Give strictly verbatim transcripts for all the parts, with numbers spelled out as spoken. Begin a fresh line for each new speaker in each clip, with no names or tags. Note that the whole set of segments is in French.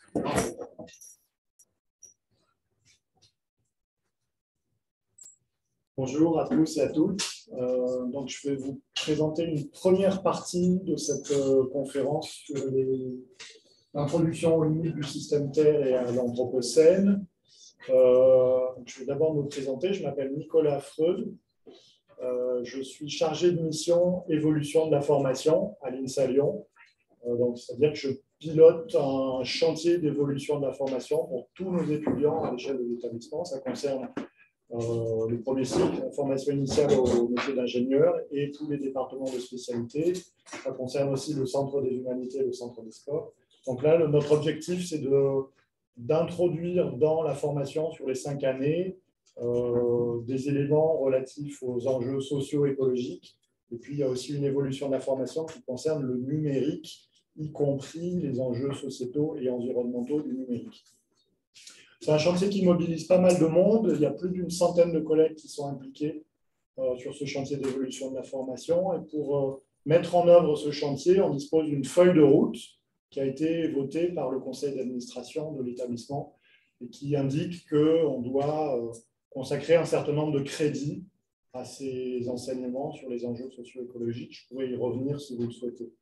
Bonjour à tous et à toutes. Euh, donc, je vais vous présenter une première partie de cette euh, conférence sur l'introduction aux limites du système Terre et à l'Anthropocène. Euh, je vais d'abord me présenter. Je m'appelle Nicolas Freud. Euh, je suis chargé de mission évolution de la formation à l'INSA Lyon. Euh, donc, c'est-à-dire que je pilote un chantier d'évolution de la formation pour tous nos étudiants à l'échelle de l'établissement. Ça concerne Euh, le premier cycle, la formation initiale au métier d'ingénieur et tous les départements de spécialité. Ça concerne aussi le centre des humanités et le centre des sports. Donc là, le, notre objectif, c'est de, d'introduire dans la formation sur les cinq années euh, des éléments relatifs aux enjeux socio-écologiques. Et puis, il y a aussi une évolution de la formation qui concerne le numérique, y compris les enjeux sociétaux et environnementaux du numérique. C'est un chantier qui mobilise pas mal de monde. Il y a plus d'une centaine de collègues qui sont impliqués euh, sur ce chantier d'évolution de la formation. Et pour euh, mettre en œuvre ce chantier, on dispose d'une feuille de route qui a été votée par le conseil d'administration de l'établissement et qui indique qu'on doit euh, consacrer un certain nombre de crédits à ces enseignements sur les enjeux socio-écologiques. Je pourrais y revenir si vous le souhaitez.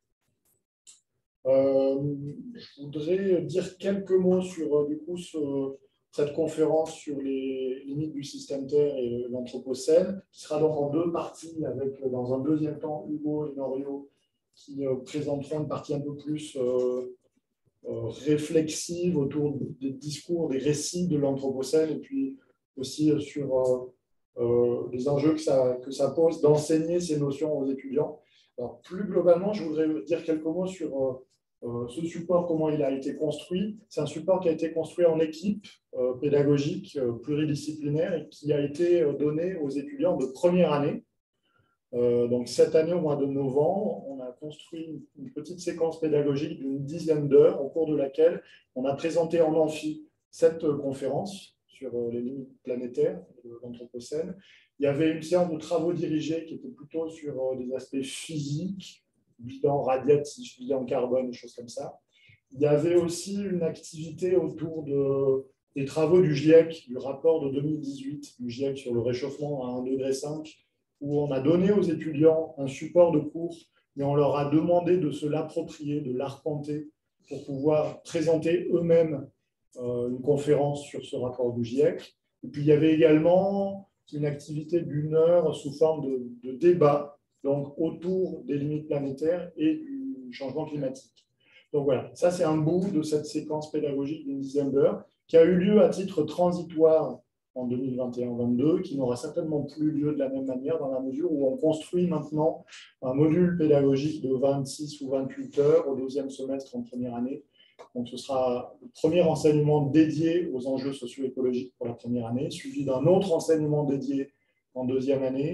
Euh, je voudrais dire quelques mots sur du coup, ce, cette conférence sur les limites du système Terre et l'Anthropocène, qui sera donc en deux parties, avec dans un deuxième temps Hugo et Norio qui euh, présenteront une partie un peu plus euh, euh, réflexive autour des discours, des récits de l'Anthropocène, et puis aussi euh, sur euh, euh, les enjeux que ça, que ça pose d'enseigner ces notions aux étudiants. Alors, plus globalement, je voudrais dire quelques mots sur euh, Euh, ce support, comment il a été construit. C'est un support qui a été construit en équipe euh, pédagogique euh, pluridisciplinaire et qui a été euh, donné aux étudiants de première année. Euh, donc cette année, au mois de novembre, on a construit une petite séquence pédagogique d'une dizaine d'heures au cours de laquelle on a présenté en amphi cette euh, conférence sur euh, les limites planétaires de l'Anthropocène. Il y avait une séance de travaux dirigés qui était plutôt sur euh, des aspects physiques, bilan radiatif, bilan carbone, des choses comme ça. Il y avait aussi une activité autour de, des travaux du GIEC, du rapport de deux mille dix-huit, du GIEC sur le réchauffement à un degré cinq, où on a donné aux étudiants un support de cours, mais on leur a demandé de se l'approprier, de l'arpenter, pour pouvoir présenter eux-mêmes euh, une conférence sur ce rapport du GIEC. Et puis il y avait également une activité d'une heure sous forme de, de débat, donc autour des limites planétaires et du changement climatique. Donc voilà, ça c'est un bout de cette séquence pédagogique d'une dizaine d'heures qui a eu lieu à titre transitoire en deux mille vingt et un vingt-deux, qui n'aura certainement plus lieu de la même manière dans la mesure où on construit maintenant un module pédagogique de vingt-six ou vingt-huit heures au deuxième semestre en première année. Donc ce sera le premier enseignement dédié aux enjeux socio-écologiques pour la première année, suivi d'un autre enseignement dédié en deuxième année.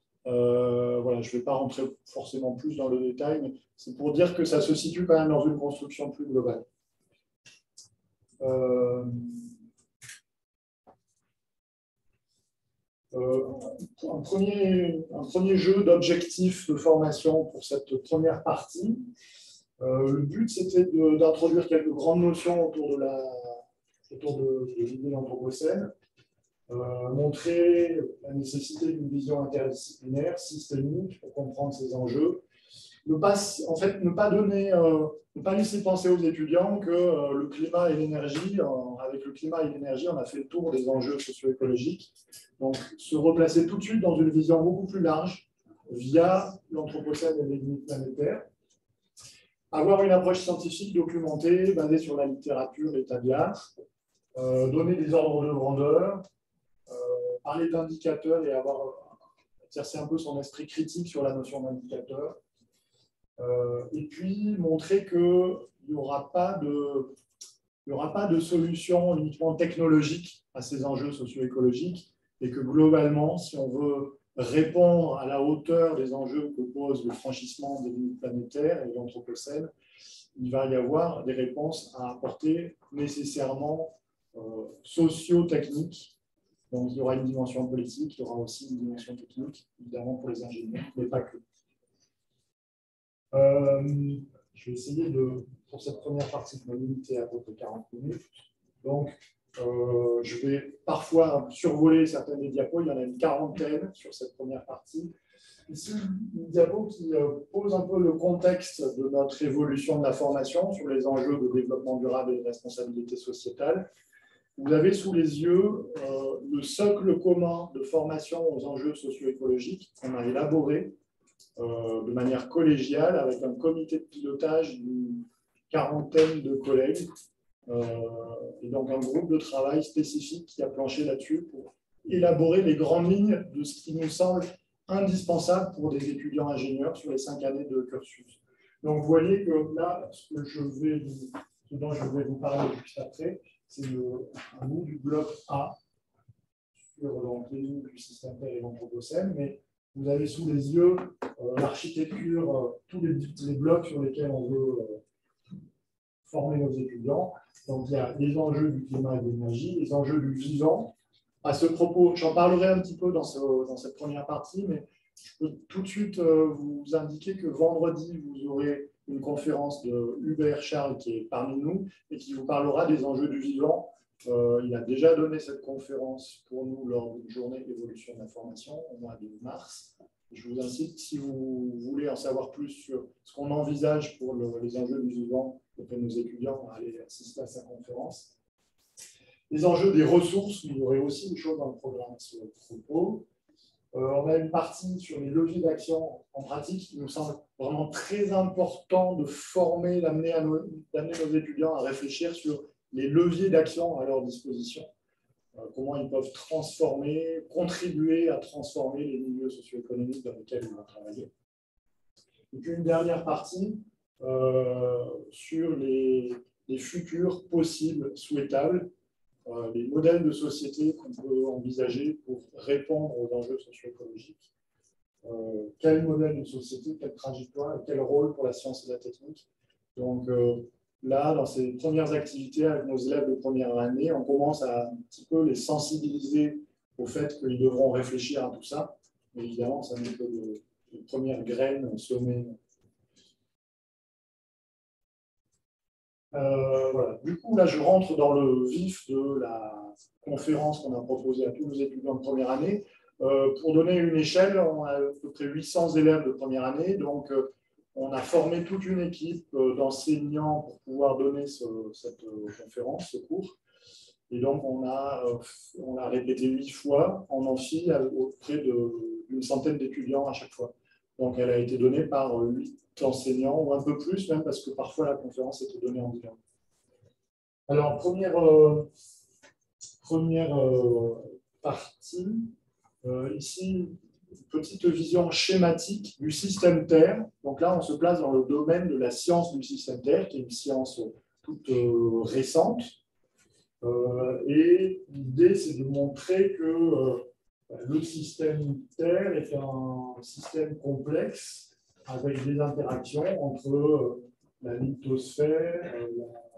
Euh, voilà, je ne vais pas rentrer forcément plus dans le détail, mais c'est pour dire que ça se situe quand même dans une construction plus globale. Euh, euh, un, premier, un premier jeu d'objectifs de formation pour cette première partie. Euh, le but, c'était d'introduire quelques grandes notions autour de la, autour de, de l'idée d'Anthropocène. Euh, montrer la nécessité d'une vision interdisciplinaire, systémique, pour comprendre ces enjeux. Ne pas, en fait, ne pas donner, euh, ne pas laisser penser aux étudiants que euh, le climat et l'énergie, euh, avec le climat et l'énergie, on a fait le tour des enjeux socio-écologiques. Donc, se replacer tout de suite dans une vision beaucoup plus large via l'Anthropocène et les limites planétaires. Avoir une approche scientifique documentée, basée sur la littérature, l'état de l'art. Euh, donner des ordres de grandeur. Euh, parler d'indicateurs et avoir exercé un peu son esprit critique sur la notion d'indicateur. Euh, et puis montrer qu'il n'y aura pas de, il n'y aura pas de solution uniquement technologique à ces enjeux socio-écologiques et que globalement, si on veut répondre à la hauteur des enjeux que pose le franchissement des limites planétaires et l'Anthropocène, il va y avoir des réponses à apporter nécessairement euh, socio-techniques. Donc, il y aura une dimension politique, il y aura aussi une dimension technique, évidemment pour les ingénieurs, mais pas que. Euh, je vais essayer de pour cette première partie de me limiter à peu près quarante minutes. Donc, euh, je vais parfois survoler certaines des diapos. Il y en a une quarantaine sur cette première partie. Ici, une diapo qui euh, pose un peu le contexte de notre évolution de la formation sur les enjeux de développement durable et de responsabilité sociétale. Vous avez sous les yeux euh, le socle commun de formation aux enjeux socio-écologiques qu'on a élaboré euh, de manière collégiale avec un comité de pilotage d'une quarantaine de collègues euh, et donc un groupe de travail spécifique qui a planché là-dessus pour élaborer les grandes lignes de ce qui nous semble indispensable pour des étudiants ingénieurs sur les cinq années de cursus. Donc vous voyez que là, ce, que je vais vous, ce dont je vais vous parler juste après, c'est un bout du bloc A sur donc, les lignes du système Terre et l'Anthropocène, mais vous avez sous les yeux euh, l'architecture, euh, tous les, les blocs sur lesquels on veut euh, former nos étudiants. Donc il y a les enjeux du climat et de l'énergie, les enjeux du vivant. À ce propos, j'en parlerai un petit peu dans, ce, dans cette première partie, mais je peux tout de suite euh, vous indiquer que vendredi, vous aurez une conférence de Hubert Charles qui est parmi nous et qui vous parlera des enjeux du vivant. Euh, il a déjà donné cette conférence pour nous lors d'une journée d'évolution de la formation au mois de mars. Je vous incite, si vous voulez en savoir plus sur ce qu'on envisage pour le, les enjeux du vivant auprès de nos étudiants, à aller assister à sa conférence. Les enjeux des ressources, vous aurez aussi des choses dans le programme à ce propos. Euh, on a une partie sur les leviers d'action en pratique qui nous semble vraiment très important de former, d'amener nos, nos étudiants à réfléchir sur les leviers d'action à leur disposition. Euh, comment ils peuvent transformer, contribuer à transformer les milieux socio-économiques dans lesquels ils vont travailler. Et puis une dernière partie euh, sur les, les futurs possibles souhaitables, euh, les modèles de société qu'on peut envisager pour répondre aux enjeux socio-écologiques. Euh, quel modèle de société, quelle trajectoire et quel rôle pour la science et la technique. Donc euh, là, dans ces premières activités avec nos élèves de première année, on commence à un petit peu les sensibiliser au fait qu'ils devront réfléchir à tout ça. Mais évidemment, ça n'est que de, de premières graines semées. Euh, voilà. Du coup, là, je rentre dans le vif de la conférence qu'on a proposée à tous nos étudiants de première année. Euh, pour donner une échelle, on a à peu près huit cents élèves de première année, donc euh, on a formé toute une équipe euh, d'enseignants pour pouvoir donner ce, cette euh, conférence, ce cours. Et donc, on a, euh, on a répété huit fois en amphi auprès d'une centaine d'étudiants à chaque fois. Donc, elle a été donnée par huit enseignants, ou un peu plus même, parce que parfois la conférence était donnée en bilan. Alors, première, euh, première euh, partie, euh, ici, une petite vision schématique du système Terre. Donc là, on se place dans le domaine de la science du système Terre, qui est une science toute euh, récente. Euh, et l'idée, c'est de montrer que euh, le système Terre est un système complexe avec des interactions entre euh, la lithosphère, euh,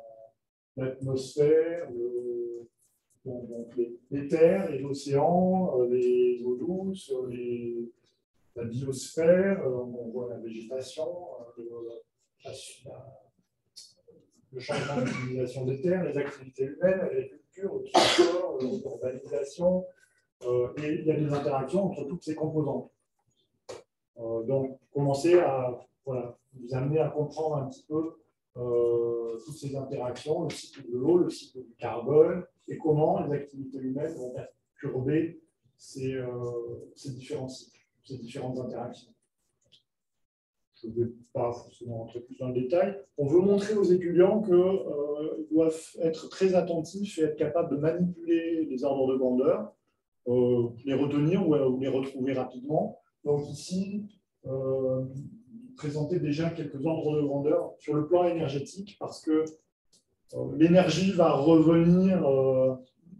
l'atmosphère, le, donc, donc les, les terres, les océans, euh, les eaux douces, les, la biosphère, euh, on voit la végétation, euh, la, la, le changement d'utilisation des terres, les activités humaines, l'agriculture, le transport, l'urbanisation, euh, et il y a des interactions entre toutes ces composantes. Euh, donc, commencer à voilà, vous amener à comprendre un petit peu euh, toutes ces interactions, le cycle de l'eau, le cycle du carbone, et comment les activités humaines vont perturber ces, euh, ces différents cycles, ces différentes interactions. Je ne vais pas forcément rentrer plus dans le détail. On veut montrer aux étudiants qu'ils euh, doivent être très attentifs et être capables de manipuler les ordres de grandeur, euh, les retenir ou, ou les retrouver rapidement. Donc ici, euh, présenter déjà quelques ordres de grandeur sur le plan énergétique, parce que euh, l'énergie va revenir euh,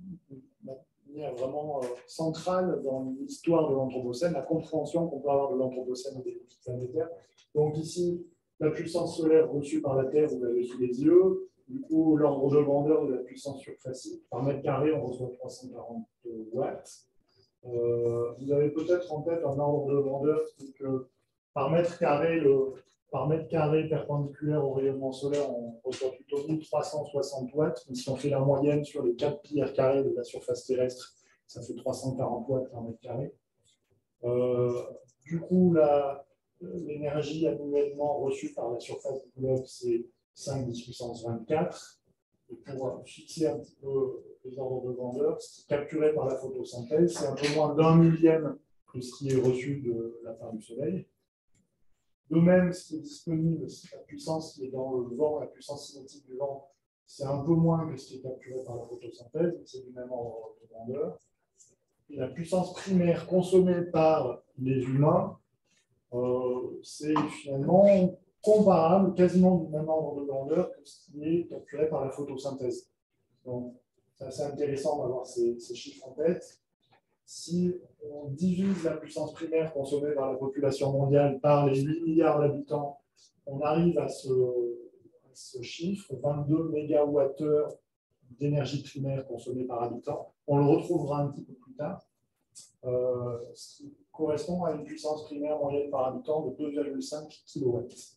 de manière vraiment euh, centrale dans l'histoire de l'Anthropocène, la compréhension qu'on peut avoir de l'Anthropocène et des planétaires. Donc ici, la puissance solaire reçue par la Terre, vous l'avez sous les yeux. Du coup, l'ordre de grandeur de la puissance surfacique. Par mètre carré, on reçoit trois cent quarante watts. Euh, vous avez peut-être en tête un ordre de grandeur qui est que par mètre carré, le, par mètre carré perpendiculaire au rayonnement solaire, on reçoit plutôt mille trois cent soixante watts. Mais si on fait la moyenne sur les quatre pierres carrées de la surface terrestre, ça fait trois cent quarante watts par mètre carré. Euh, du coup, l'énergie annuellement reçue par la surface du globe, c'est cinq puissance vingt-quatre. Et pour fixer un petit peu les ordres de grandeur, ce qui est capturé par la photosynthèse, c'est un peu moins d'un millième de ce qui est reçu de la part du Soleil. De même, ce qui est disponible, la puissance qui est dans le vent, la puissance cinétique du vent, c'est un peu moins que ce qui est capturé par la photosynthèse, mais c'est du même ordre de grandeur. Et la puissance primaire consommée par les humains, euh, c'est finalement comparable, quasiment du même ordre de grandeur que ce qui est capturé par la photosynthèse. Donc, c'est assez intéressant d'avoir ces, ces chiffres en tête. Si on divise la puissance primaire consommée par la population mondiale par les huit milliards d'habitants, on arrive à ce, à ce chiffre, vingt-deux mégawattheures d'énergie primaire consommée par habitant. On le retrouvera un petit peu plus tard, euh, ce qui correspond à une puissance primaire moyenne par habitant de deux virgule cinq kilowatts.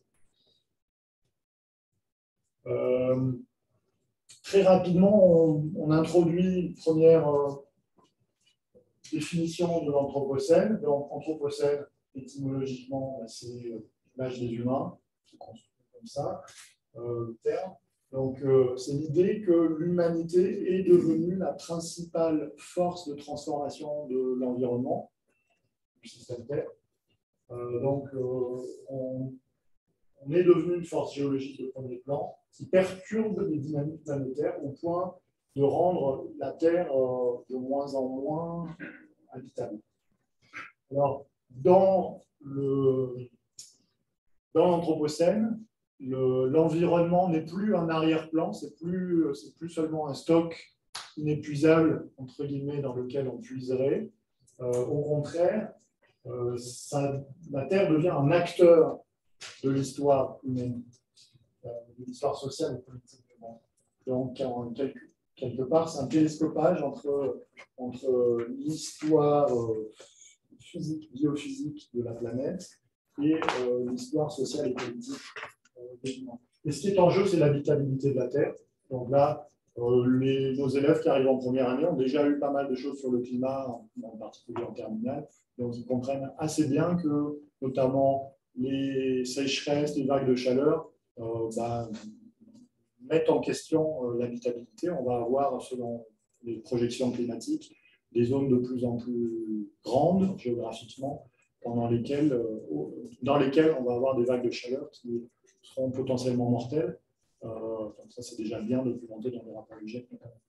Euh, très rapidement, on, on introduit une première euh, définition de l'anthropocène. Donc, anthropocène, étymologiquement, c'est l'âge des humains, c'est construit comme ça, euh, le terme. Donc, euh, c'est l'idée que l'humanité est devenue la principale force de transformation de l'environnement, du système Terre. Euh, donc, euh, on, on est devenu une force géologique de premier plan qui perturbe les dynamiques planétaires au point de rendre la Terre euh, de moins en moins habitable. Alors, dans le dans l'Anthropocène, l'environnement le, n'est plus un arrière-plan, c'est plus, c'est plus seulement un stock inépuisable, entre guillemets, dans lequel on puiserait. Euh, au contraire, euh, ça, la Terre devient un acteur de l'histoire humaine, euh, de l'histoire sociale et politique. Donc, en quelque, quelque part, c'est un télescopage entre, entre l'histoire euh, physique, biophysique de la planète et euh, l'histoire sociale et politique euh, des humains. Et ce qui est en jeu, c'est l'habitabilité de la Terre. Donc là, euh, les, nos élèves qui arrivent en première année ont déjà eu pas mal de choses sur le climat, en particulier en terminale. Donc ils comprennent assez bien que, notamment, les sécheresses, les vagues de chaleur, euh, bah, mettent en question euh, l'habitabilité. On va avoir, selon les projections climatiques, des zones de plus en plus grandes géographiquement, pendant lesquelles, euh, dans lesquelles on va avoir des vagues de chaleur qui seront potentiellement mortelles. Euh, donc ça, c'est déjà bien documenté dans les rapports du G I E C notamment.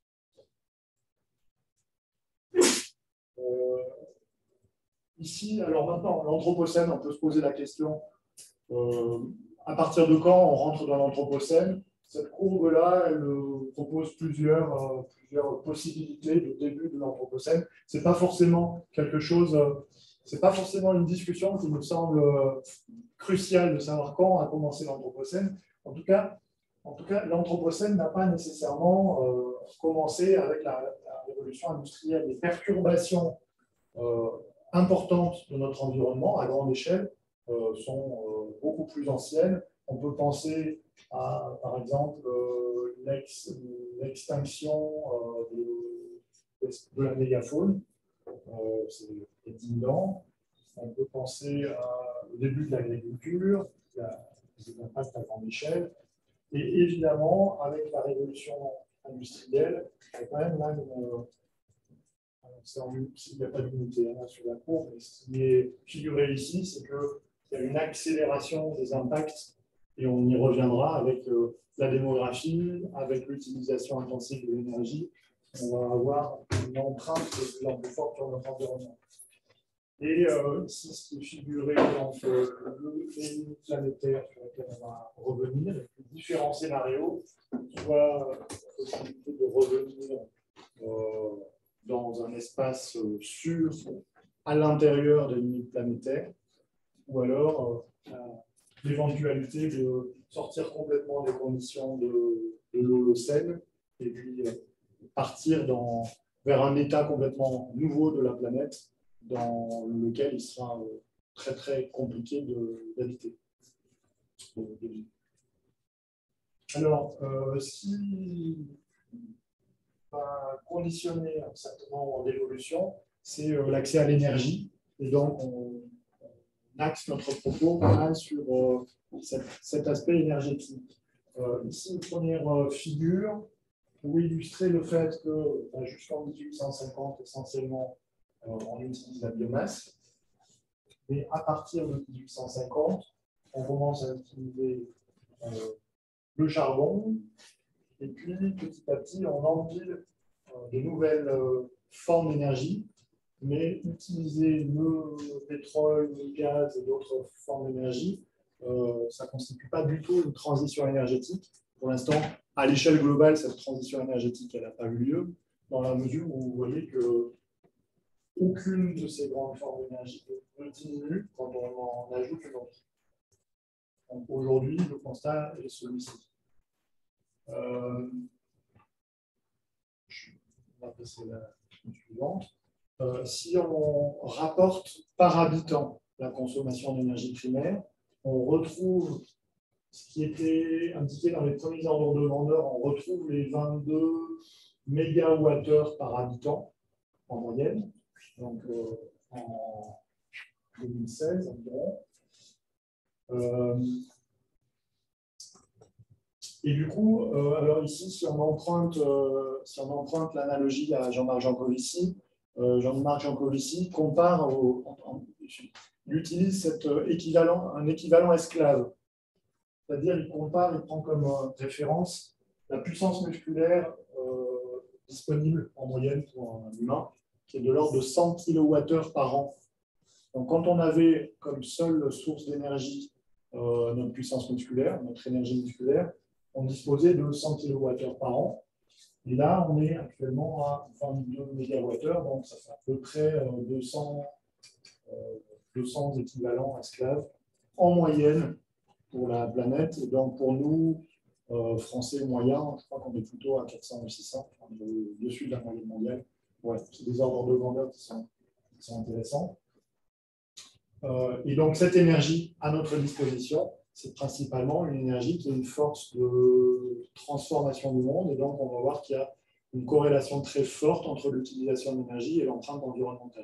Euh, ici, alors maintenant, l'Anthropocène, on peut se poser la question, euh, à partir de quand on rentre dans l'Anthropocène? Cette courbe-là, elle propose plusieurs, euh, plusieurs possibilités de début de l'Anthropocène. Ce n'est pas forcément quelque chose, euh, c'est pas forcément une discussion qui me semble euh, cruciale de savoir quand a commencé l'Anthropocène. En tout cas, en tout cas, l'Anthropocène n'a pas nécessairement euh, commencé avec la, la révolution industrielle. Les perturbations euh, importantes de notre environnement à grande échelle euh, sont euh, beaucoup plus anciennes. On peut penser à, par exemple, euh, l'extinction euh, de, de la mégafaune, euh, c'est dix mille ans. On peut penser à, au début de l'agriculture, des impacts à grande échelle. Et évidemment, avec la révolution industrielle, il y a quand même là une. Il n'y a pas d'unité hein, sur la courbe, mais ce qui est figuré ici, c'est qu'il y a une accélération des impacts, et on y reviendra avec euh, la démographie, avec l'utilisation intensive de l'énergie. On va avoir une empreinte de plus en plus forte sur notre environnement. Et euh, ici, ce qui est figuré dans les limites planétaires sur lesquelles on va revenir, avec différents scénarios, soit la possibilité de revenir euh, dans un espace sûr à l'intérieur des limites planétaires, ou alors euh, l'éventualité de sortir complètement des conditions de, de l'Holocène et puis euh, partir dans, vers un état complètement nouveau de la planète dans lequel il sera euh, très très compliqué d'habiter. Alors, euh, si on va conditionner un certain nombre d'évolutions, c'est euh, l'accès à l'énergie. Et donc, on, on axe notre propos sur euh, cet, cet aspect énergétique. Euh, ici, une première euh, figure pour illustrer le fait que ben, jusqu'en mille huit cent cinquante, essentiellement, euh, on utilise la biomasse. Mais à partir de mille huit cent cinquante, on commence à utiliser euh, le charbon, et puis petit à petit, on empile euh, de nouvelles euh, formes d'énergie, mais utiliser le pétrole, le gaz et d'autres formes d'énergie, euh, ça ne constitue pas du tout une transition énergétique. Pour l'instant, à l'échelle globale, cette transition énergétique, elle n'a pas eu lieu, dans la mesure où vous voyez que aucune de ces grandes formes d'énergie ne diminue quand on en ajoute une autre. Donc aujourd'hui, le constat est celui-ci. Euh, on va passer à la suivante. Euh, si on rapporte par habitant la consommation d'énergie primaire, on retrouve ce qui était indiqué dans les premiers ordres de grandeur, on retrouve les vingt-deux mégawattheures par habitant en moyenne, donc euh, en deux mille seize environ. Euh, et du coup, euh, alors ici, si on emprunte, euh, si on emprunte l'analogie à Jean-Marc Jancovici, euh, Jean-Marc Jancovici compare, au, en, en, il utilise cet équivalent, un équivalent esclave. C'est-à-dire, il compare, il prend comme euh, référence la puissance musculaire euh, disponible en moyenne pour un humain, qui est de l'ordre de cent kilowattheures par an. Donc, quand on avait comme seule source d'énergie euh, notre puissance musculaire, notre énergie musculaire, on disposait de cent kilowattheures par an. Et là, on est actuellement à vingt-deux mégawattheures, donc ça fait à peu près euh, deux cents, euh, deux cents équivalents esclaves en moyenne pour la planète. Et donc, pour nous, euh, Français moyens, je crois qu'on est plutôt à quatre cents ou six cents, enfin, au-dessus de la moyenne mondiale. Ouais, c'est des ordres de grandeur qui sont, qui sont intéressants. Euh, et donc, cette énergie à notre disposition, c'est principalement une énergie qui est une force de transformation du monde. Et donc, on va voir qu'il y a une corrélation très forte entre l'utilisation de l'énergie et l'empreinte environnementale.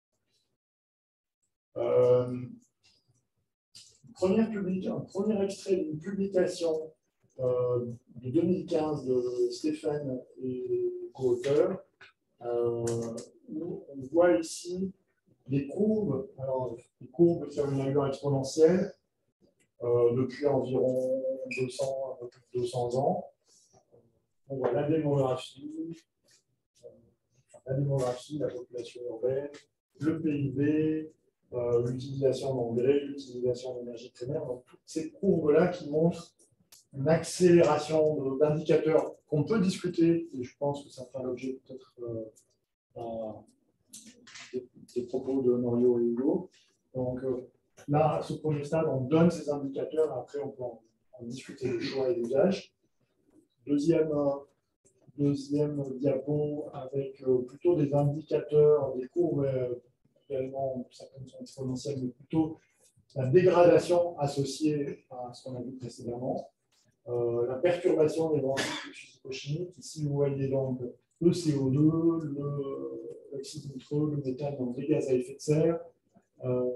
Euh, première public, un premier extrait d'une publication euh, de deux mille quinze de Stéphane et co-auteurs, euh, où on voit ici des courbes, alors, des courbes qui ont une allure exponentielle euh, depuis environ deux cents, deux cents ans. On voit la démographie, euh, la démographie, la population urbaine, le P I B, euh, l'utilisation d'engrais, l'utilisation d'énergie primaire. Donc, toutes ces courbes-là qui montrent une accélération d'indicateurs qu'on peut discuter, et je pense que ça fera l'objet peut-être euh, des, des propos de Norio et Hugo. Donc euh, là, à ce premier stade, on donne ces indicateurs, après on peut en, en discuter des choix et d'usage. Deuxième, euh, deuxième diapo avec euh, plutôt des indicateurs, des courbes, euh, réellement, certaines sont exponentielles, mais plutôt la dégradation associée à ce qu'on a vu précédemment. Euh, la perturbation des grands cycles physico-chimiques. Ici, vous voyez donc le C O deux, l'oxyde nitreux, le méthane, donc les gaz à effet de serre, euh,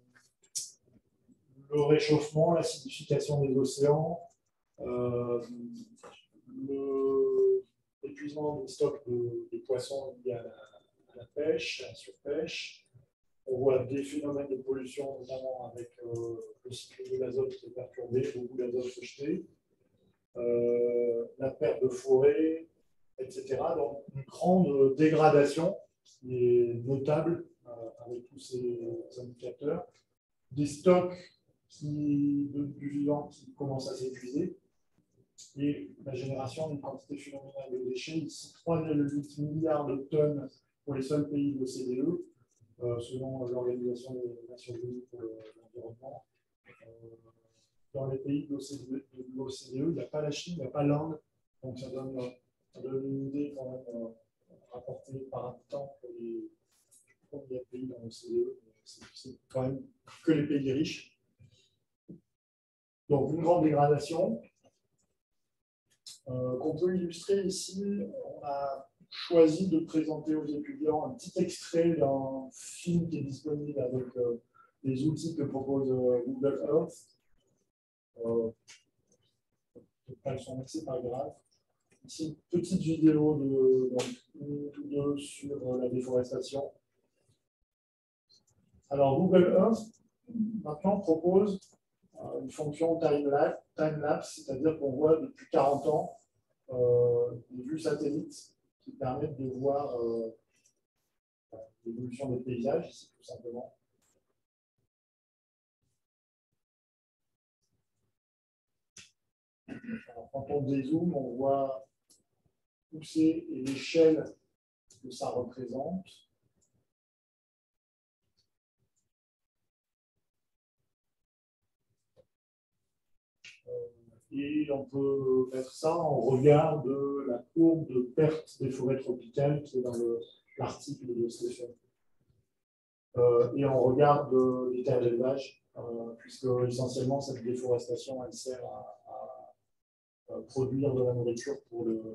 le réchauffement, l'acidification des océans, euh, l'épuisement des stocks de, de poissons liés à la, à la pêche, à la surpêche. On voit des phénomènes de pollution, notamment avec euh, le cycle de l'azote qui est perturbé, beaucoup d'azote rejeté. Euh, la perte de forêt, et cetera. Donc, une grande dégradation qui est notable euh, avec tous ces indicateurs. Des stocks qui, de, du vivant qui commencent à s'épuiser et la génération d'une quantité phénoménale de déchets. Ici, trois virgule huit milliards de tonnes pour les seuls pays de l'O C D E, euh, selon l'Organisation des Nations Unies pour l'environnement. Euh, Dans les pays de l'O C D E, il n'y a pas la Chine, il n'y a pas l'Inde, donc ça donne, ça donne une idée quand même euh, rapportée par habitant pour les premiers pays dans l'O C D E. C'est quand même que les pays riches. Donc, une grande dégradation euh, qu'on peut illustrer ici. On a choisi de présenter aux étudiants un petit extrait d'un film qui est disponible avec euh, les outils que propose euh, Google Earth. Euh, pas le son, c'est pas grave. Ici, une petite vidéo de donc, une ou deux sur euh, la déforestation. Alors, Google Earth, maintenant, propose euh, une fonction time-lapse, time c'est-à-dire qu'on voit depuis quarante ans euh, des vues satellites qui permettent de voir euh, l'évolution des paysages, ici, tout simplement. Alors, quand on dézoome, on voit pousser et l'échelle que ça représente. Et on peut mettre ça en regard de la courbe de perte des forêts tropicales qui est dans l'article de Stéphane. Euh, et en regard de, des terres d'élevage, euh, puisque essentiellement cette déforestation elle sert à, à, à produire de la nourriture pour le.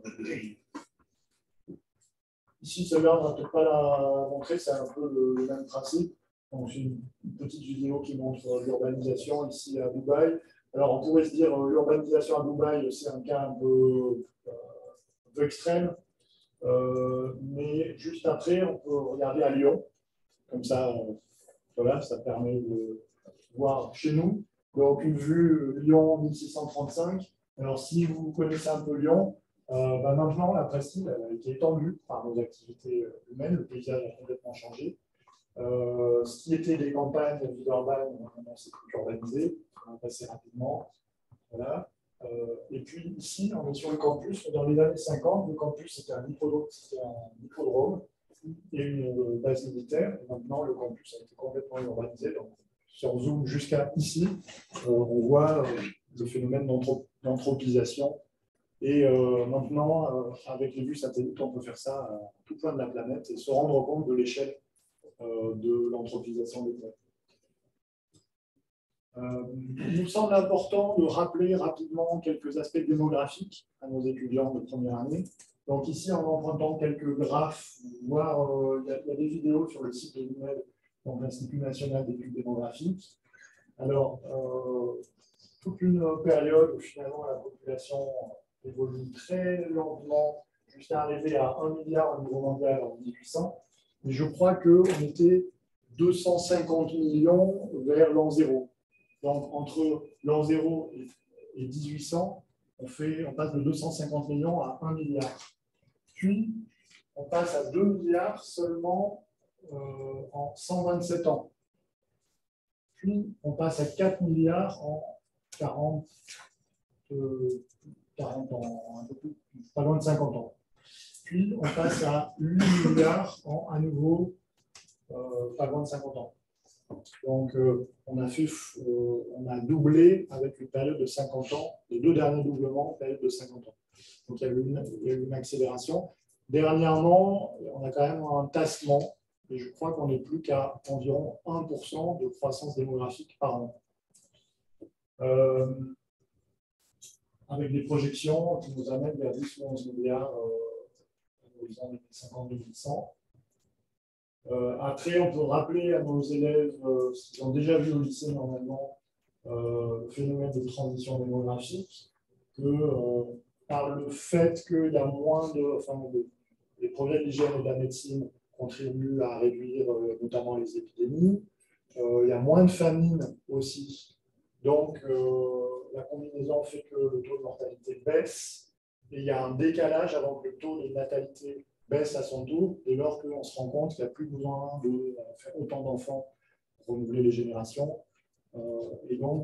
Ici, celle-là, on ne va peut-être pas la montrer, c'est un peu le, le même principe. Donc, c'est une, une petite vidéo qui montre l'urbanisation ici à Dubaï. Alors, on pourrait se dire euh, l'urbanisation à Dubaï, c'est un cas un peu, euh, un peu extrême. Euh, mais juste après, on peut regarder à Lyon. Comme ça, euh, voilà, ça permet de voir chez nous. Donc, une vue Lyon mille six cent trente-cinq. Alors, si vous connaissez un peu Lyon, euh, ben maintenant, la presqu'île a été étendue par nos activités humaines. Le paysage a complètement changé. Euh, ce qui était des campagnes urbaines, maintenant c'est plus urbanisé, on va passer rapidement. Voilà. Euh, et puis ici, on est sur le campus. Dans les années cinquante, le campus c'était un hippodrome, c'était un hippodrome et une base militaire. Et maintenant, le campus a été complètement urbanisé. Donc, si on zoome jusqu'à ici, euh, on voit euh, le phénomène d'anthropisation. Et euh, maintenant, euh, avec les vues satellites, on peut faire ça à tout point de la planète et se rendre compte de l'échelle euh, de l'anthropisation des terres. Euh, il nous semble important de rappeler rapidement quelques aspects démographiques à nos étudiants de première année. Donc ici, en empruntant quelques graphes, voire euh, il y, y a des vidéos sur le site de l'I N E D, donc l'Institut national d'études démographiques. Alors, euh, toute une période où finalement la population évolue très lentement jusqu'à arriver à un milliard au niveau mondial en mille huit cents. Mais je crois qu'on était deux cent cinquante millions vers l'an zéro. Donc, entre l'an zéro et mille huit cents, on, fait, on passe de deux cent cinquante millions à un milliard. Puis, on passe à deux milliards seulement euh, en cent vingt-sept ans. Puis, on passe à quatre milliards en quarante, euh, quarante ans, un peu plus, pas loin de cinquante ans. Puis, on passe à huit milliards en à nouveau euh, pas loin de cinquante ans. Donc, euh, on, a fait, euh, on a doublé avec une période de cinquante ans, les deux derniers doublements, période de cinquante ans. Donc, il y a eu une, il y a eu une accélération. Dernièrement, on a quand même un tassement, et je crois qu'on n'est plus qu'à environ un pour cent de croissance démographique par an. Euh, avec des projections qui nous amènent vers dix ou onze milliards euh, à l'horizon deux mille cinquante deux mille cent. Euh, après, on peut rappeler à nos élèves, euh, ce qu'ils ont déjà vu au lycée normalement, euh, le phénomène de transition démographique, que euh, par le fait qu'il y a moins de. Enfin, les, les progrès de l'hygiène et de la médecine contribuent à réduire euh, notamment les épidémies. Euh, il y a moins de famine aussi. Donc, euh, la combinaison fait que le taux de mortalité baisse. Et il y a un décalage avant que le taux de natalité baisse à son tour, dès lors qu'on se rend compte qu'il n'y a plus besoin de faire autant d'enfants pour renouveler les générations. Euh, et donc,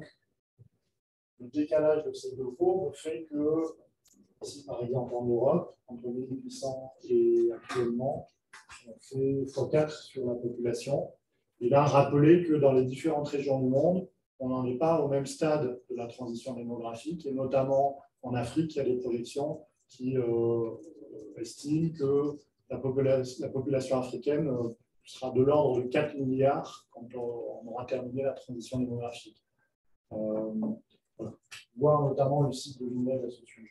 le décalage de ces deux courbes fait que, si par exemple en Europe, entre mille huit cents et actuellement, on fait fois quatre sur la population. Et là, rappelez que dans les différentes régions du monde, on n'en est pas au même stade de la transition démographique, et notamment en Afrique, il y a des projections qui euh, estiment que la, popula la population africaine euh, sera de l'ordre de quatre milliards quand on, on aura terminé la transition démographique. Euh, Voilà. Voir notamment le site de l'I N E V à ce sujet.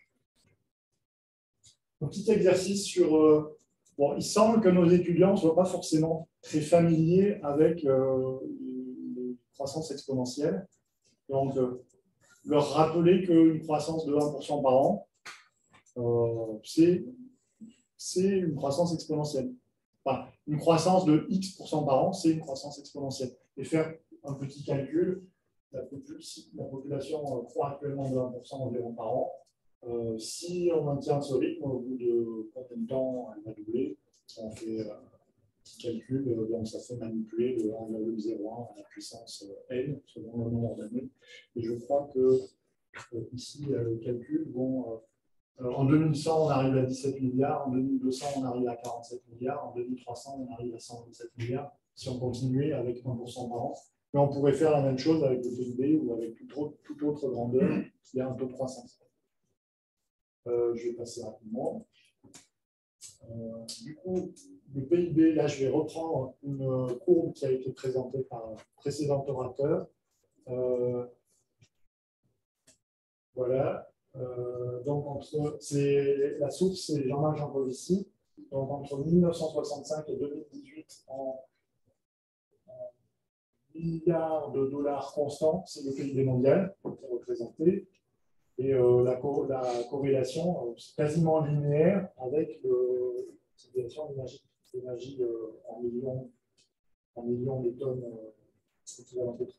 Un petit exercice sur... Euh, bon, il semble que nos étudiants ne soient pas forcément très familiers avec euh, les croissances exponentielles. Donc, euh, leur rappeler qu'une croissance de un pour cent par an, euh, c'est une croissance exponentielle. Enfin, une croissance de X pour cent par an, c'est une croissance exponentielle. Et faire un petit calcul, la population croît actuellement de un pour cent environ par an. Euh, si on maintient ce rythme, au bout de combien de temps elle va doubler, on fait euh, un petit calcul, euh, donc ça fait manipuler de un virgule zéro un à la puissance euh, n, selon le nombre d'années. Et je crois que euh, ici, euh, les calculs vont... Euh, en deux mille cent, on arrive à dix-sept milliards, en deux mille deux cents, on arrive à quarante-sept milliards, en deux mille trois cents, on arrive à cent vingt-sept milliards, si on continuait avec un pour cent par an. Mais on pourrait faire la même chose avec le P I B ou avec toute autre, toute autre grandeur qui a un taux de croissance. Euh, je vais passer rapidement. Euh, du coup, le P I B, là, je vais reprendre une courbe qui a été présentée par un précédent orateur. Euh, voilà. Euh, donc, entre, la source, c'est Jean-Marc Jancovici. Donc, entre mille neuf cent soixante-cinq et deux mille dix-huit, en, en milliards de dollars constants, c'est le P I B mondial qui est représenté. Et euh, la, co la corrélation, euh, c'est quasiment linéaire avec l'utilisation d'énergie euh, en millions, en millions de tonnes euh, équivalent pétrole.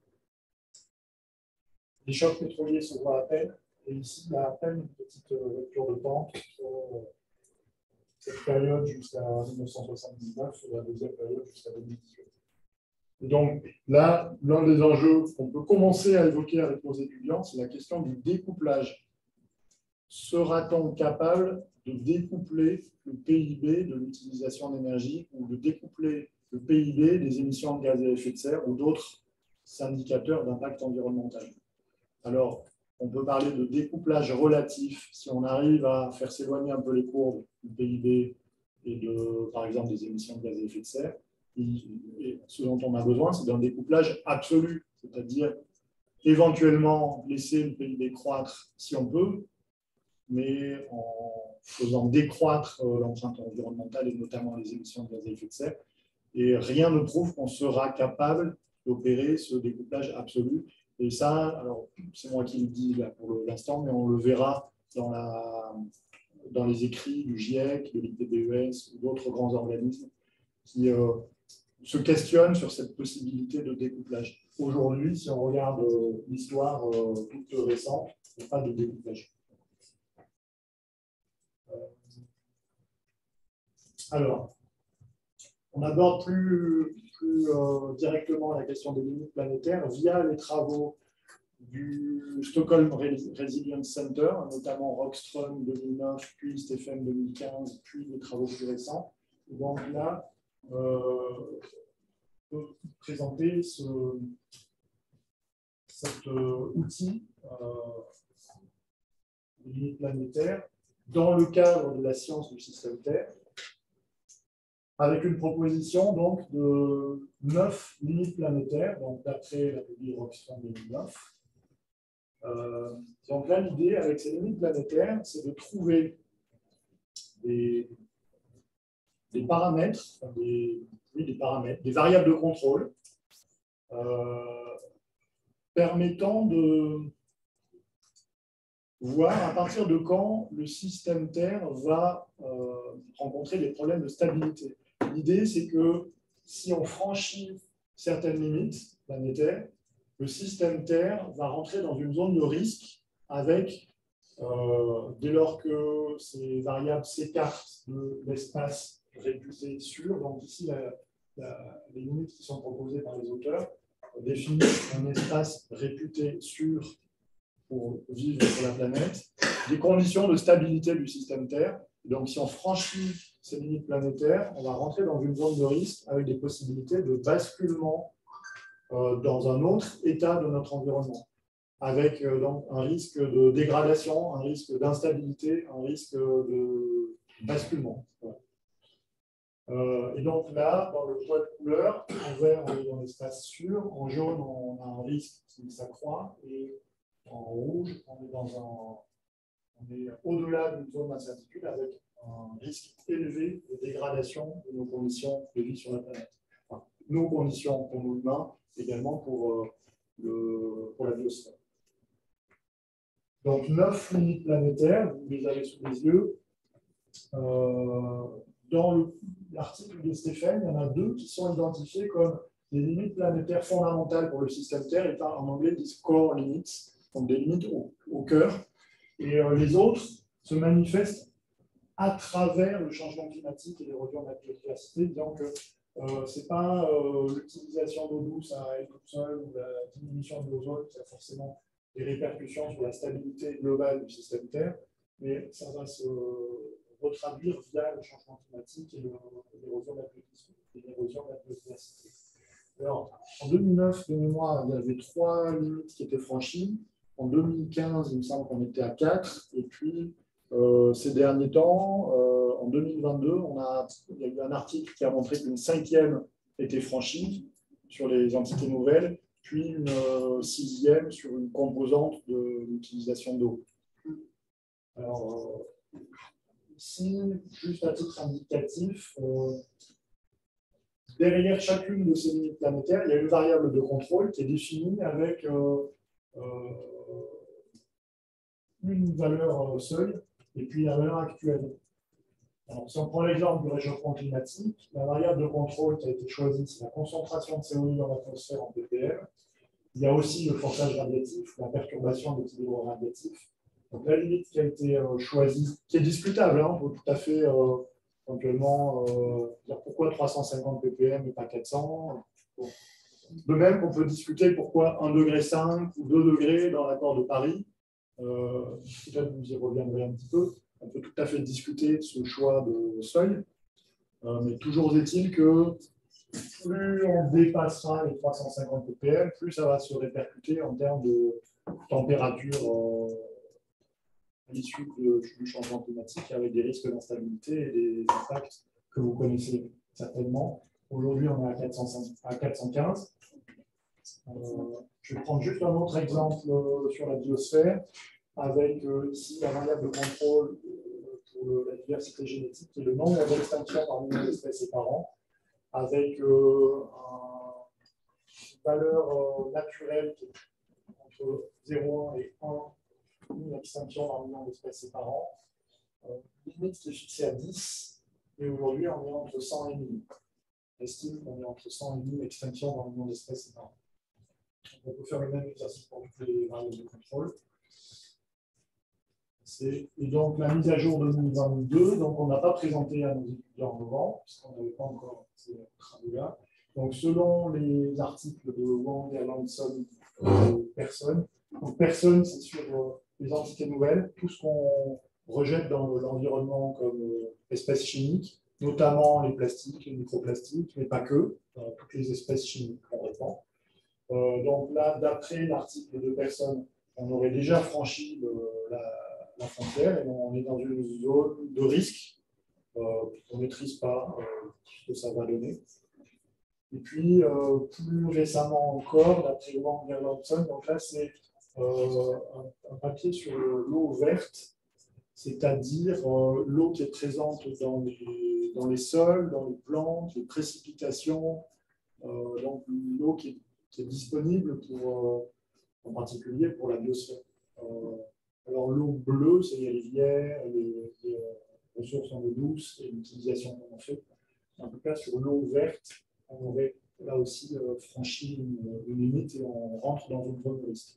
Les chocs pétroliers se voient à peine, et ici, il y a à peine une petite euh, rupture de pente sur euh, cette période jusqu'à mille neuf cent soixante-dix-neuf et la deuxième période jusqu'à deux mille dix-huit. Et donc là, l'un des enjeux qu'on peut commencer à évoquer avec nos étudiants, c'est la question du découplage. Sera-t-on capable de découpler le P I B de l'utilisation d'énergie ou de découpler le P I B des émissions de gaz à effet de serre ou d'autres indicateurs d'impact environnemental? Alors, on peut parler de découplage relatif si on arrive à faire s'éloigner un peu les courbes du P I B et de, par exemple, des émissions de gaz à effet de serre. Et ce dont on a besoin, c'est d'un découplage absolu, c'est-à-dire éventuellement laisser le P I B croître si on peut, mais en faisant décroître l'empreinte environnementale et notamment les émissions de gaz à effet de serre. Et rien ne prouve qu'on sera capable d'opérer ce découplage absolu. Et ça, alors c'est moi qui le dis là pour l'instant, mais on le verra dans, la, dans les écrits du GIEC, de l'I P B E S ou d'autres grands organismes qui euh, se questionnent sur cette possibilité de découplage. Aujourd'hui, si on regarde euh, l'histoire euh, toute récente, il n'y a pas de découplage. Alors, on aborde plus, plus euh, directement la question des limites planétaires via les travaux du Stockholm Resilience Center, notamment Rockström deux mille neuf, puis Stephen deux mille quinze, puis des travaux plus récents. Et donc là, euh, on peut présenter ce, cet euh, outil euh, des limites planétaires dans le cadre de la science du système Terre, avec une proposition donc, de neuf limites planétaires, d'après la publication Rockström deux mille neuf. Euh, donc là, l'idée avec ces limites planétaires, c'est de trouver des, des paramètres, enfin des, oui, des paramètres, des variables de contrôle euh, permettant de voir à partir de quand le système Terre va euh, rencontrer des problèmes de stabilité. L'idée, c'est que si on franchit certaines limites planétaires, le système Terre va rentrer dans une zone de risque avec, euh, dès lors que ces variables s'écartent de l'espace réputé sûr, donc ici, la, la, les limites qui sont proposées par les auteurs définissent un espace réputé sûr pour vivre sur la planète, des conditions de stabilité du système Terre. Donc, si on franchit ces limites planétaires, on va rentrer dans une zone de risque avec des possibilités de basculement euh, dans un autre état de notre environnement, avec euh, donc un risque de dégradation, un risque d'instabilité, un risque de basculement. Voilà. Euh, et donc là, dans le choix de couleur, en vert, on est dans l'espace sûr, en jaune, on a un risque qui s'accroît, et en rouge, on est, dans un, on est au-delà d'une zone d'incertitude avec un risque élevé de dégradation de nos conditions de vie sur la planète. Enfin, nos conditions pour nous humains, également pour, euh, le, pour la biosphère. Donc, neuf limites planétaires, vous les avez sous les yeux. Euh, dans l'article de Stéphane, il y en a deux qui sont identifiés comme des limites planétaires fondamentales pour le système Terre, et en anglais, ils disent core limits, donc des limites au, au cœur. Et euh, les autres se manifestent à travers le changement climatique et l'érosion de la biodiversité, disant que euh, ce n'est pas euh, l'utilisation d'eau douce à elle toute seule ou la diminution de l'ozone qui a forcément des répercussions sur la stabilité globale du système Terre, mais ça va se retraduire via le changement climatique et l'érosion de la biodiversité. Alors, en deux mille neuf, de mémoire, il y avait trois limites qui étaient franchies. En deux mille quinze, il me semble qu'on était à quatre. Et puis, euh, ces derniers temps, euh, en deux mille vingt-deux, on a, il y a eu un article qui a montré qu'une cinquième était franchie sur les entités nouvelles, puis une euh, sixième sur une composante de l'utilisation d'eau. Alors, euh, ici, juste à titre indicatif, euh, derrière chacune de ces limites planétaires, il y a une variable de contrôle qui est définie avec euh, euh, une valeur seuil et puis la valeur actuelle. Alors, si on prend l'exemple du réchauffement climatique, la variable de contrôle qui a été choisie, c'est la concentration de C O deux dans l'atmosphère en ppm. Il y a aussi le forçage radiatif, la perturbation de l'équilibre radiatif. Donc, la limite qui a été euh, choisie, qui est discutable, hein, on peut tout à fait euh, éventuellement euh, dire pourquoi trois cent cinquante ppm et pas quatre cents. Bon. De même qu'on peut discuter pourquoi un degré cinq ou deux degrés dans l'accord de Paris. Euh, Peut-être vous y reviendrez un petit peu. On peut tout à fait discuter de ce choix de seuil. Euh, mais toujours est-il que plus on dépassera les trois cent cinquante ppm, plus ça va se répercuter en termes de température euh, à l'issue du changement climatique, avec des risques d'instabilité et des impacts que vous connaissez certainement. Aujourd'hui, on est à, quatre cent cinq, à quatre cent quinze. Euh, je vais prendre juste un autre exemple euh, sur la biosphère, avec euh, ici la variable de contrôle euh, pour le, la diversité génétique et le nombre d'extinctions par million d'espèces et par an, avec euh, un, une valeur euh, naturelle qui est entre zéro virgule un et un, une extinction par million d'espèces et par an, euh, limite qui est fixée à dix, et aujourd'hui on est entre cent et mille. On estime qu'on est entre cent et mille extinctions par million d'espèces et par an. On peut faire le même exercice pour toutes les variables de contrôle. Et donc la mise à jour de deux mille vingt-deux, donc on n'a pas présenté à nos étudiants en novembre, puisqu'on n'avait pas encore ces travaux-là. Donc selon les articles de Wang, Erlandson, euh, personne, donc personne, c'est sur euh, les entités nouvelles, tout ce qu'on rejette dans l'environnement comme euh, espèces chimiques, notamment les plastiques, les microplastiques, mais pas que, euh, toutes les espèces chimiques qu'on répand. Euh, donc là, d'après l'article de personne, on aurait déjà franchi le, la la frontière et on est dans une zone de risque. Euh, on ne maîtrise pas euh, ce que ça va donner. Et puis, euh, plus récemment encore, d'après Wang Erlandson, donc là, c'est euh, un, un papier sur l'eau verte, c'est-à-dire euh, l'eau qui est présente dans les, dans les sols, dans les plantes, les précipitations, euh, donc l'eau qui, qui est disponible pour, euh, en particulier pour la biosphère. Euh, Alors, l'eau bleue, c'est les rivières, les, les ressources en eau douce et l'utilisation qu'on en fait. En tout cas, sur l'eau verte, on aurait là aussi euh, franchi une, une limite et on rentre dans une zone de risque.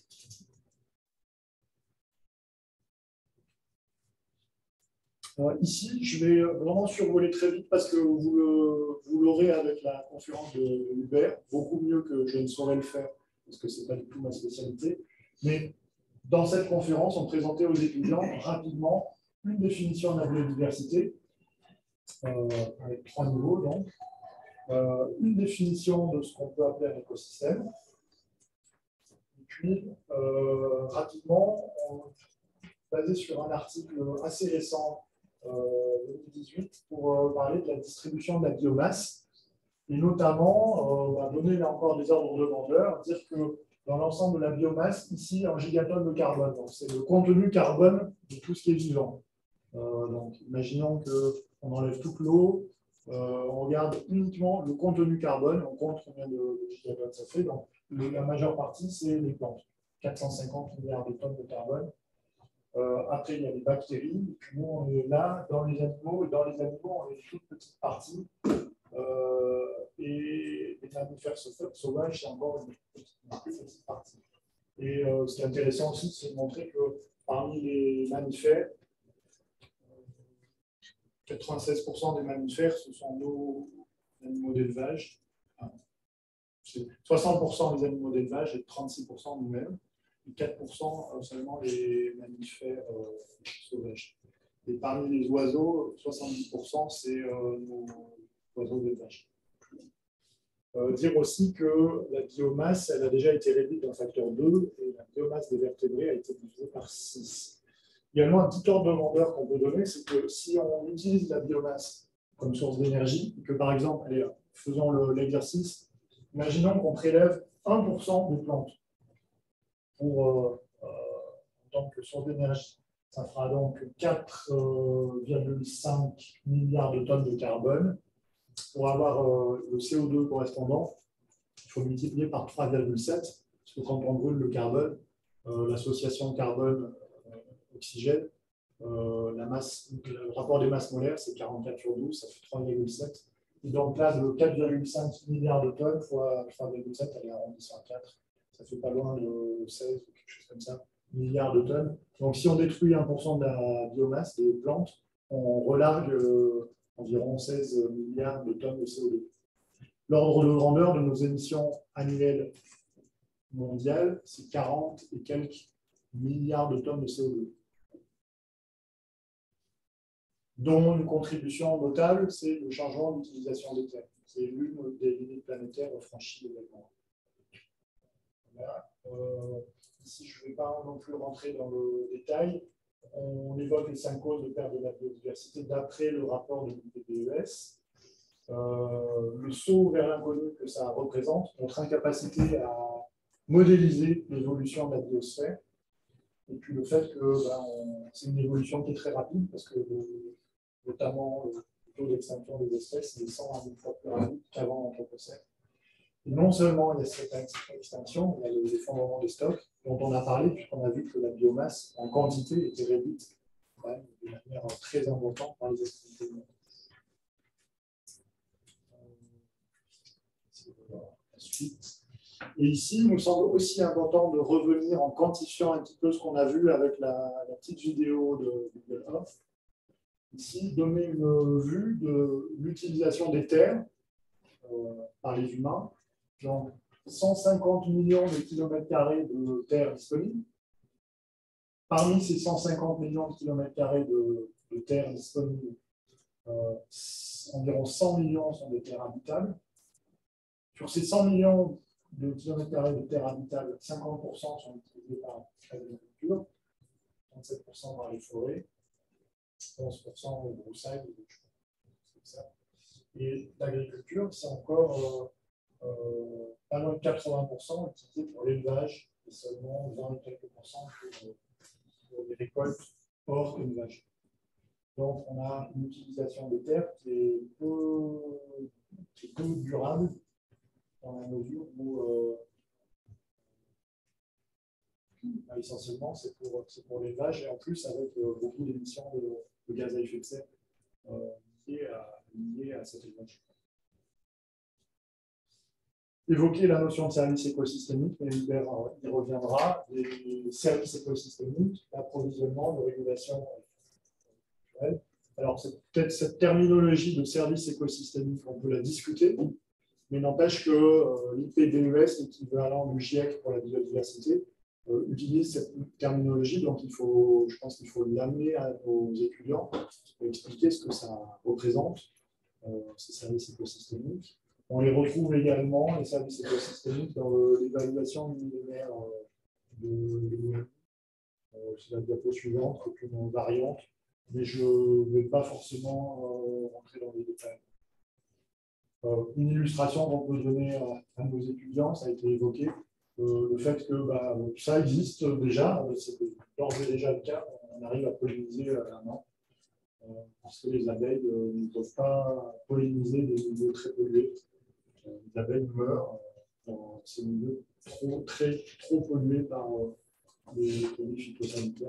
Alors, ici, je vais vraiment survoler très vite parce que vous l'aurez avec la conférence de Hubert, beaucoup mieux que je ne saurais le faire parce que ce n'est pas du tout ma spécialité. Mais dans cette conférence, on présentait aux étudiants rapidement une définition de la biodiversité, euh, avec trois niveaux, donc, euh, une définition de ce qu'on peut appeler un écosystème, et puis, euh, rapidement, on, basé sur un article assez récent, euh, deux mille dix-huit, pour euh, parler de la distribution de la biomasse, et notamment, euh, on va donner là encore des ordres de grandeur, dire que dans l'ensemble de la biomasse, ici en gigatonnes de carbone. C'est le contenu carbone de tout ce qui est vivant. Euh, donc, imaginons qu'on enlève toute l'eau, euh, on regarde uniquement le contenu carbone, on compte combien de, de gigatonnes ça fait. Donc, le, la majeure partie, c'est les plantes, quatre cent cinquante milliards de tonnes de carbone. Euh, après, il y a les bactéries, et puis nous, on est là dans les animaux, et dans les animaux, on est une toute petite partie. Euh, et les mammifères sauvages, c'est encore une petite, une petite partie. Et euh, ce qui est intéressant aussi, c'est de montrer que parmi les mammifères, quatre-vingt-seize pour cent des mammifères, ce sont nos animaux d'élevage. soixante pour cent des animaux d'élevage et trente-six pour cent nous-mêmes. Et quatre pour cent seulement les mammifères euh, sauvages. Et parmi les oiseaux, soixante-dix pour cent c'est euh, nos oiseaux d'élevage. Euh, dire aussi que la biomasse, elle a déjà été réduite d'un facteur deux et la biomasse des vertébrés a été divisée par six. Également, un petit ordre de grandeur qu'on peut donner, c'est que si on utilise la biomasse comme source d'énergie, et que par exemple, allez, faisons l'exercice, imaginons qu'on prélève un pour cent des plantes pour, euh, euh, en tant que source d'énergie. Ça fera donc quatre virgule cinq milliards de tonnes de carbone. Pour avoir euh, le C O deux correspondant, il faut multiplier par trois virgule sept, parce que quand on brûle le carbone, euh, l'association carbone-oxygène, euh, la masse, le rapport des masses molaires, c'est quarante-quatre sur douze, ça fait trois virgule sept. Et donc là, de quatre virgule cinq milliards de tonnes fois trois virgule sept, elle est arrondie à quatre, ça fait pas loin de seize ou quelque chose comme ça, milliards de tonnes. Donc si on détruit un pour cent de la biomasse des plantes, on relargue euh, environ seize milliards de tonnes de C O deux. L'ordre de grandeur de nos émissions annuelles mondiales, c'est quarante et quelques milliards de tonnes de C O deux. Dont une contribution notable, c'est le changement d'utilisation des terres. C'est l'une des limites planétaires franchies également. Voilà. Euh, ici, je ne vais pas non plus rentrer dans le détail. On évoque les cinq causes de perte de la biodiversité d'après le rapport de l'I P B E S. Euh, le saut vers l'inconnu que ça représente, notre incapacité à modéliser l'évolution de la biosphère, et puis le fait que ben, c'est une évolution qui est très rapide, parce que le, notamment le taux d'extinction des espèces est cent à mille fois plus rapide qu'avant l'Anthropocène. Et non seulement il y a cette extinction, il y a l'effondrement des stocks, dont on a parlé, puisqu'on a vu que la biomasse en quantité était réduite quand même, de manière très importante par les extrémités du monde. Suite. Et ici, il nous semble aussi important de revenir en quantifiant un petit peu ce qu'on a vu avec la, la petite vidéo de Google Earth. Ici, donner une vue de l'utilisation des terres euh, par les humains. Donc, cent cinquante millions de kilomètres carrés de terres disponibles. Parmi ces cent cinquante millions de kilomètres carrés de, de terres disponibles, euh, environ cent millions sont des terres habitables. Sur ces cent millions de kilomètres carrés de terres habitables, cinquante pour cent sont utilisés par l'agriculture, trente-sept pour cent par les forêts, onze pour cent les broussailles, des choses comme ça. Et l'agriculture, c'est encore euh, euh, pas loin de quatre-vingts pour cent utilisé pour l'élevage et seulement vingt et quelques pour cent pour, pour les récoltes hors élevage. Donc, on a une utilisation des terres qui est peu, qui est peu durable, dans la mesure où euh, bah, essentiellement c'est pour, pour l'élevage et en plus avec euh, beaucoup d'émissions de, de gaz à effet de serre euh, liées, à, liées à cet élevage. Évoquer la notion de service écosystémique, mais Hubert y reviendra, les services écosystémiques, l'approvisionnement, de régulation. Alors, c'est peut-être cette terminologie de service écosystémique, on peut la discuter. Mais n'empêche que euh, l'I P B E S, l'équivalent du GIEC pour la biodiversité, euh, utilise cette terminologie. Donc, il faut, je pense qu'il faut l'amener à nos étudiants pour expliquer ce que ça représente, euh, ces services écosystémiques. On les retrouve également, les services écosystémiques, dans l'évaluation millénaire euh, de l'U N. Euh, c'est la diapo suivante, avec une variante, mais je ne vais pas forcément euh, rentrer dans les détails. Euh, une illustration qu'on peut donner à, à nos étudiants, ça a été évoqué, Euh, le fait que bah, ça existe déjà, c'est d'ores et déjà le cas, on arrive à polliniser euh, la main, euh, parce que les abeilles euh, ne peuvent pas polliniser des milieux très pollués. Euh, les abeilles meurent euh, dans ces milieux trop, très, trop pollués par euh, les produits phytosanitaires.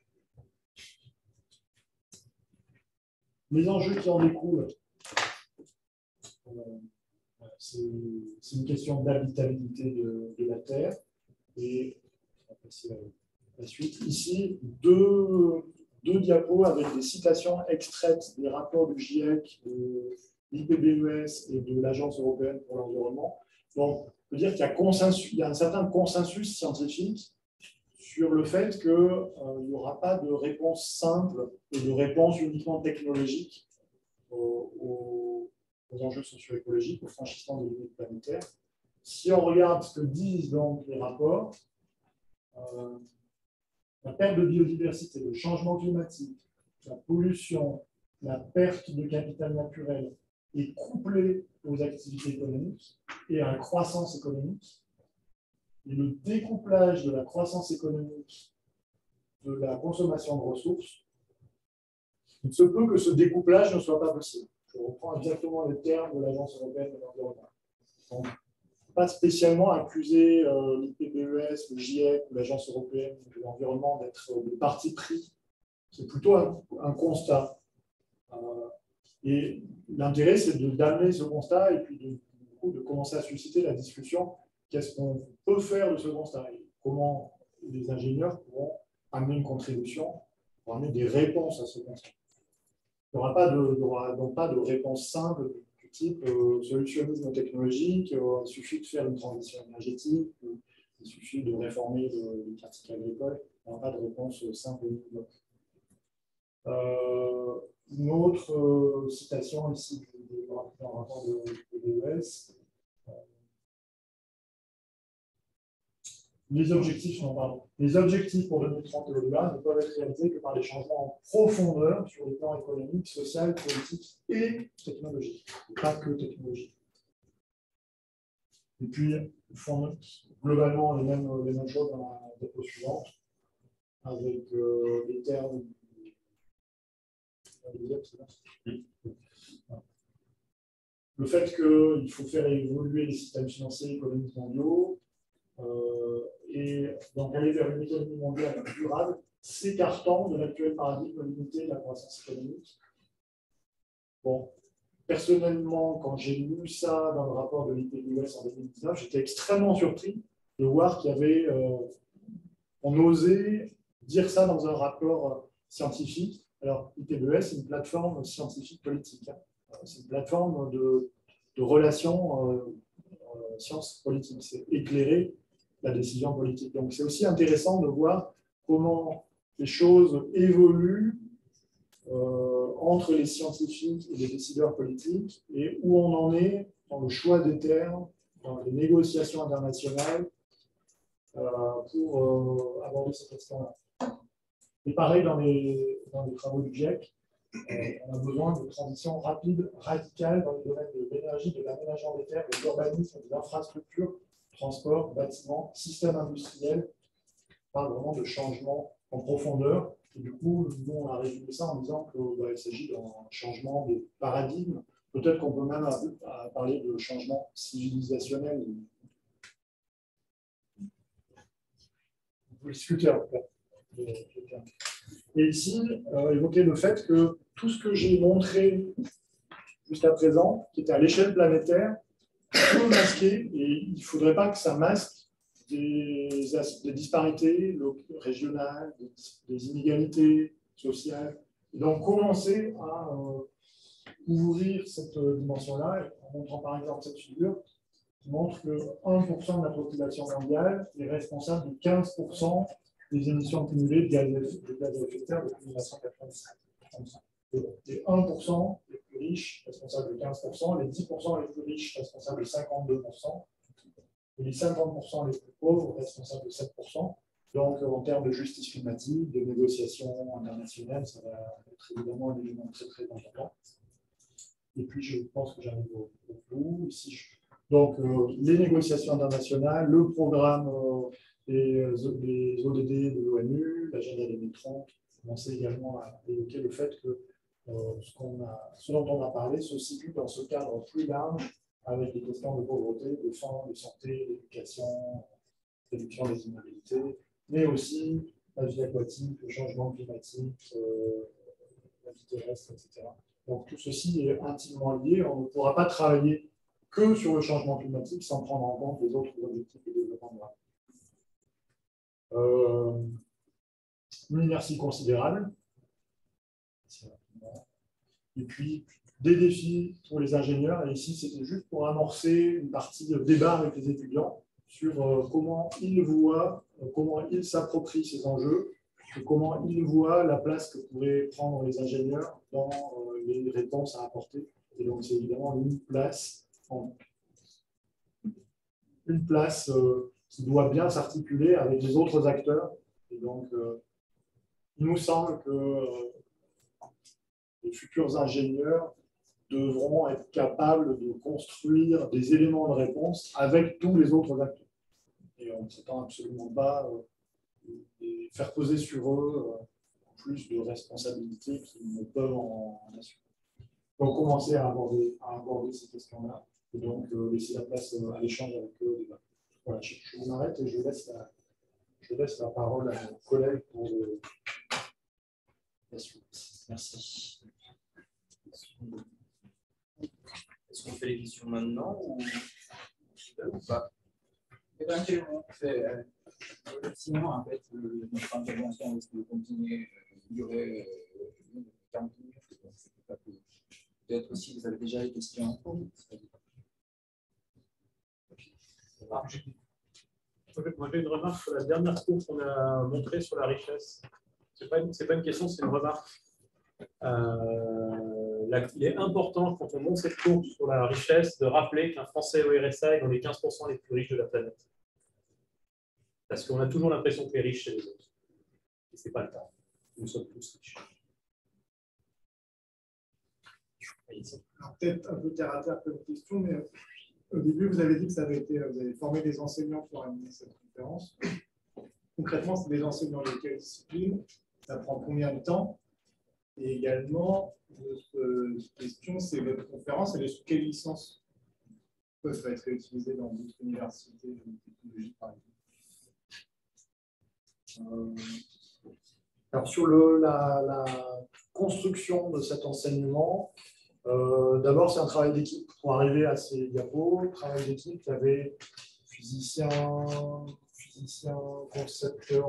Les enjeux qui en découlent, euh, c'est une question d'habitabilité de, de la Terre. Et on va passer à la suite. Ici, deux, deux diapos avec des citations extraites des rapports du GIEC, de l'I P B E S et de l'Agence européenne pour l'environnement. Donc, on peut dire qu'il y a, consensus, il y a un certain consensus scientifique sur le fait qu'il euh, n'y aura pas de réponse simple et de réponse uniquement technologique aux, aux, aux enjeux socio-écologiques, au franchissement des limites planétaires. Si on regarde ce que disent donc les rapports, euh, la perte de biodiversité, le changement climatique, la pollution, la perte de capital naturel est couplée aux activités économiques et à la croissance économique. Et le découplage de la croissance économique de la consommation de ressources, il se peut que ce découplage ne soit pas possible. Je reprends exactement les termes de l'Agence européenne de l'environnement. Donc, pas spécialement accuser euh, l'I P B E S, le GIEC ou l'Agence européenne de l'environnement d'être euh, de parti pris. C'est plutôt un, un constat. Euh, et l'intérêt, c'est d'amener ce constat et puis de, du coup, de commencer à susciter la discussion. Qu'est-ce qu'on peut faire de ce constat et comment les ingénieurs pourront amener une contribution pour amener des réponses à ce constat. Il n'y aura, pas de, il y aura donc pas de réponse simple du type euh, solutionnisme technologique, euh, il suffit de faire une transition énergétique, euh, il suffit de réformer le, les pratiques agricoles. Il n'y aura pas de réponse simple et unique. Euh, une autre euh, citation ici dans le rapport de, de l'E E S. Les objectifs, non, pardon. Les objectifs pour deux mille trente et au-delà ne peuvent être réalisés que par des changements en profondeur sur les plans économiques, social, politique et technologique. Et pas que technologique. Et puis, ils font globalement les mêmes, les mêmes choses dans la diapo suivante, avec euh, les termes. Le fait qu'il faut faire évoluer les systèmes financiers et économiques mondiaux, euh, et donc aller vers une économie mondiale durable, s'écartant de l'actuel paradigme limité de la croissance économique. Bon, personnellement, quand j'ai lu ça dans le rapport de l'I P B E S en deux mille dix-neuf, j'étais extrêmement surpris de voir qu'il y avait, euh, on osait dire ça dans un rapport scientifique. Alors, l'I P B E S, c'est une plateforme scientifique politique. Hein. C'est une plateforme de, de relations euh, euh, sciences politiques. C'est éclairer la décision politique. Donc, c'est aussi intéressant de voir comment les choses évoluent euh, entre les scientifiques et les décideurs politiques et où on en est dans le choix des termes, dans les négociations internationales euh, pour euh, aborder cette question-là. Et pareil dans les, dans les travaux du GIEC, euh, on a besoin de transitions rapides, radicales dans les domaines de l'énergie, de l'aménagement des terres, de l'urbanisme, des infrastructures, transport, bâtiments, systèmes industriels. On parle vraiment de changement en profondeur. Et du coup, nous, on a résumé ça en disant qu'il bah, s'agit d'un changement des paradigmes. Peut-être qu'on peut même à, à parler de changement civilisationnel. On peut discuter après. Et ici, euh, évoquer le fait que tout ce que j'ai montré jusqu'à présent, qui était à l'échelle planétaire, peut masquer, et il ne faudrait pas que ça masque des, des disparités régionales, des, des inégalités sociales. Et donc, commencer à euh, ouvrir cette dimension-là, en montrant par exemple cette figure, qui montre que un pour cent de la population mondiale est responsable de quinze pour cent des émissions cumulées de gaz à effet de serre depuis mille neuf cent quatre-vingt-cinq. Les un pour cent les plus riches responsables de quinze pour cent, les dix pour cent les plus riches responsables de cinquante-deux pour cent, et les cinquante pour cent les plus pauvres responsables de sept pour cent. Donc, en termes de justice climatique, de négociations internationales, ça va être évidemment un élément très très important. Et puis, je pense que j'arrive au, au bout. Ici, je Donc, euh, les négociations internationales, le programme euh, des, des O D D de l'ONU, l'agenda deux mille trente, commençait également à évoquer le fait que euh, ce, qu'on a, ce dont on a parlé se situe dans ce cadre plus large avec les questions de pauvreté, de faim, de santé, d'éducation, réduction des inégalités, mais aussi la vie aquatique, le changement climatique, euh, la vie terrestre, et cetera. Donc tout ceci est intimement lié. On ne pourra pas travailler que sur le changement climatique sans prendre en compte les autres objectifs de développement durable. Euh, une inertie considérable. Et puis, des défis pour les ingénieurs. Et ici, c'était juste pour amorcer une partie de débat avec les étudiants sur euh, comment ils voient, euh, comment ils s'approprient ces enjeux, et comment ils voient la place que pourraient prendre les ingénieurs dans euh, les réponses à apporter. Et donc, c'est évidemment une place, en, une place euh, qui doit bien s'articuler avec les autres acteurs. Et donc, euh, il nous semble que euh, les futurs ingénieurs devront être capables de construire des éléments de réponse avec tous les autres acteurs. Et on ne s'attend absolument pas euh, de faire peser sur eux euh, plus de responsabilités qu'ils ne peuvent en, en assumer. Donc, commencer à aborder, à aborder ces questions-là et donc euh, laisser la place euh, à l'échange avec eux au débat. Voilà, je, je vous arrête et je laisse la, je laisse la parole à mon collègue pour le, la suite. Merci.
Est-ce qu'on fait les questions maintenant ou, ou pas? Éventuellement, euh, sinon, en fait, euh, notre intervention risque de continuer, euh, durer euh, quarante minutes. Peut-être aussi, vous avez déjà des questions.
Ah, moi, j'ai une remarque sur la dernière courbe qu'on a montrée sur la richesse. Ce n'est pas, pas une question, c'est une remarque. Euh, là, il est important, quand on monte cette courbe sur la richesse, de rappeler qu'un Français au R S A est dans les quinze pour cent les plus riches de la planète. Parce qu'on a toujours l'impression que les riches, c'est les autres. Et ce n'est pas le cas. Nous sommes tous riches.
Peut-être un peu terre à terre comme question, mais au début, vous avez dit que ça avait été, vous avez formé des enseignants pour animer cette conférence. Concrètement, c'est des enseignants de quelle discipline? Ça prend combien de temps? Et également, notre question, c'est votre conférence, elle est sous quelle licence? Pourquoi ça va être réutilisé dans d'autres universités de technologie, par exemple?
Euh, alors, sur le, la, la construction de cet enseignement, euh, d'abord, c'est un travail d'équipe. Pour arriver à ces diapos, travail d'équipe, il y avait physiciens, physiciens, concepteurs,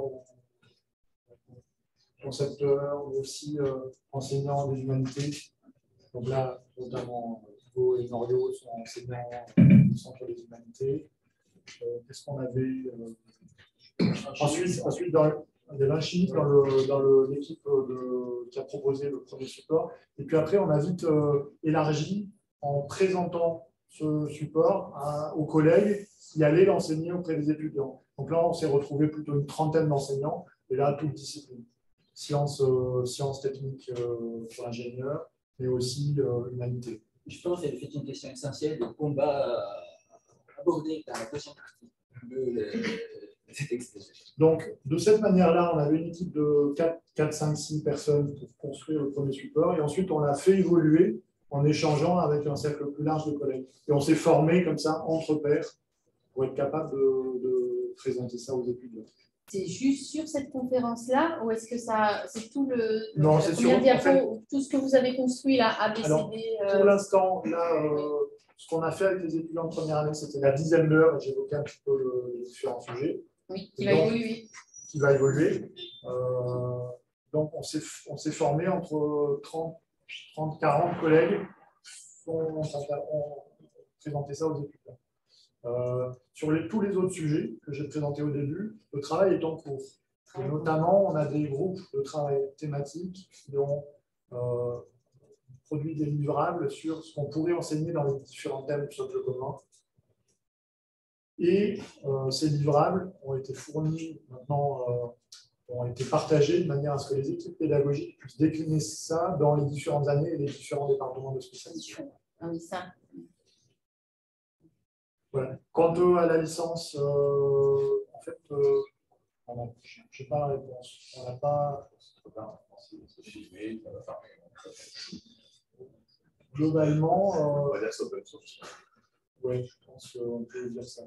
concepteurs, mais aussi euh, enseignants des humanités. Donc là, notamment, Hugo et Norio sont enseignants au Centre des humanités. Euh, Qu'est-ce qu'on avait euh, Ensuite, ensuite dans, il y avait un chimiste dans l'équipe qui a proposé le premier support. Et puis après, on a vite euh, élargi en présentant ce support à, aux collègues qui allaient l'enseigner auprès des étudiants. Donc là, on s'est retrouvé plutôt une trentaine d'enseignants, et là, toutes disciplines. Sciences, euh, sciences techniques euh, pour l'ingénieur, mais aussi euh, humanité.
Je pense que c'est une question essentielle de combat abordé dans la prochaine partie de cet exposé.
Donc, de cette manière-là, on avait une équipe de quatre, cinq, six personnes pour construire le premier support, et ensuite, on l'a fait évoluer en échangeant avec un cercle plus large de collègues. Et on s'est formé comme ça, entre pairs, pour être capable de, de présenter ça aux étudiants.
C'est juste sur cette conférence-là, ou est-ce que ça, c'est tout le,
non,
le
c'est
sur,
diapos,
en fait,
tout
ce que vous avez construit là, A B C D
alors,
euh...
Pour l'instant, là, euh, ce qu'on a fait avec les étudiants de première année, c'était la dizaine d'heures, et j'évoquais un petit peu le, les différents sujets.
Oui, qui
et
va
donc,
évoluer.
Qui va évoluer. Euh, donc, on s'est formé entre trente, quarante collègues qui ont présenté ça aux étudiants. Euh, sur les, tous les autres sujets que j'ai présentés au début, le travail est en cours. Et notamment, on a des groupes de travail thématiques qui ont euh, produit des livrables sur ce qu'on pourrait enseigner dans les différents thèmes du socle commun. Et euh, ces livrables ont été fournis, maintenant euh, ont été partagés de manière à ce que les équipes pédagogiques puissent décliner ça dans les différentes années et les différents départements de spécialisation.
Ah oui, ça.
Voilà. Quant euh, à la licence, euh, en fait, euh, je n'ai pas la réponse. On n'a pas.
C'est filmé, ça va faire.
Globalement,
on va dire ça open source.
Oui, je pense qu'on peut dire ça.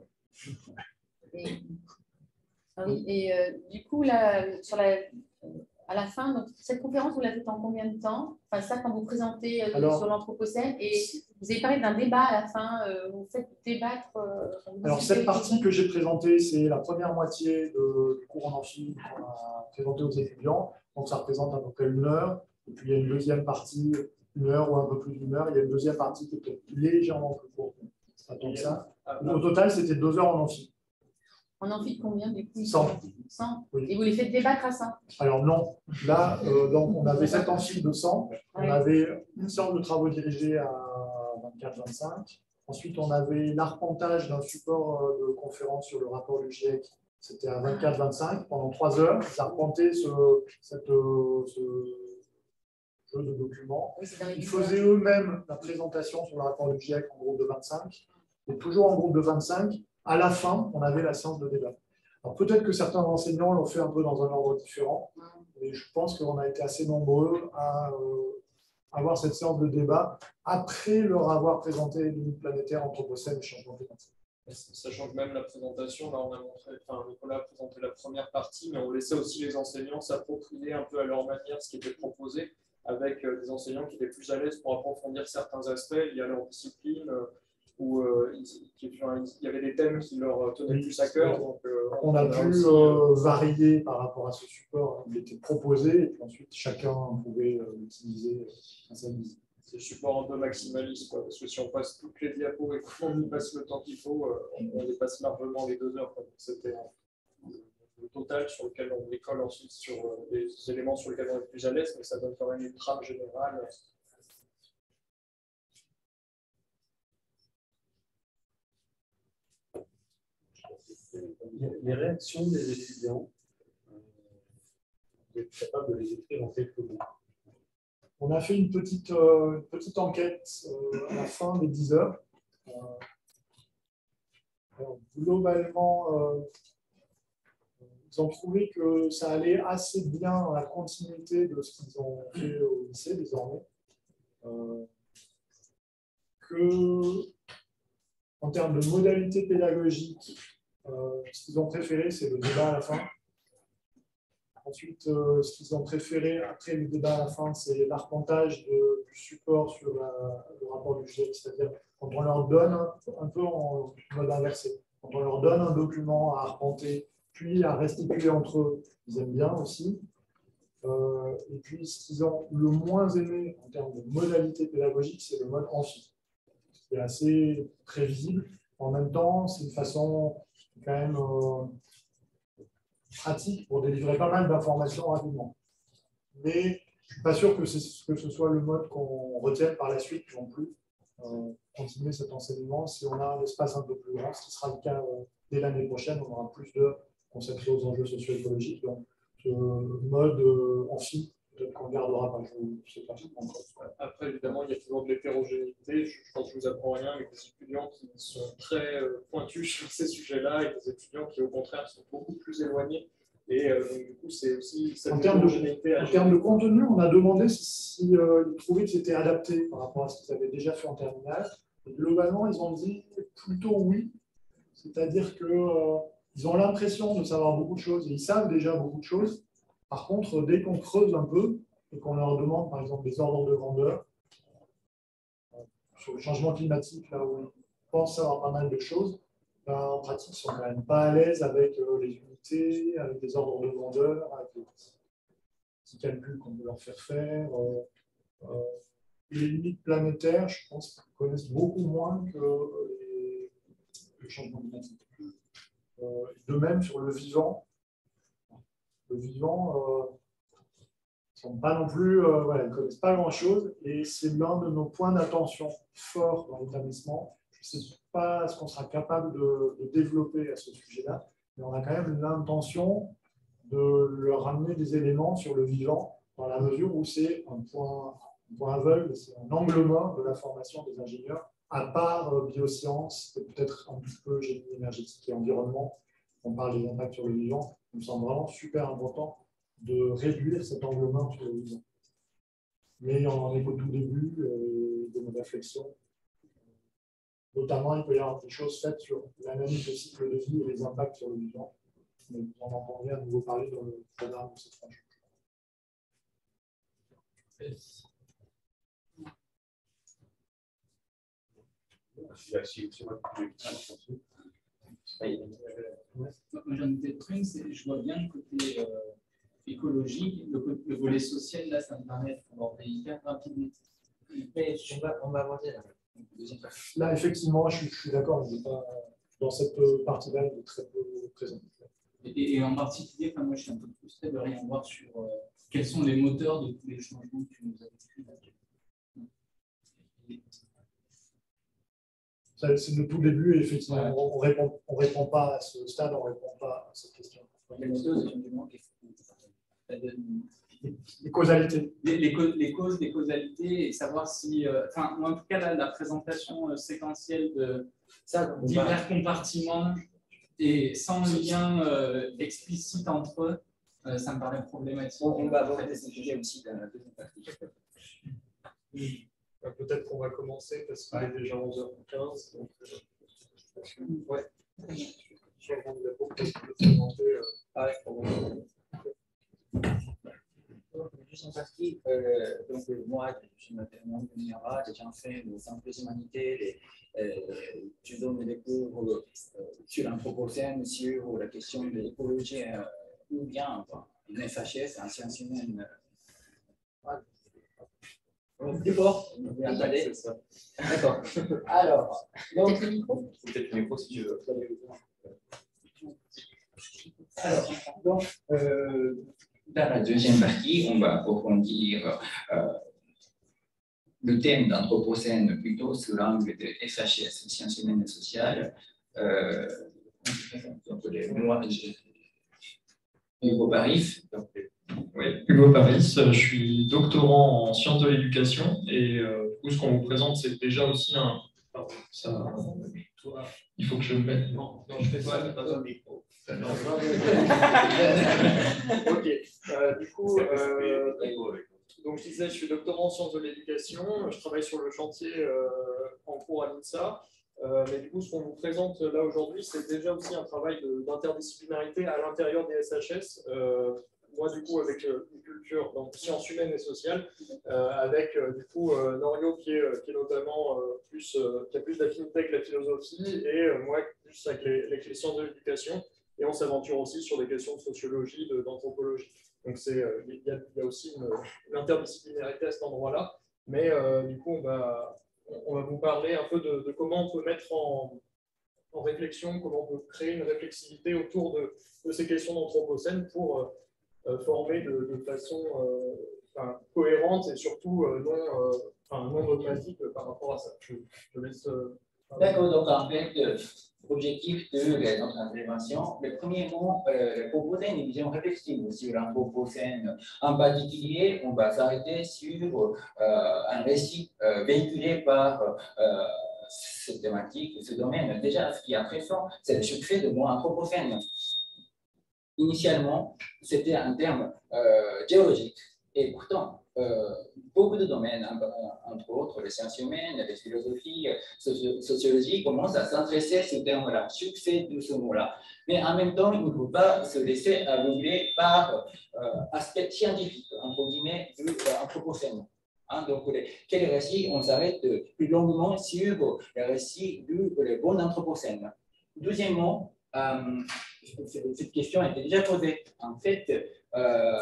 Et, ah oui, et euh, du coup, là, sur la, à la fin, donc, cette conférence, vous la faites en combien de temps? Enfin, ça, quand vous présentez euh,
Alors,
sur l'Anthropocène, et vous avez parlé d'un débat à la fin, euh, vous faites débattre. Euh,
Alors, cette partie que j'ai présentée, c'est la première moitié de, du cours en amphi qu'on a présenté aux étudiants. Donc, ça représente à peu près une heure. Et puis, il y a une deuxième partie, une heure ou un peu plus d'une heure. Il y a une deuxième partie qui est peut-être légèrement plus courte. Pas tant que ça. Au total, c'était deux heures en amphi.
En amphi de combien du coup?
cent.
cent.
Oui.
Et vous les faites débattre à cent?
Alors non, là, euh, donc on avait sept amphi de cent, on
Oui.
avait une séance de travaux dirigés à vingt-quatre vingt-cinq, ensuite on avait l'arpentage d'un support euh, de conférence sur le rapport du GIEC, c'était à vingt-quatre vingt-cinq, pendant trois heures, ils arpentaient ce, cette, euh, ce jeu de documents.
Oui, dans les
Ils faisaient eux-mêmes la présentation sur le rapport du GIEC en groupe de vingt-cinq, et toujours en groupe de vingt-cinq, à la fin, on avait la séance de débat. Alors peut-être que certains enseignants l'ont fait un peu dans un ordre différent, mais je pense qu'on a été assez nombreux à euh, avoir cette séance de débat après leur avoir présenté les limites planétaires, anthropocène et changement climatique.
Ça change même la présentation. Là, on a montré, enfin, Nicolas a présenté la première partie, mais on laissait aussi les enseignants s'approprier un peu à leur manière ce qui était proposé, avec euh, des enseignants qui étaient plus à l'aise pour approfondir certains aspects liés à leur discipline. Euh, où euh, il, il y avait des thèmes qui leur tenaient plus à cœur. Donc, euh,
on a
on
pu
aussi,
euh, varier par rapport à ce support qui était proposé, et puis ensuite chacun pouvait euh, l'utiliser à sa guise.
C'est le support un peu maximaliste, quoi, parce que si on passe toutes les diapos et qu'on y passe le temps qu'il faut, euh, on, on dépasse largement les deux heures. C'était euh, le total sur lequel on décolle ensuite sur euh, les éléments sur lesquels on est plus à l'aise, mais ça donne quand même une trame générale.
Les réactions des étudiants, euh, vous êtes capable de les écrire en quelques mots.
On a fait une petite, euh, une petite enquête euh, à la fin des dix heures. Euh, alors, globalement, euh, ils ont trouvé que ça allait assez bien dans la continuité de ce qu'ils ont fait au lycée désormais. Euh, que, en termes de modalité pédagogique, euh, ce qu'ils ont préféré, c'est le débat à la fin. Ensuite, euh, ce qu'ils ont préféré après le débat à la fin, c'est l'arpentage du support sur la, le rapport du GIEC, c'est-à-dire quand on leur donne, un, un peu en mode inversé, quand on leur donne un document à arpenter, puis à restituer entre eux, ils aiment bien aussi. Euh, et puis, ce qu'ils ont le moins aimé en termes de modalité pédagogique, c'est le mode amphi. C'est assez prévisible. En même temps, c'est une façon quand même euh, pratique pour délivrer pas mal d'informations rapidement. Mais je ne suis pas sûr que, que ce soit le mode qu'on retienne par la suite non plus. Euh, continuer cet enseignement, si on a un espace un peu plus grand, ce qui sera le cas euh, dès l'année prochaine, on aura plus de consacrés aux enjeux socio-écologiques. Donc, ce mode euh, amphi, peut-être qu'on ne gardera pas, je ne sais pas encore.
Après, évidemment, il y a toujours de l'hétérogénéité. Je, je pense que je ne vous apprends rien, mais des étudiants qui sont très euh, pointus sur ces sujets-là et des étudiants qui, au contraire, sont beaucoup plus éloignés. Et euh, donc, du coup, c'est aussi cette
en termes
hétérogénéité.
De, en termes de contenu, on a demandé s'ils si, euh, trouvaient que c'était adapté par rapport à ce qu'ils avaient déjà fait en terminale. Et globalement, ils ont dit plutôt oui. C'est-à-dire qu'ils euh, ont l'impression de savoir beaucoup de choses et ils savent déjà beaucoup de choses. Par contre, dès qu'on creuse un peu et qu'on leur demande, par exemple, des ordres de grandeur, euh, sur le changement climatique, là où ils pensent savoir pas mal de choses, ben, en pratique, ils sont quand même pas à l'aise avec euh, les unités, avec des ordres de grandeur, avec les petits calculs qu'on peut leur faire faire. Euh, euh, les limites planétaires, je pense qu'ils connaissent beaucoup moins que les, le changement climatique. Euh, de même, sur le vivant, le vivant, euh, ils ne sont pas non plus, euh, voilà, ils ne connaissent pas grand-chose, et c'est l'un de nos points d'attention forts dans l'établissement. Je ne sais pas ce qu'on sera capable de, de développer à ce sujet-là, mais on a quand même l'intention de leur amener des éléments sur le vivant, dans la mesure où c'est un point, un point aveugle, c'est un angle mort de la formation des ingénieurs à part euh, biosciences, et peut-être un petit peu génie énergétique et environnement, on parle des impacts sur le vivant, il me semble vraiment super important de réduire cet angle mort sur le vivant. Mais on en est qu'au tout début euh, de notre réflexion. Notamment, il peut y avoir des choses faites sur l'analyse du cycle de vie et les impacts sur le vivant. Mais vous en entendrez à nouveau parler dans le programme de cette franchise.
Moi, j'en ai peut-être une, c'est je vois bien le côté euh, écologique, le, le volet social, là, ça me permet d'aborder hyper rapidement.
Mais on va, on va avancer là.
Là, effectivement, je, je suis d'accord, dans cette partie-là, il est très peu présent.
Et, et en particulier, enfin, moi, je suis un peu frustré de rien voir sur euh, quels sont les moteurs de tous les changements que tu nous as décrits.
C'est le tout début, et effectivement, ouais. on ne répond, on répond pas à ce stade, on ne répond pas à cette question.
Les moteurs de changement,
les causalités.
Les, les, les causes, les causalités, et savoir si, euh, enfin, en tout cas, la, la présentation euh, séquentielle de ça, divers compartiments et sans lien euh, explicite entre eux, euh, ça me paraît problématique.
On, on va aborder ce sujet aussi dans la deuxième partie.
Peut-être qu'on va commencer parce qu'il est déjà onze heures quinze. Donc, euh, ouais. Je vais prendre la boucle pour le présenter. Euh,
La deuxième partie, euh, donc moi, je m'appelle Mohamed Mira, j'ai déjà fait les simples humanités, euh, je donne des cours euh, sur l'anthropocène, sur la question de l'écologie, euh, ou bien enfin, une F H S, en sciences humaines. Voilà. Plus fort, on va aller. D'accord. Alors, donc,
peut-être le micro.
Peut-être le micro si tu veux.
Alors, donc, euh, dans la deuxième partie, on va approfondir euh, le thème d'anthropocène plutôt sous l'angle de F H S, sciences humaines et sociales. Euh, donc, les, moi, j'ai Hugo Parif.
Oui, Hugo Paris, je suis doctorant en sciences de l'éducation et euh, du coup, ce qu'on vous présente, c'est déjà aussi un. Pardon, ça, il faut que je me mette.
Non, non, je fais pas dans un micro. Ok, euh, du coup, euh, donc je disais, je suis doctorant en sciences de l'éducation, je travaille sur le chantier euh, en cours à l'INSA. Euh, mais du coup, ce qu'on vous présente là aujourd'hui, c'est déjà aussi un travail d'interdisciplinarité à l'intérieur des S H S. Euh, moi, du coup, avec euh, une culture dans sciences humaines et sociales, euh, avec euh, du coup euh, Norio qui est, qui est notamment euh, plus, euh, qui a plus d'affinité avec la philosophie, et euh, moi plus avec les, avec les sciences de l'éducation. Et on s'aventure aussi sur des questions de sociologie, d'anthropologie. Donc, il euh, y, y a aussi une, une interdisciplinarité à cet endroit-là. Mais euh, du coup, on va, on va vous parler un peu de, de comment on peut mettre en, en réflexion, comment on peut créer une réflexivité autour de, de ces questions d'anthropocène pour euh, former de, de façon euh, enfin, cohérente et surtout euh, non, euh, enfin, non dogmatique par rapport à ça. Je, je laisse. Euh,
D'accord, donc en fait, euh, l'objectif de notre intervention, le premier mot, euh, proposer une vision réflexive sur l'anthropocène. En particulier, on va s'arrêter sur euh, un récit euh, véhiculé par euh, cette thématique, ce domaine. Déjà, ce qui est intéressant, c'est le succès de mot anthropocène. Initialement, c'était un terme euh, géologique, et pourtant, euh, beaucoup de domaines, entre autres les sciences humaines, les philosophies, soci sociologie, commencent à s'intéresser à ce terme-là, succès de ce mot-là. Mais en même temps, il ne faut pas se laisser aveugler par euh, aspect scientifique, entre guillemets, de l'anthropocène. Hein, donc, les, quel récit, on s'arrête plus longuement sur les récits du bon anthropocène. Deuxièmement, euh, cette question a été déjà posée. En fait, euh,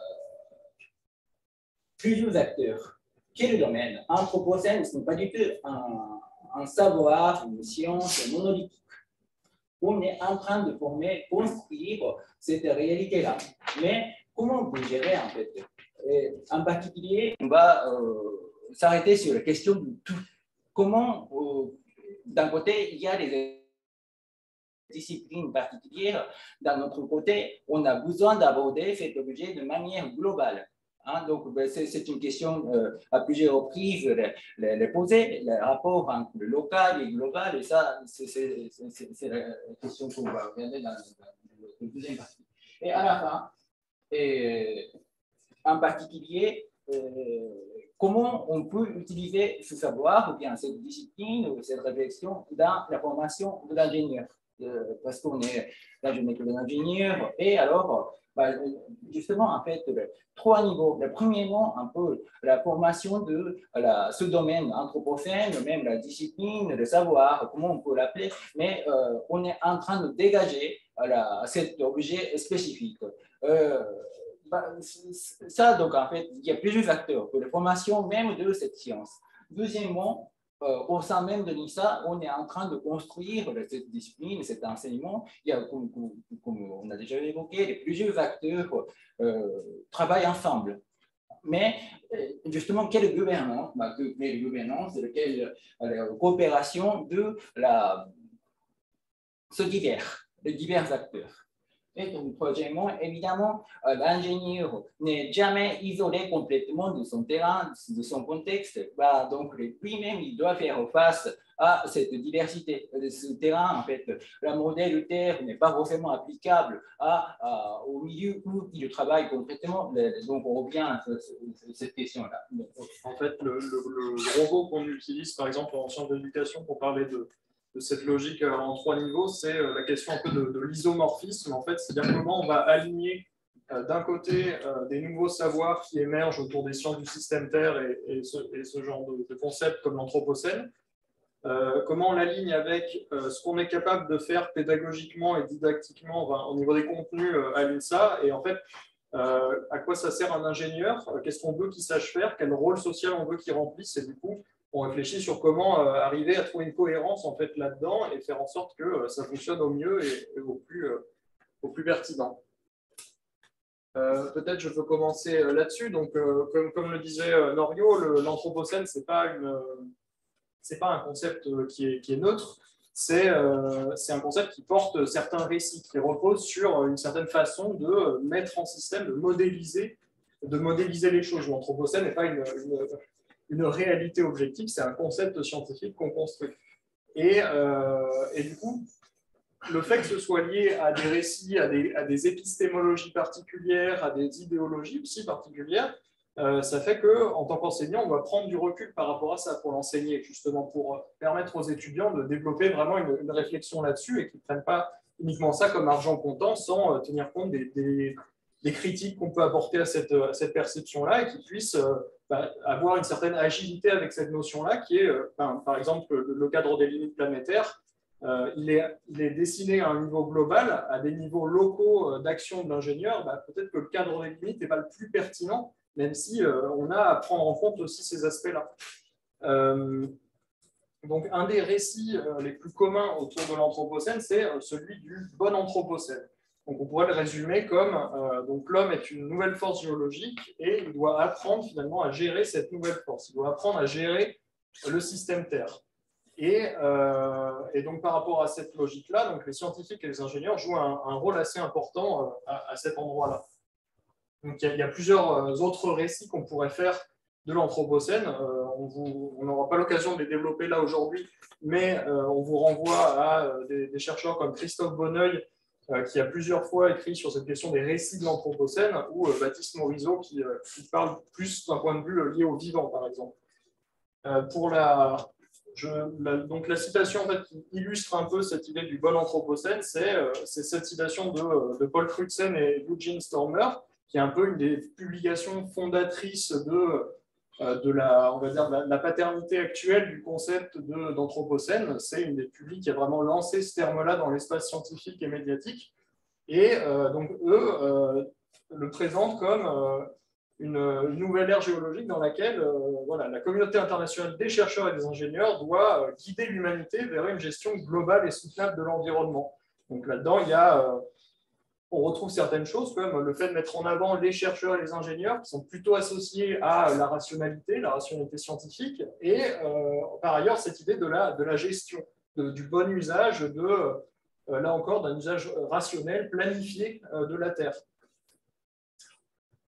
plusieurs acteurs. Quel domaine? Anthropocène, ce n'est pas du tout un, un savoir, une science monolithique. On est en train de former, construire cette réalité-là. Mais comment on peut gérer en fait? Et en particulier, on va euh, s'arrêter sur la question de tout. Comment, euh, d'un côté, il y a des disciplines particulières. D'un autre côté, on a besoin d'aborder cet objet de manière globale. Hein, donc, ben, c'est une question euh, à plusieurs reprises les, les poser, le rapport entre le local et le global, et ça, c'est la question qu'on va regarder dans, dans la deuxième partie. Et à la fin, et, en particulier, euh, comment on peut utiliser ce savoir, ou bien cette discipline, ou cette réflexion dans la formation de l'ingénieur. Euh, parce qu'on est là, je n'ai que l'ingénieur, et alors, bah, justement, en fait, trois niveaux. Le premièrement, un peu la formation de la, ce domaine anthropocène, même la discipline, le savoir, comment on peut l'appeler, mais euh, on est en train de dégager la, cet objet spécifique. Euh, bah, ça, donc, en fait, il y a plusieurs acteurs pour la formation même de cette science. Deuxièmement, Euh, au sein même de l'INSA, on est en train de construire cette discipline, cet enseignement. Il y a, comme, comme on a déjà évoqué, les plusieurs acteurs euh, travaillent ensemble. Mais justement, quelle gouvernance, bah, quelle gouvernance, quelle euh, coopération de la, ce divers, les divers acteurs. Et donc, troisièmement, évidemment, euh, l'ingénieur n'est jamais isolé complètement de son terrain, de son contexte. Bah, donc, lui-même, il doit faire face à cette diversité de ce terrain. En fait, le modèle de terre n'est pas forcément applicable à, à, au milieu où il travaille concrètement. Donc, on revient à cette question-là.
En fait, le, le, le robot qu'on utilise, par exemple, en sciences d'éducation, pour parler de de cette logique en trois niveaux, c'est la question un peu de, de l'isomorphisme, en fait, c'est-à-dire comment on va aligner euh, d'un côté euh, des nouveaux savoirs qui émergent autour des sciences du système Terre et, et, ce, et ce genre de, de concepts comme l'anthropocène, euh, comment on l'aligne avec euh, ce qu'on est capable de faire pédagogiquement et didactiquement enfin, au niveau des contenus euh, à l'INSA, et en fait, euh, à quoi ça sert un ingénieur, qu'est-ce qu'on veut qu'il sache faire, quel rôle social on veut qu'il remplisse, et du coup, on réfléchit sur comment euh, arriver à trouver une cohérence en fait là-dedans et faire en sorte que euh, ça fonctionne au mieux et, et au, plus, euh, au plus pertinent. Euh, Peut-être je peux commencer euh, là-dessus. Donc, euh, comme, comme le disait euh, Norio, l'anthropocène, c'est pas une, euh, c'est pas un concept euh, qui, est, qui est neutre. C'est euh, un concept qui porte certains récits, qui repose sur une certaine façon de mettre en système, de modéliser, de modéliser les choses. L'anthropocène n'est pas une, une une réalité objective, c'est un concept scientifique qu'on construit. Et, euh, et du coup, le fait que ce soit lié à des récits, à des, à des épistémologies particulières, à des idéologies aussi particulières, euh, ça fait qu'en tant qu'enseignant, on doit prendre du recul par rapport à ça pour l'enseigner, justement pour permettre aux étudiants de développer vraiment une, une réflexion là-dessus et qu'ils ne prennent pas uniquement ça comme argent comptant sans tenir compte des, des, des critiques qu'on peut apporter à cette, à cette perception-là et qu'ils puissent euh, bah, avoir une certaine agilité avec cette notion-là qui est, euh, ben, par exemple, le, le cadre des limites planétaires. Euh, il, est, il est dessiné à un niveau global, à des niveaux locaux euh, d'action de l'ingénieur. Bah, peut-être que le cadre des limites n'est pas le plus pertinent, même si euh, on a à prendre en compte aussi ces aspects-là. Euh, donc, un des récits euh, les plus communs autour de l'anthropocène, c'est euh, celui du bon anthropocène. Donc, on pourrait le résumer comme euh, donc l'homme est une nouvelle force géologique et il doit apprendre finalement à gérer cette nouvelle force. Il doit apprendre à gérer le système Terre. Et, euh, et donc, par rapport à cette logique-là, donc les scientifiques et les ingénieurs jouent un, un rôle assez important euh, à, à cet endroit-là. Donc, il y, a, il y a plusieurs autres récits qu'on pourrait faire de l'anthropocène. Euh, on n'aura pas l'occasion de les développer là aujourd'hui, mais euh, on vous renvoie à euh, des, des chercheurs comme Christophe Bonneuil, Euh, qui a plusieurs fois écrit sur cette question des récits de l'anthropocène, ou euh, Baptiste Morisot, qui, euh, qui parle plus d'un point de vue euh, lié au vivant, par exemple. Euh, pour la, je, la, donc la citation en fait, qui illustre un peu cette idée du bon anthropocène, c'est euh, cette citation de, de Paul Crutzen et Eugene Stormer, qui est un peu une des publications fondatrices de, de, la, on va dire, de la, la paternité actuelle du concept d'anthropocène. C'est une des publics qui a vraiment lancé ce terme-là dans l'espace scientifique et médiatique. Et euh, donc, eux euh, le présentent comme euh, une, une nouvelle ère géologique dans laquelle euh, voilà, la communauté internationale des chercheurs et des ingénieurs doit euh, guider l'humanité vers une gestion globale et soutenable de l'environnement. Donc là-dedans, il y a... Euh, on retrouve certaines choses comme le fait de mettre en avant les chercheurs et les ingénieurs qui sont plutôt associés à la rationalité, la rationalité scientifique, et euh, par ailleurs cette idée de la, de la gestion, de, du bon usage, de, euh, là encore d'un usage rationnel, planifié euh, de la Terre.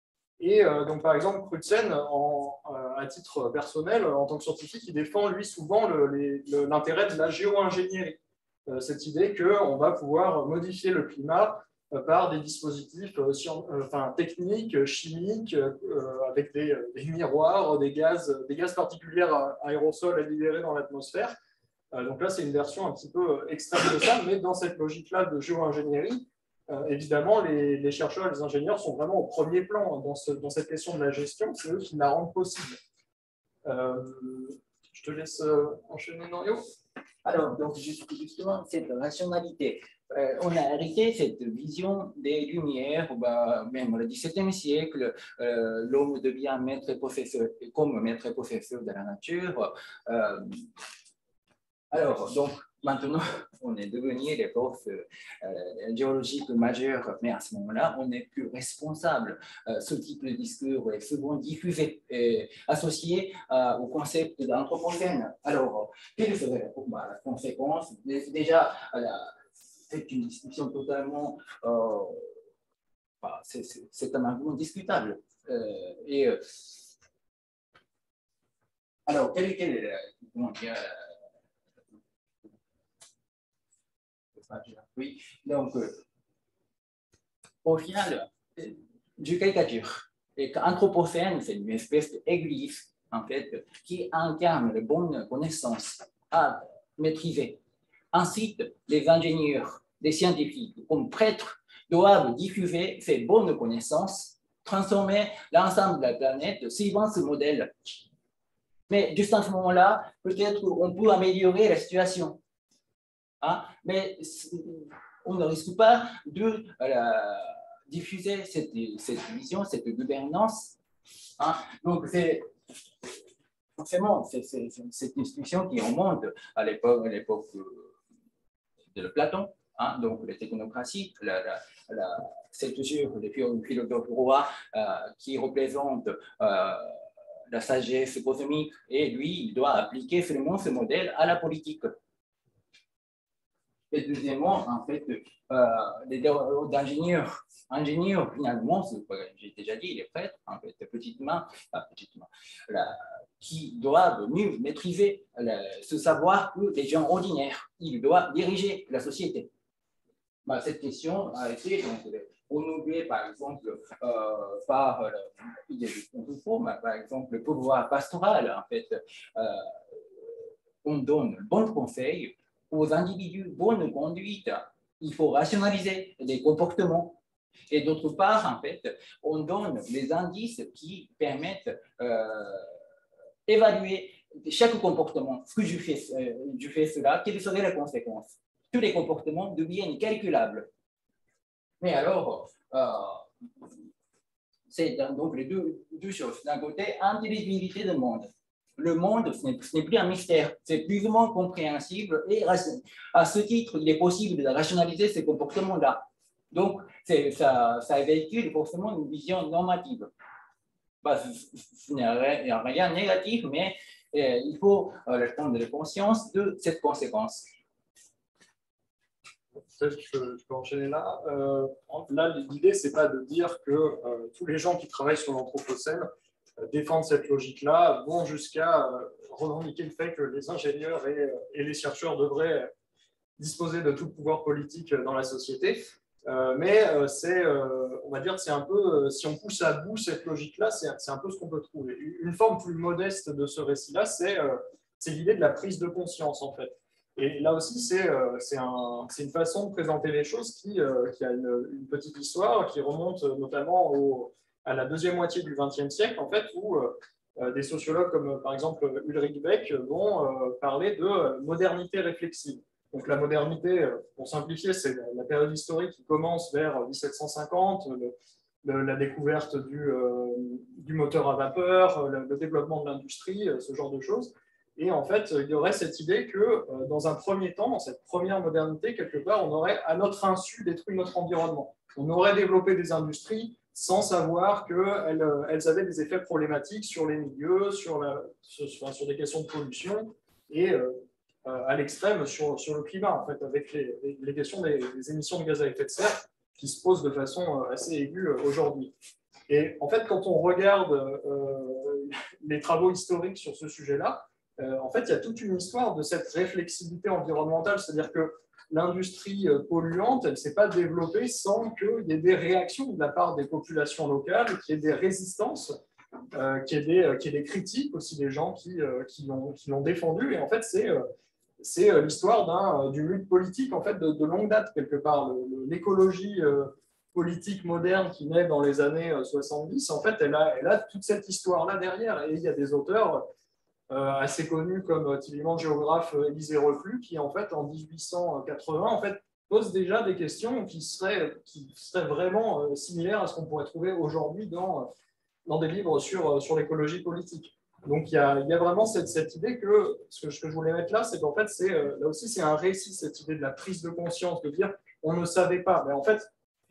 Et euh, donc, par exemple, Crutzen, en, euh, à titre personnel, en tant que scientifique, il défend, lui, souvent l'intérêt de la géo-ingénierie. Euh, cette idée qu'on va pouvoir modifier le climat euh, par des dispositifs euh, euh, enfin, techniques, chimiques, euh, avec des, des miroirs, des gaz, des gaz particuliers à aérosols à libérer dans l'atmosphère. Euh, donc là, c'est une version un petit peu extrême de ça, mais dans cette logique-là de géo-ingénierie, Euh, évidemment, les, les chercheurs et les ingénieurs sont vraiment au premier plan dans, ce, dans cette question de la gestion, c'est eux qui la rendent possible. Euh, je te laisse euh, enchaîner, Norio.
Alors, donc, justement, cette rationalité, euh, on a hérité cette vision des Lumières, bah, même au dix-septième siècle, euh, l'homme devient maître et professeur, comme maître et professeur de la nature. Euh, alors, donc, maintenant, on est devenu des profs euh, géologiques majeurs, mais à ce moment-là, on n'est plus responsable. Euh, ce type de discours est souvent diffusé et associé euh, au concept d'anthropocène. Alors, quelle serait bah, la conséquence? Déjà, c'est une discussion totalement, euh, bah, c'est un argument discutable. Euh, et, euh, alors, quelle, quelle est la, comment dire, oui, donc, euh, au final, je caricature. Et qu'Anthropocène, c'est une espèce d'église, en fait, qui incarne les bonnes connaissances à maîtriser. Ensuite, les ingénieurs, les scientifiques, comme prêtres, doivent diffuser ces bonnes connaissances, transformer l'ensemble de la planète suivant ce modèle. Mais juste à ce moment-là, peut-être qu'on peut améliorer la situation. Hein, mais on ne risque pas de euh, diffuser cette, cette vision, cette gouvernance. Hein. Donc, c'est forcément c'est une discussion qui remonte à l'époque de Platon, hein, donc la technocratie, la, la, la, c'est toujours le philosophe roi euh, qui représente euh, la sagesse cosmique, et lui, il doit appliquer seulement ce modèle à la politique. Et deuxièmement, en fait, euh, les ingénieurs, ingénieurs, finalement, j'ai déjà dit, les prêtres, en fait, petitement, enfin, petitement la, qui doivent mieux maîtriser la, ce savoir que les gens ordinaires. Ils doivent diriger la société. Bah, cette question a été donc, renouvelée, par exemple, euh, par l'idée de forme, par exemple, le pouvoir pastoral. En fait, euh, on donne le bon conseil aux individus, bonne conduite, il faut rationaliser les comportements. Et d'autre part, en fait, on donne les indices qui permettent d'évaluer euh, chaque comportement. Ce que je fais, euh, je fais cela, quelles seraient les conséquences? Tous les comportements deviennent calculables. Mais alors, euh, c'est donc les deux, deux choses. D'un côté, intelligibilité du monde. Le monde, ce n'est plus un mystère, c'est plus ou moins compréhensible et à ce titre, il est possible de rationaliser ces comportements-là. Donc, ça, ça véhicule forcément une vision normative. Bah, ce n'est rien, rien de négatif, mais euh, il faut euh, prendre conscience de cette conséquence.
Peut-être que je, je peux enchaîner là. Euh, là, l'idée, ce n'est pas de dire que euh, tous les gens qui travaillent sur l'Anthropocène défendre cette logique-là, vont jusqu'à revendiquer le fait que les ingénieurs et, et les chercheurs devraient disposer de tout pouvoir politique dans la société. Euh, mais c'est, euh, on va dire, c'est un peu, si on pousse à bout cette logique-là, c'est un peu ce qu'on peut trouver. Une forme plus modeste de ce récit-là, c'est euh, l'idée de la prise de conscience, en fait. Et là aussi, c'est euh, un, une façon de présenter les choses qui, euh, qui a une, une petite histoire qui remonte notamment au à la deuxième moitié du vingtième siècle, en fait, où euh, des sociologues comme euh, par exemple Ulrich Beck vont euh, parler de euh, modernité réflexive. Donc la modernité, euh, pour simplifier, c'est la, la période historique qui commence vers mille sept cent cinquante, le, le, la découverte du, euh, du moteur à vapeur, le, le développement de l'industrie, euh, ce genre de choses. Et en fait, il y aurait cette idée que euh, dans un premier temps, dans cette première modernité, quelque part, on aurait à notre insu détruit notre environnement. On aurait développé des industries sans savoir qu'elles elles avaient des effets problématiques sur les milieux, sur, la, sur, sur des questions de pollution et euh, à l'extrême sur, sur le climat, en fait, avec les, les questions des, des émissions de gaz à effet de serre qui se posent de façon assez aiguë aujourd'hui. Et en fait, quand on regarde euh, les travaux historiques sur ce sujet-là, euh, en fait, il y a toute une histoire de cette réflexivité environnementale, c'est-à-dire que l'industrie polluante, elle ne s'est pas développée sans qu'il y ait des réactions de la part des populations locales, qu'il y ait des résistances, euh, qu'il y ait des, qu'il y ait des critiques aussi des gens qui, euh, qui l'ont qui l'ont défendu. Et en fait, c'est... Euh, c'est l'histoire d'une lutte politique en fait, de, de longue date, quelque part. L'écologie euh, politique moderne qui naît dans les années soixante-dix, en fait, elle a, elle a toute cette histoire-là derrière. Et il y a des auteurs euh, assez connus comme typiquement le géographe Élisée Reclus, qui, en fait, en mille huit cent quatre-vingts, en fait, pose déjà des questions qui seraient, qui seraient vraiment euh, similaires à ce qu'on pourrait trouver aujourd'hui dans, dans des livres sur, sur l'écologie politique. Donc, il y, a, il y a vraiment cette, cette idée que ce, que ce que je voulais mettre là, c'est qu'en fait, c'est, là aussi, c'est un récit, cette idée de la prise de conscience, de dire on ne savait pas. Mais en fait,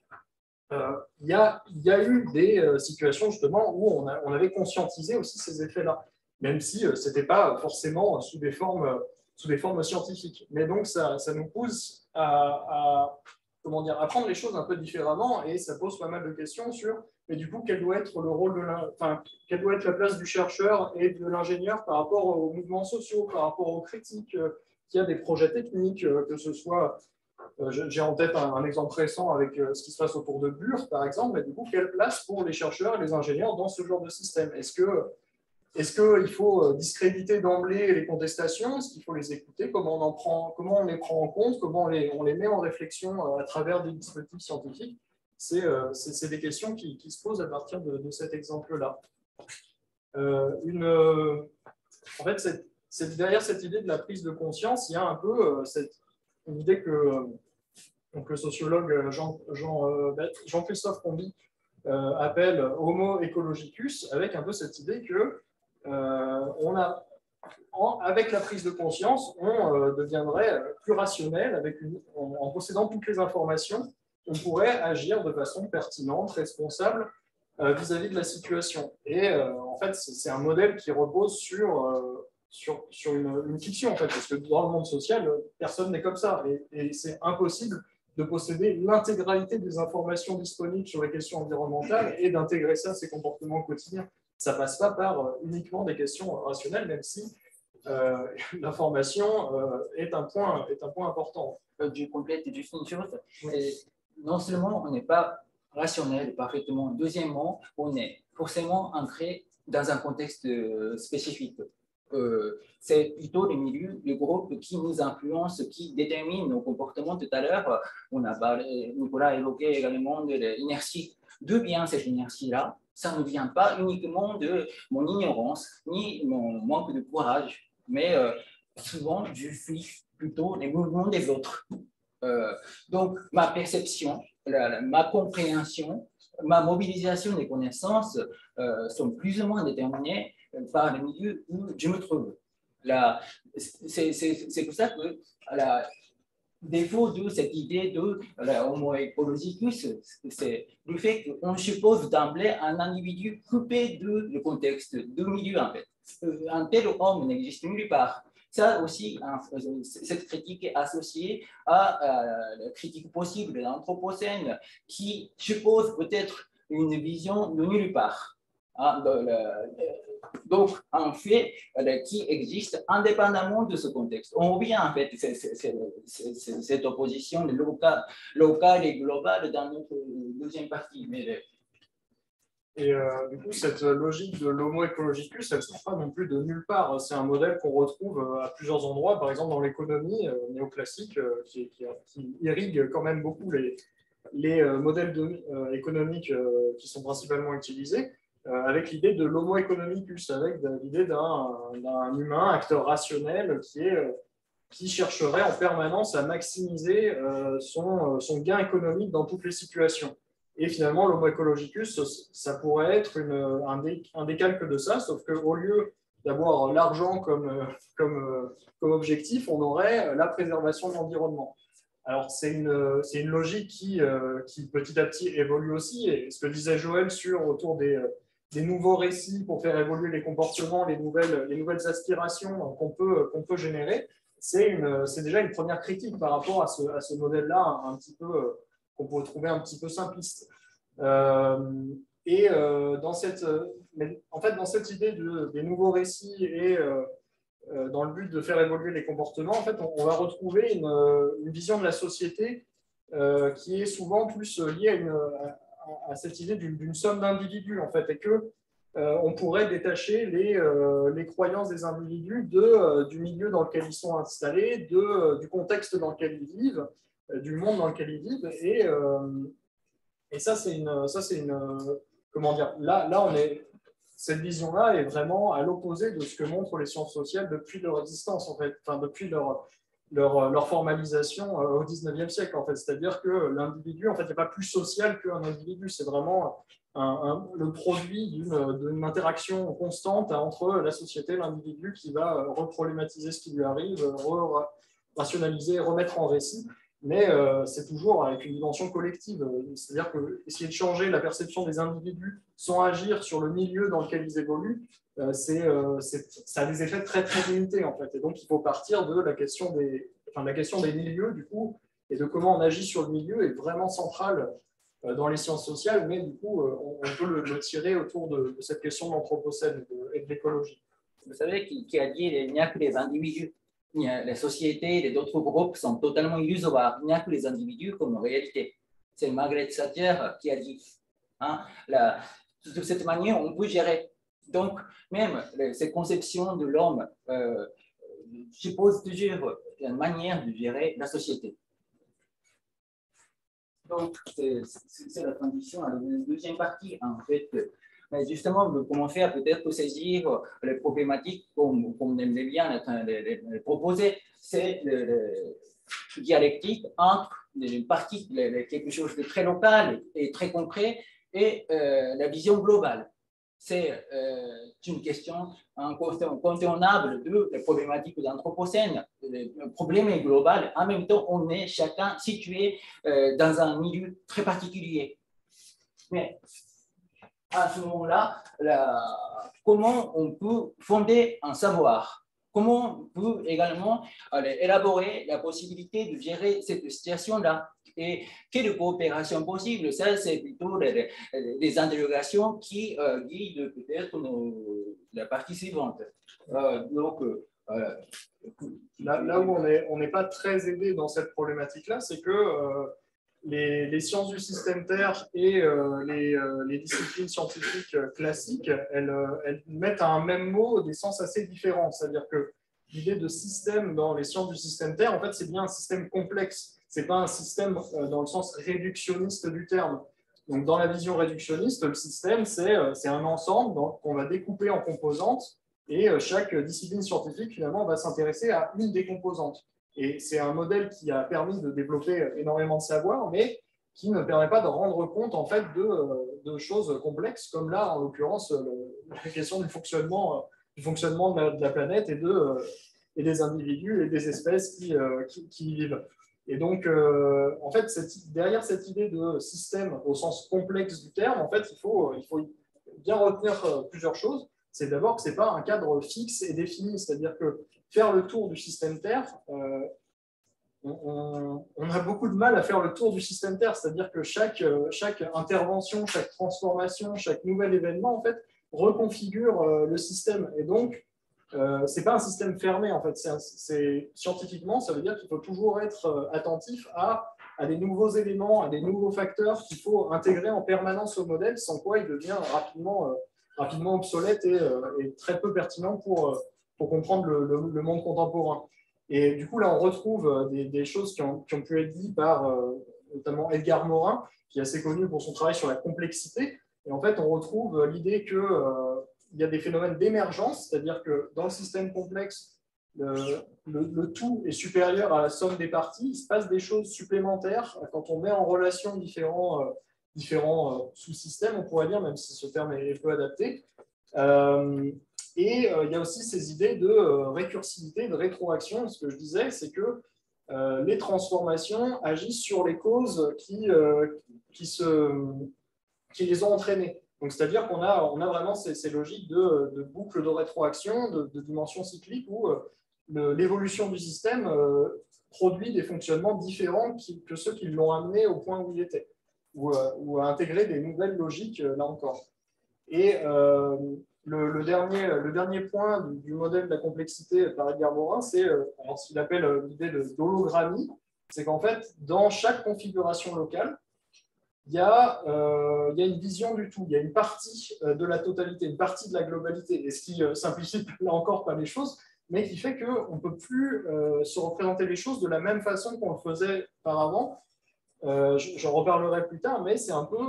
euh, il, y a, il y a eu des euh, situations justement où on, a, on avait conscientisé aussi ces effets-là, même si euh, ce n'était pas forcément sous des formes, euh, sous des formes scientifiques. Mais donc, ça, ça nous pousse à, à, comment dire, à prendre les choses un peu différemment et ça pose pas mal de questions sur. Mais du coup, quel doit être le rôle de enfin, quelle doit être la place du chercheur et de l'ingénieur par rapport aux mouvements sociaux, par rapport aux critiques, euh, qu'il y a des projets techniques, euh, que ce soit, euh, j'ai en tête un, un exemple récent avec euh, ce qui se passe autour de Bure, par exemple, mais du coup, quelle place pour les chercheurs et les ingénieurs dans ce genre de système? Est-ce que, est-ce qu'il faut discréditer d'emblée les contestations? Est-ce qu'il faut les écouter? Comment on, en prend, comment on les prend en compte? Comment on les, on les met en réflexion à travers des dispositifs scientifiques? C'est euh, des questions qui, qui se posent à partir de, de cet exemple-là. Euh, une, euh, en fait, cette, cette, derrière cette idée de la prise de conscience, il y a un peu euh, cette, une idée que euh, donc le sociologue Jean, Jean, euh, Jean-Christophe Combi euh, appelle Homo ecologicus, avec un peu cette idée que euh, on a, en, avec la prise de conscience, on euh, deviendrait plus rationnel, avec une, en, en possédant toutes les informations. On pourrait agir de façon pertinente, responsable euh, vis-à-vis de la situation. Et euh, en fait, c'est un modèle qui repose sur, euh, sur, sur une, une fiction, en fait, parce que dans le monde social, personne n'est comme ça. Et, et c'est impossible de posséder l'intégralité des informations disponibles sur les questions environnementales et d'intégrer ça à ses comportements quotidiens. Ça ne passe pas par euh, uniquement des questions rationnelles, même si euh, l'information euh, est, un point, est un point important.
Je complète juste une chose. Oui. Non seulement on n'est pas rationnel parfaitement, deuxièmement, on est forcément ancré dans un contexte spécifique. Euh, c'est plutôt le milieu, le groupe qui nous influence, qui détermine nos comportements. Tout à l'heure, on a parlé, Nicolas a évoqué également de l'inertie. D'où vient cette inertie-là? Ça ne vient pas uniquement de mon ignorance, ni mon manque de courage, mais euh, souvent je suis plutôt les mouvements des autres. Euh, donc, ma perception, la, la, ma compréhension, ma mobilisation des connaissances euh, sont plus ou moins déterminées par le milieu où je me trouve. C'est pour ça que la défaut de cette idée de Homo ecologicus, c'est le fait qu'on suppose d'emblée un individu coupé de le contexte, de milieu en fait. Un tel homme n'existe nulle part. Ça aussi, cette critique est associée à la critique possible de l'Anthropocène qui suppose peut-être une vision de nulle part. Donc, en fait, qui existe indépendamment de ce contexte. On revient en fait c est, c est, c est, c est, cette opposition locale, locale et globale dans notre deuxième partie. Mais
Et euh, du coup, cette logique de l'homo ecologicus, elle ne sort pas non plus de nulle part. C'est un modèle qu'on retrouve à plusieurs endroits, par exemple dans l'économie euh, néoclassique, euh, qui, qui, qui irrigue quand même beaucoup les, les euh, modèles de, euh, économiques euh, qui sont principalement utilisés, euh, avec l'idée de l'homo economicus, avec l'idée d'un humain, acteur rationnel, qui, est, euh, qui chercherait en permanence à maximiser euh, son, son gain économique dans toutes les situations. Et finalement, l'homo ecologicus, ça pourrait être une, un, dé, un décalque de ça, sauf qu'au lieu d'avoir l'argent comme, comme, comme objectif, on aurait la préservation de l'environnement. Alors, c'est une, une logique qui, qui petit à petit évolue aussi, et ce que disait Joël sur autour des, des nouveaux récits pour faire évoluer les comportements, les nouvelles, les nouvelles aspirations qu'on peut, qu'on peut générer, c'est déjà une première critique par rapport à ce, à ce modèle-là un, un petit peu... qu'on peut trouver un petit peu simpliste. Euh, et euh, dans, cette, mais en fait, dans cette idée de, des nouveaux récits et euh, euh, dans le but de faire évoluer les comportements, en fait, on, on va retrouver une, une vision de la société euh, qui est souvent plus liée à, une, à, à cette idée d'une somme d'individus, en fait, et que euh, on pourrait détacher les, euh, les croyances des individus de, euh, du milieu dans lequel ils sont installés, de, euh, du contexte dans lequel ils vivent, euh, du monde dans lequel ils vivent, et, euh, et ça, c'est une, ça, c'est une, comment dire, là, là, on est, cette vision-là est vraiment à l'opposé de ce que montrent les sciences sociales depuis leur existence, en fait, enfin, depuis leur, leur, leur formalisation au dix-neuvième siècle, en fait. C'est-à-dire que l'individu, en fait, n'est pas plus social qu'un individu, c'est vraiment un, un, le produit d'une interaction constante entre la société et l'individu qui va reproblématiser ce qui lui arrive, re rationaliser, remettre en récit. Mais euh, c'est toujours avec une dimension collective. C'est-à-dire que essayer de changer la perception des individus sans agir sur le milieu dans lequel ils évoluent, euh, c'est, euh, ça a des effets très, très limités, en fait. Et donc, il faut partir de la question des, enfin, de la question des milieux, du coup, et de comment on agit sur le milieu est vraiment centrale euh, dans les sciences sociales, mais du coup, euh, on, on peut le, le tirer autour de, de cette question de l'anthropocène et de l'écologie.
Vous savez qui, qui a dit qu'il n'y a que les individus. Les sociétés et d'autres groupes sont totalement illusoires. Il n'y a que les individus comme réalité. C'est Margaret Sanger qui a dit. Hein, la, de cette manière, on peut gérer. Donc, même cette conception de l'homme euh, suppose toujours une manière de gérer la société. Donc, c'est la transition à la deuxième partie, en fait. Mais justement, comment faire peut-être pour saisir les problématiques comme, comme on aimerait bien les, les, les proposer, c'est le, le dialectique entre une partie, le, quelque chose de très local et très concret et euh, la vision globale. C'est euh, une question incontournable de la problématique de l'anthropocène. Le problème est global. En même temps, on est chacun situé euh, dans un milieu très particulier. Mais à ce moment-là, comment on peut fonder un savoir? Comment on peut également allez, élaborer la possibilité de gérer cette situation-là? Et quelle coopération possible? Ça, c'est plutôt les, les interrogations qui euh, guident peut-être la partie suivante. Euh, donc, euh,
là, là où on n'est on n'est pas très aidé dans cette problématique-là, c'est que euh, Les, les sciences du système Terre et euh, les, euh, les disciplines scientifiques classiques, elles, euh, elles mettent à un même mot des sens assez différents. C'est-à-dire que l'idée de système dans les sciences du système Terre, en fait, c'est bien un système complexe. Ce n'est pas un système euh, dans le sens réductionniste du terme. Donc, dans la vision réductionniste, le système, c'est euh, un ensemble qu'on va découper en composantes et euh, chaque discipline scientifique, finalement, va s'intéresser à une des composantes. Et c'est un modèle qui a permis de développer énormément de savoir, mais qui ne permet pas de rendre compte en fait de, de choses complexes, comme là, en l'occurrence, la question du fonctionnement, du fonctionnement de, la, de la planète et, de, et des individus et des espèces qui, qui, qui y vivent. Et donc, euh, en fait, cette, derrière cette idée de système au sens complexe du terme, en fait, il faut, il faut bien retenir plusieurs choses. C'est d'abord que ce n'est pas un cadre fixe et défini, c'est-à-dire que faire le tour du système Terre, euh, on, on a beaucoup de mal à faire le tour du système Terre, c'est-à-dire que chaque, chaque intervention, chaque transformation, chaque nouvel événement, en fait, reconfigure euh, le système. Et donc, euh, ce n'est pas un système fermé, en fait. C'est scientifiquement, ça veut dire qu'il faut toujours être attentif à, à des nouveaux éléments, à des nouveaux facteurs qu'il faut intégrer en permanence au modèle, sans quoi il devient rapidement... Euh, rapidement obsolète et, euh, et très peu pertinent pour, euh, pour comprendre le, le, le monde contemporain. Et du coup, là, on retrouve des, des choses qui ont, qui ont pu être dites par euh, notamment Edgar Morin, qui est assez connu pour son travail sur la complexité. Et en fait, on retrouve l'idée qu'il euh, y a des phénomènes d'émergence, c'est-à-dire que dans le système complexe, le, le, le tout est supérieur à la somme des parties. Il se passe des choses supplémentaires quand on met en relation différents... Euh, différents euh, sous-systèmes, on pourrait dire, même si ce terme est peu adapté. Euh, et euh, il y a aussi ces idées de euh, récursivité, de rétroaction. Ce que je disais, c'est que euh, les transformations agissent sur les causes qui, euh, qui, se, qui les ont entraînées. Donc, c'est-à-dire qu'on a, on a vraiment ces, ces logiques de, de boucles de rétroaction, de, de dimensions cycliques, où euh, l'évolution du système euh, produit des fonctionnements différents qui, que ceux qui l'ont amené au point où il était. ou, ou à intégrer des nouvelles logiques, là encore. Et euh, le, le, dernier, le dernier point du, du modèle de la complexité par Edgar Morin, c'est euh, ce qu'il appelle euh, l'idée d'hologrammie. C'est qu'en fait, dans chaque configuration locale, il y, a, euh, il y a une vision du tout, il y a une partie euh, de la totalité, une partie de la globalité, et ce qui euh, simplifie là encore pas les choses, mais qui fait qu'on ne peut plus euh, se représenter les choses de la même façon qu'on le faisait auparavant. Euh, J'en reparlerai plus tard, mais c'est un peu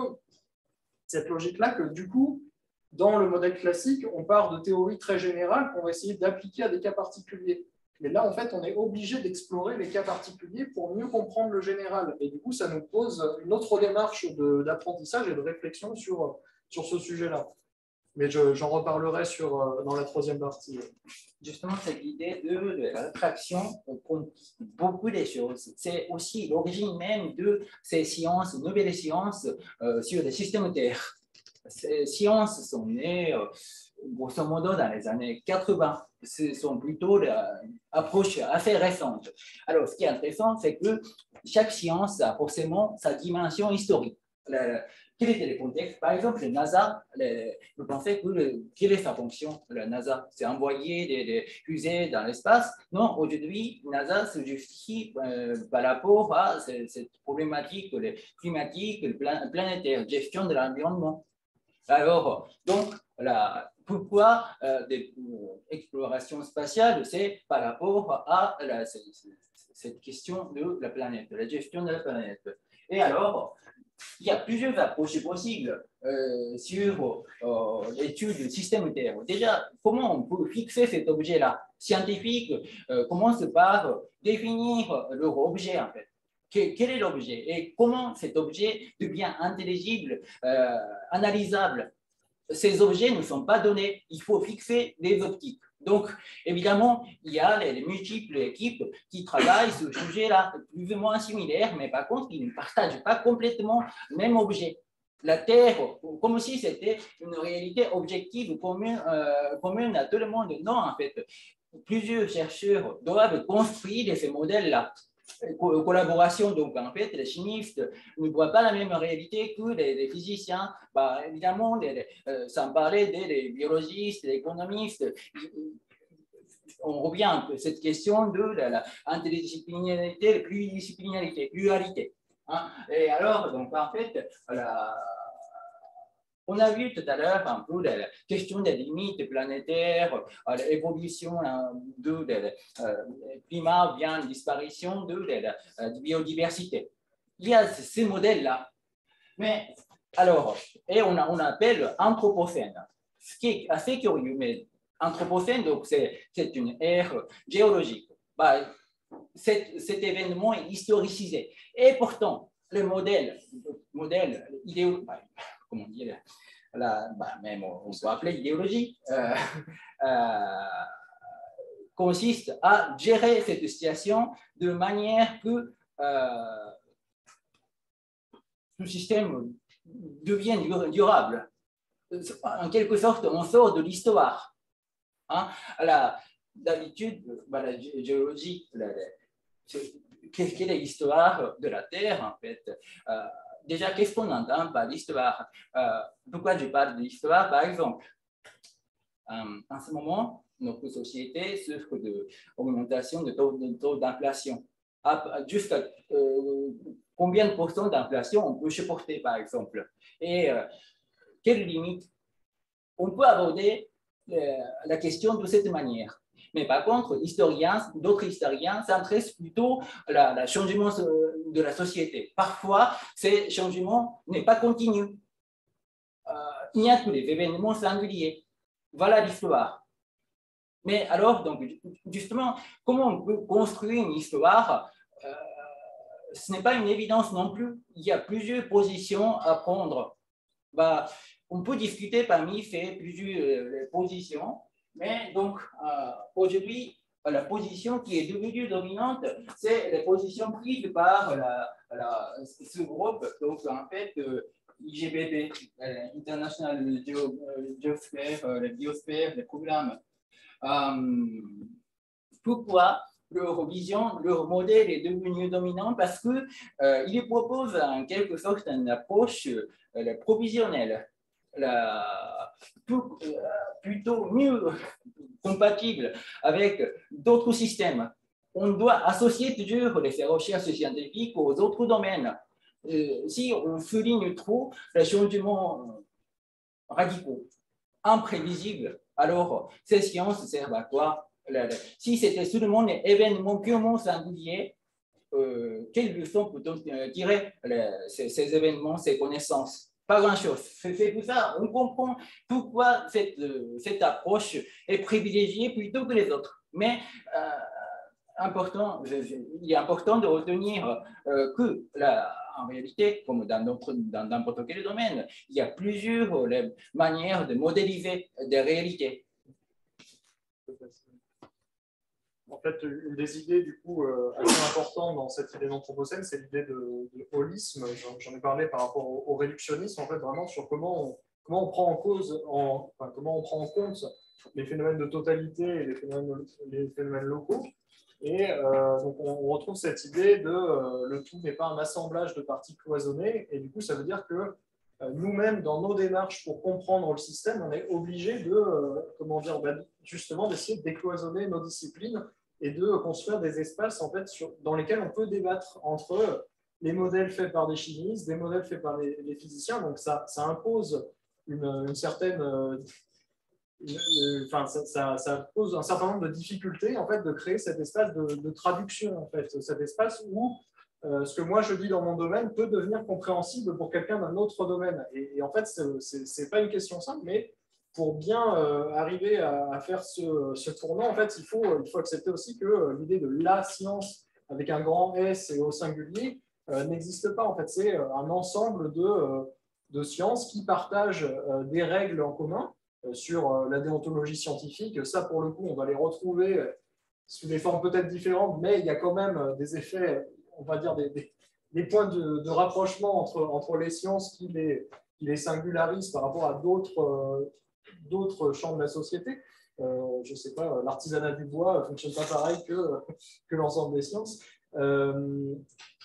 cette logique-là que du coup, dans le modèle classique, on part de théories très générales qu'on va essayer d'appliquer à des cas particuliers. Mais là, en fait, on est obligé d'explorer les cas particuliers pour mieux comprendre le général. Et du coup, ça nous pose une autre démarche d'apprentissage et de réflexion sur, sur ce sujet-là. Mais j'en reparlerai sur, dans la troisième partie.
Justement, cette idée de, de l'attraction complique beaucoup des choses. C'est aussi l'origine même de ces sciences, nouvelles sciences euh, sur les systèmes Terre. Ces sciences sont nées, euh, grosso modo, dans les années quatre-vingts. Ce sont plutôt l'approche assez récente. Alors, ce qui est intéressant, c'est que chaque science a forcément sa dimension historique. Le, quel était le contexte? Par exemple, la NASA, le, vous pensez que le, quelle est sa fonction? La NASA, c'est envoyer des, des fusées dans l'espace. Non, aujourd'hui, la NASA se justifie euh, par rapport à cette, cette problématique climatique, plan, planétaire, gestion de l'environnement. Alors, donc, la, pourquoi euh, des euh, explorations spatiales? C'est par rapport à la, cette, cette question de la planète, de la gestion de la planète. Et alors, il y a plusieurs approches possibles euh, sur euh, l'étude du système Terre. Déjà, comment on peut fixer cet objet-là? Scientifiques euh, commencent par définir leur objet, en fait. Quel est l'objet et comment cet objet devient intelligible, euh, analysable? Ces objets ne sont pas donnés, il faut fixer des optiques. Donc, évidemment, il y a les, les multiples équipes qui travaillent sur ce sujet-là, plus ou moins similaires, mais par contre, ils ne partagent pas complètement le même objet. La Terre, comme si c'était une réalité objective commune, euh, commune à tout le monde. Non, en fait, plusieurs chercheurs doivent construire ces modèles-là. Collaboration, donc en fait, les chimistes ne voient pas la même réalité que les, les physiciens. Bah, évidemment, les, les, euh, sans parler des, des biologistes, des économistes, on revient à cette question de l'interdisciplinarité, la pluridisciplinarité, pluralité. Hein. Et alors, donc en fait, la, on a vu tout à l'heure un peu la question des limites planétaires, l'évolution de la climat, bien la disparition de la biodiversité. Il y a ces modèles-là. Mais alors, et on, a, on appelle anthropocène, ce qui est assez curieux, mais anthropocène, donc c'est une ère géologique. Bah, cet, cet événement est historicisé. Et pourtant, le modèle, le modèle idéologique, bah, comment dire, la, bah, même on peut appeler idéologie, euh, euh, consiste à gérer cette situation de manière que euh, ce système devienne durable. En quelque sorte, on sort de l'histoire. Hein? D'habitude, bah, la géologie, quelle est l'histoire de la Terre, en fait? euh, Déjà, qu'est-ce qu'on entend par l'histoire? euh, Pourquoi je parle de l'histoire? Par exemple, euh, en ce moment, notre société souffre d'augmentation de taux, de taux d'inflation. Jusqu'à euh, combien de pourcents d'inflation on peut supporter, par exemple? Et euh, quelles limites? On peut aborder euh, la question de cette manière. Mais par contre, d'autres historiens s'intéressent plutôt au changement de la société. Parfois, ce changement n'est pas continu. Euh, il n'y a que les événements singuliers. Voilà l'histoire. Mais alors, donc, justement, comment on peut construire une histoire? euh, Ce n'est pas une évidence non plus. Il y a plusieurs positions à prendre. Bah, on peut discuter parmi ces plusieurs euh, positions. Mais donc, euh, aujourd'hui, la position qui est devenue dominante, c'est la position prise par la, la, ce groupe, donc en fait, euh, I G B P, euh, International Geosphere, euh, le biosphère, le programme. Euh, pourquoi? leur vision, leur modèle est devenu dominant parce qu'ils euh, proposent en quelque sorte une approche euh, provisionnelle, la, tout, euh, plutôt mieux compatible avec d'autres systèmes. On doit associer toujours les recherches scientifiques aux autres domaines. Euh, si on souligne trop les changements radicaux, imprévisibles, alors ces sciences servent à quoi? Si c'était seulement un événement purement singulier, euh, quelles leçons peut-on tirer ces, ces événements, ces connaissances? Pas grand-chose. C'est pour ça on comprend pourquoi cette, cette approche est privilégiée plutôt que les autres. Mais euh, important, il est important de retenir euh, que la, en réalité, comme dans n'importe quel domaine, il y a plusieurs les manières de modéliser des réalités.
En fait, une des idées du coup euh, assez importantes dans cette idée d'anthropocène, c'est l'idée de, de holisme. J'en ai parlé par rapport au, au réductionnisme, en fait, vraiment sur comment on, comment on prend en cause, en, enfin, comment on prend en compte les phénomènes de totalité et les phénomènes, les phénomènes locaux. Et euh, donc on, on retrouve cette idée de euh, le tout n'est pas un assemblage de parties cloisonnées. Et du coup, ça veut dire que euh, nous-mêmes, dans nos démarches pour comprendre le système, on est obligé de, euh, comment dire, ben, justement, d'essayer de décloisonner nos disciplines et de construire des espaces en fait, sur, dans lesquels on peut débattre entre les modèles faits par des chimistes, des modèles faits par les, les physiciens. Donc ça, ça impose une, une certaine... Euh, une, enfin, ça, ça, ça pose un certain nombre de difficultés en fait, de créer cet espace de, de traduction, en fait, cet espace où euh, ce que moi je dis dans mon domaine peut devenir compréhensible pour quelqu'un d'un autre domaine. Et, et en fait, ce n'est pas une question simple, mais pour bien euh, arriver à, à faire ce, ce tournant, en fait, il faut, il faut accepter aussi que euh, l'idée de la science avec un grand S et au singulier euh, n'existe pas. En fait, c'est un ensemble de, euh, de sciences qui partagent euh, des règles en commun euh, sur euh, la déontologie scientifique. Ça, pour le coup, on va les retrouver euh, sous des formes peut-être différentes, mais il y a quand même euh, des effets, on va dire des, des, des points de, de rapprochement entre, entre les sciences qui les, qui les singularisent par rapport à d'autres euh, d'autres champs de la société. Euh, je ne sais pas, l'artisanat du bois ne fonctionne pas pareil que, que l'ensemble des sciences. Euh,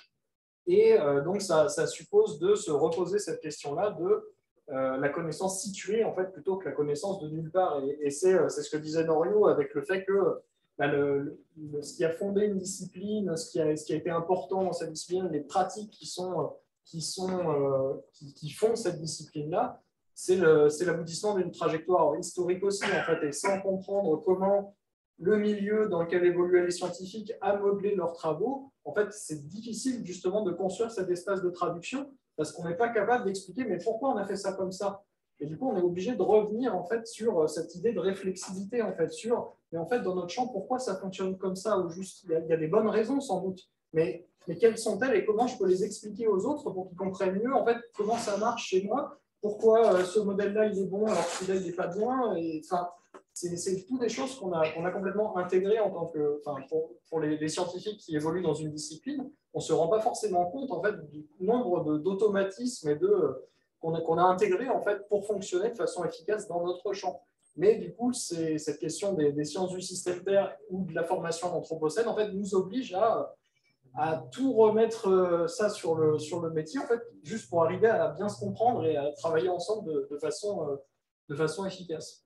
et euh, donc, ça, ça suppose de se reposer cette question-là de euh, la connaissance située, en fait, plutôt que la connaissance de nulle part. Et, et c'est ce que disait Norio avec le fait que bah, le, le, ce qui a fondé une discipline, ce qui a, ce qui a été important dans cette discipline, les pratiques qui, sont, qui, sont, euh, qui, qui font cette discipline-là, c'est l'aboutissement d'une trajectoire historique aussi, en fait, et sans comprendre comment le milieu dans lequel évoluaient les scientifiques a modelé leurs travaux, en fait, c'est difficile justement de construire cet espace de traduction parce qu'on n'est pas capable d'expliquer mais pourquoi on a fait ça comme ça. Et du coup, on est obligé de revenir en fait sur cette idée de réflexivité, en fait, sur, mais en fait, dans notre champ, pourquoi ça fonctionne comme ça, ou juste, il y a, il y a des bonnes raisons sans doute, mais, mais quelles sont-elles et comment je peux les expliquer aux autres pour qu'ils comprennent mieux, en fait, comment ça marche chez moi. Pourquoi euh, ce modèle-là, il est bon alors que celui-là, il n'est pas bien. Et, enfin, c'est tout des choses qu'on a, qu'on a complètement intégrées en tant que, enfin, pour, pour les, les scientifiques qui évoluent dans une discipline. On ne se rend pas forcément compte en fait, du nombre d'automatismes et de, qu'on a, qu'on a intégrés en fait, pour fonctionner de façon efficace dans notre champ. Mais du coup, cette question des, des sciences du système Terre ou de la formation d'Anthropocène en fait, nous oblige à à tout remettre ça sur le, sur le métier, en fait, juste pour arriver à bien se comprendre et à travailler ensemble de, de, façon, de façon efficace.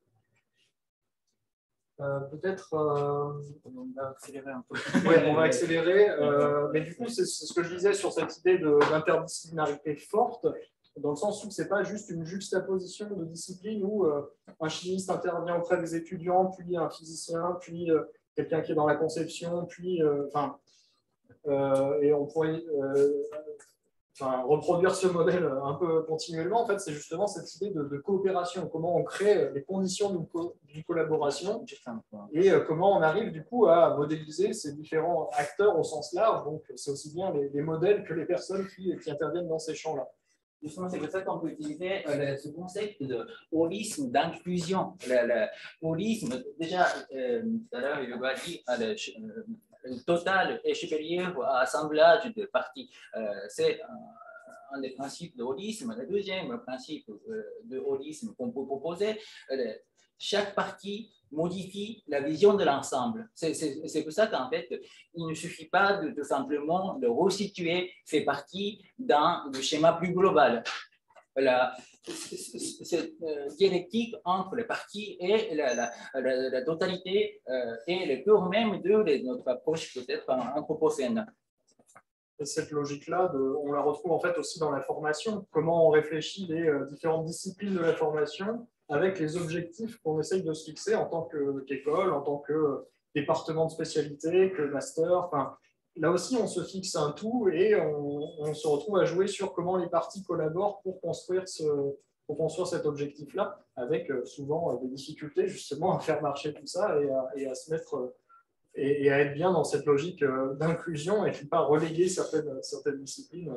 Euh, Peut-être... Euh...
On va accélérer un peu.
Oui, on va accélérer. Euh, mais du coup, c'est ce que je disais sur cette idée d'interdisciplinarité forte, dans le sens où ce n'est pas juste une juxtaposition de disciplines où euh, un chimiste intervient auprès des étudiants, puis un physicien, puis euh, quelqu'un qui est dans la conception, puis... Euh, enfin, Euh, et on pourrait euh, enfin, reproduire ce modèle un peu continuellement. En fait, c'est justement cette idée de, de coopération, comment on crée les conditions d'une co collaboration et euh, comment on arrive du coup à modéliser ces différents acteurs au sens large. Donc, c'est aussi bien les, les modèles que les personnes qui, qui interviennent dans ces champs-là.
Justement, c'est pour ça qu'on peut utiliser euh, ce concept de holisme, d'inclusion. Le, le holisme, déjà, euh, tout à l'heure, il va dire euh, le, le total est supérieur à assemblage de parties. Euh, c'est un, un des principes de holisme. Le deuxième principe euh, de holisme qu'on peut proposer, euh, chaque partie modifie la vision de l'ensemble. C'est pour ça qu'en fait, il ne suffit pas de, de simplement de resituer ces parties dans le schéma plus global. La, cette dialectique entre les parties et la, la, la, la totalité euh, et le cœur même de notre approche peut-être anthropocène.
Et cette logique-là, on la retrouve en fait aussi dans la formation. Comment on réfléchit les euh, différentes disciplines de la formation avec les objectifs qu'on essaye de se fixer en tant qu'école, que, en tant que euh, département de spécialité, que master. Enfin, là aussi, on se fixe un tout et on, on se retrouve à jouer sur comment les parties collaborent pour construire, ce, pour construire cet objectif-là, avec euh, souvent euh, des difficultés justement à faire marcher tout ça et à, et à se mettre... Euh, Et, et à être bien dans cette logique euh, d'inclusion et puis pas reléguer certaines, certaines disciplines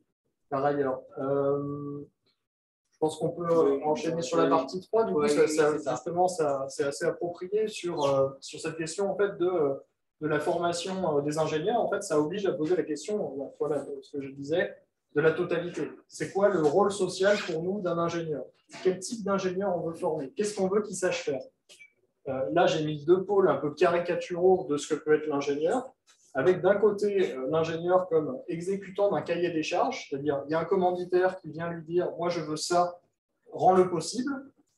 par ailleurs. Euh, je pense qu'on peut oui, enchaîner sur la partie trois. Du coup, oui, ça, oui, ça, justement, ça, c'est assez approprié sur, euh, sur cette question en fait, de, de la formation euh, des ingénieurs. En fait, ça oblige à poser la question, voilà ce que je disais, de la totalité. C'est quoi le rôle social pour nous d'un ingénieur? Quel type d'ingénieur on veut former? Qu'est-ce qu'on veut qu'il sache faire? Euh, là, j'ai mis deux pôles un peu caricaturaux de ce que peut être l'ingénieur, avec d'un côté euh, l'ingénieur comme exécutant d'un cahier des charges, c'est-à-dire il y a un commanditaire qui vient lui dire « moi je veux ça, rends-le possible »,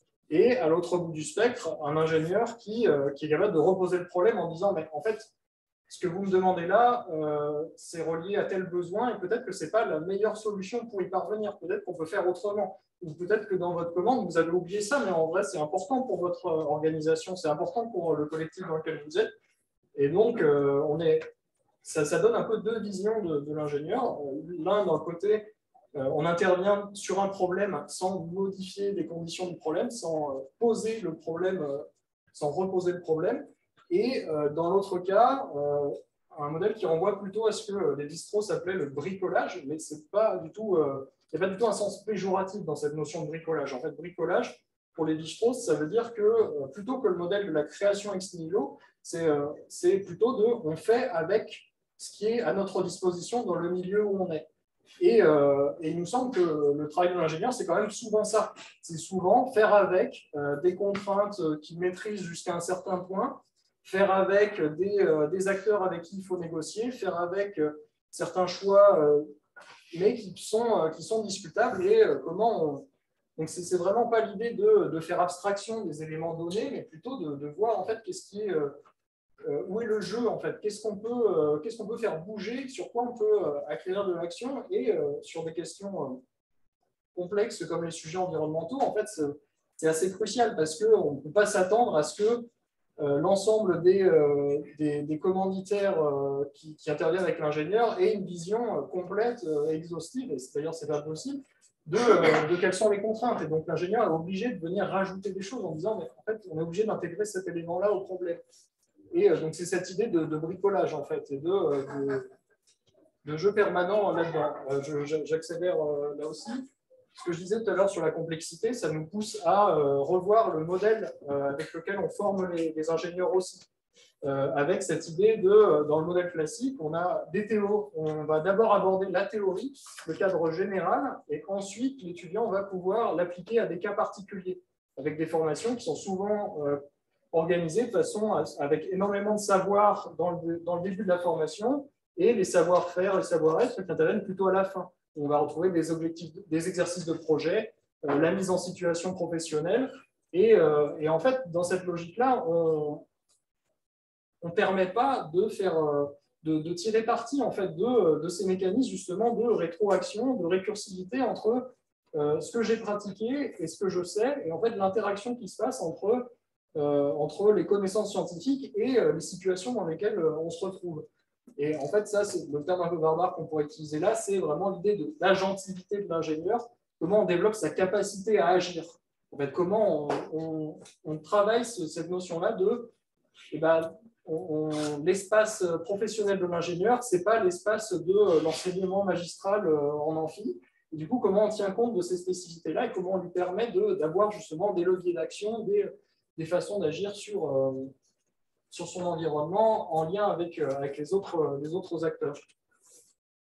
et à l'autre bout du spectre, un ingénieur qui, euh, qui est capable de reposer le problème en disant « mais en fait, ce que vous me demandez là, euh, c'est relié à tel besoin et peut-être que ce n'est pas la meilleure solution pour y parvenir, peut-être qu'on peut faire autrement. Ou peut-être que dans votre commande, vous avez oublié ça, mais en vrai, c'est important pour votre organisation, c'est important pour le collectif dans lequel vous êtes. Et donc, euh, on est, ça, ça donne un peu deux visions de, de l'ingénieur. L'un, d'un côté, euh, on intervient sur un problème sans modifier les conditions du problème, sans euh, poser le problème, euh, sans reposer le problème. Et euh, dans l'autre cas, euh, un modèle qui renvoie plutôt à ce que les bistrots s'appelaient le bricolage, mais c'est pas du tout... Euh, il n'y a pas du tout un sens péjoratif dans cette notion de bricolage. En fait, bricolage, pour les bistros, ça veut dire que euh, plutôt que le modèle de la création ex nihilo, c'est euh, plutôt de on fait avec ce qui est à notre disposition dans le milieu où on est. Et, euh, et il nous semble que le travail de l'ingénieur, c'est quand même souvent ça. C'est souvent faire avec euh, des contraintes qu'il maîtrise jusqu'à un certain point, faire avec des, euh, des acteurs avec qui il faut négocier, faire avec euh, certains choix euh, mais qui sont, qui sont discutables et comment on... Donc, c'est vraiment pas l'idée de, de faire abstraction des éléments donnés, mais plutôt de, de voir en fait qu'est-ce qui est, euh, où est le jeu en fait, qu'est-ce qu'on peut, euh, qu'est-ce qu'on peut faire bouger, sur quoi on peut euh, acquérir de l'action et euh, sur des questions euh, complexes comme les sujets environnementaux, en fait, c'est assez crucial parce qu'on ne peut pas s'attendre à ce que Euh, l'ensemble des, euh, des, des commanditaires euh, qui, qui interviennent avec l'ingénieur aient une vision euh, complète et euh, exhaustive, et d'ailleurs c'est pas possible, de, euh, de quelles sont les contraintes. Et donc l'ingénieur est obligé de venir rajouter des choses en disant mais en fait on est obligé d'intégrer cet élément-là au problème. Et euh, donc c'est cette idée de, de bricolage en fait, et de, de, de jeu permanent là-dedans. Euh, J'accélère euh, là aussi. Ce que je disais tout à l'heure sur la complexité, ça nous pousse à euh, revoir le modèle euh, avec lequel on forme les, les ingénieurs aussi. Euh, avec cette idée de, dans le modèle classique, on a des théories. On va d'abord aborder la théorie, le cadre général, et ensuite l'étudiant va pouvoir l'appliquer à des cas particuliers, avec des formations qui sont souvent euh, organisées de façon à, avec énormément de savoir dans le, dans le début de la formation, et les savoir-faire, les savoir-être qui interviennent plutôt à la fin. On va retrouver des objectifs, des exercices de projet, euh, la mise en situation professionnelle. Et, euh, et en fait, dans cette logique-là, on ne permet pas de, faire, euh, de, de tirer parti en fait, de, de ces mécanismes justement de rétroaction, de récursivité entre euh, ce que j'ai pratiqué et ce que je sais, et en fait l'interaction qui se passe entre, euh, entre les connaissances scientifiques et euh, les situations dans lesquelles euh, on se retrouve. Et en fait, ça, c'est le terme un peu barbare qu'on pourrait utiliser là, c'est vraiment l'idée de l'agentivité de l'ingénieur, comment on développe sa capacité à agir. En fait, comment on, on, on travaille ce, cette notion-là de eh ben, l'espace professionnel de l'ingénieur, ce n'est pas l'espace de l'enseignement magistral en amphi. Et du coup, comment on tient compte de ces spécificités-là et comment on lui permet d'avoir justement des leviers d'action, des, des façons d'agir sur... Euh, sur son environnement en lien avec, avec les, autres, les autres acteurs.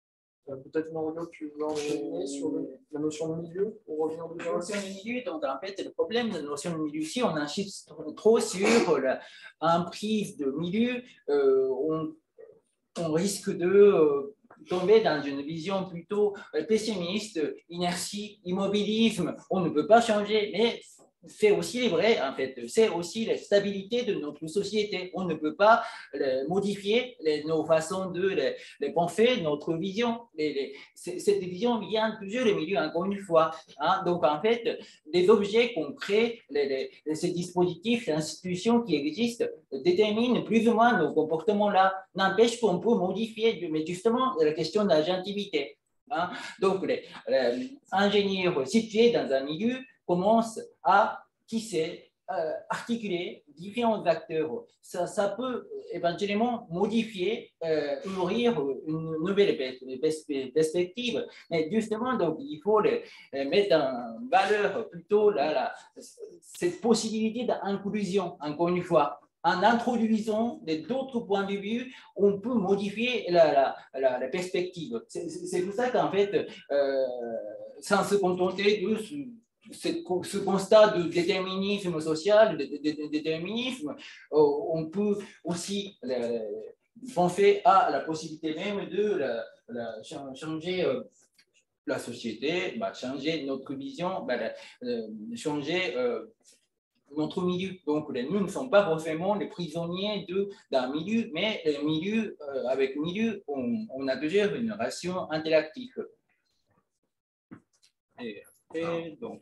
Euh, Peut-être Mario, tu veux enchaîner sur le- la notion de milieu pour revenir
La
dedans.
notion de milieu, donc en fait, le problème de la notion de milieu, si on insiste trop sur la emprise de milieu, euh, on, on risque de euh, tomber dans une vision plutôt euh, pessimiste, inertie, immobilisme. On ne peut pas changer, mais c'est aussi vrai, en fait, c'est aussi la stabilité de notre société. On ne peut pas euh, modifier les, nos façons de les, les penser, notre vision. Les, les, cette vision vient toujours des milieux, encore une fois. Hein. Donc, en fait, les objets qu'on crée, les, les, ces dispositifs, ces institutions qui existent, déterminent plus ou moins nos comportements-là. N'empêche qu'on peut modifier, mais justement, la question de l'agentivité. Hein. Donc, les, les ingénieurs situés dans un milieu commence à tisser, euh, articuler différents acteurs. Ça, ça peut éventuellement modifier, euh, ouvrir une nouvelle perspective. Mais justement, donc, il faut les, les mettre en valeur plutôt la, la, cette possibilité d'inclusion, encore une fois. En introduisant d'autres points de vue, on peut modifier la, la, la, la perspective. C'est pour ça qu'en fait, euh, sans se contenter de ce constat de déterminisme social, de, de, de déterminisme, on peut aussi penser à la possibilité même de la, la, changer la société, bah, changer notre vision, bah, changer euh, notre milieu. Donc, nous ne sommes pas forcément les prisonniers d'un milieu, mais milieu, euh, avec milieu, on, on a déjà une relation interactive. Et, et donc.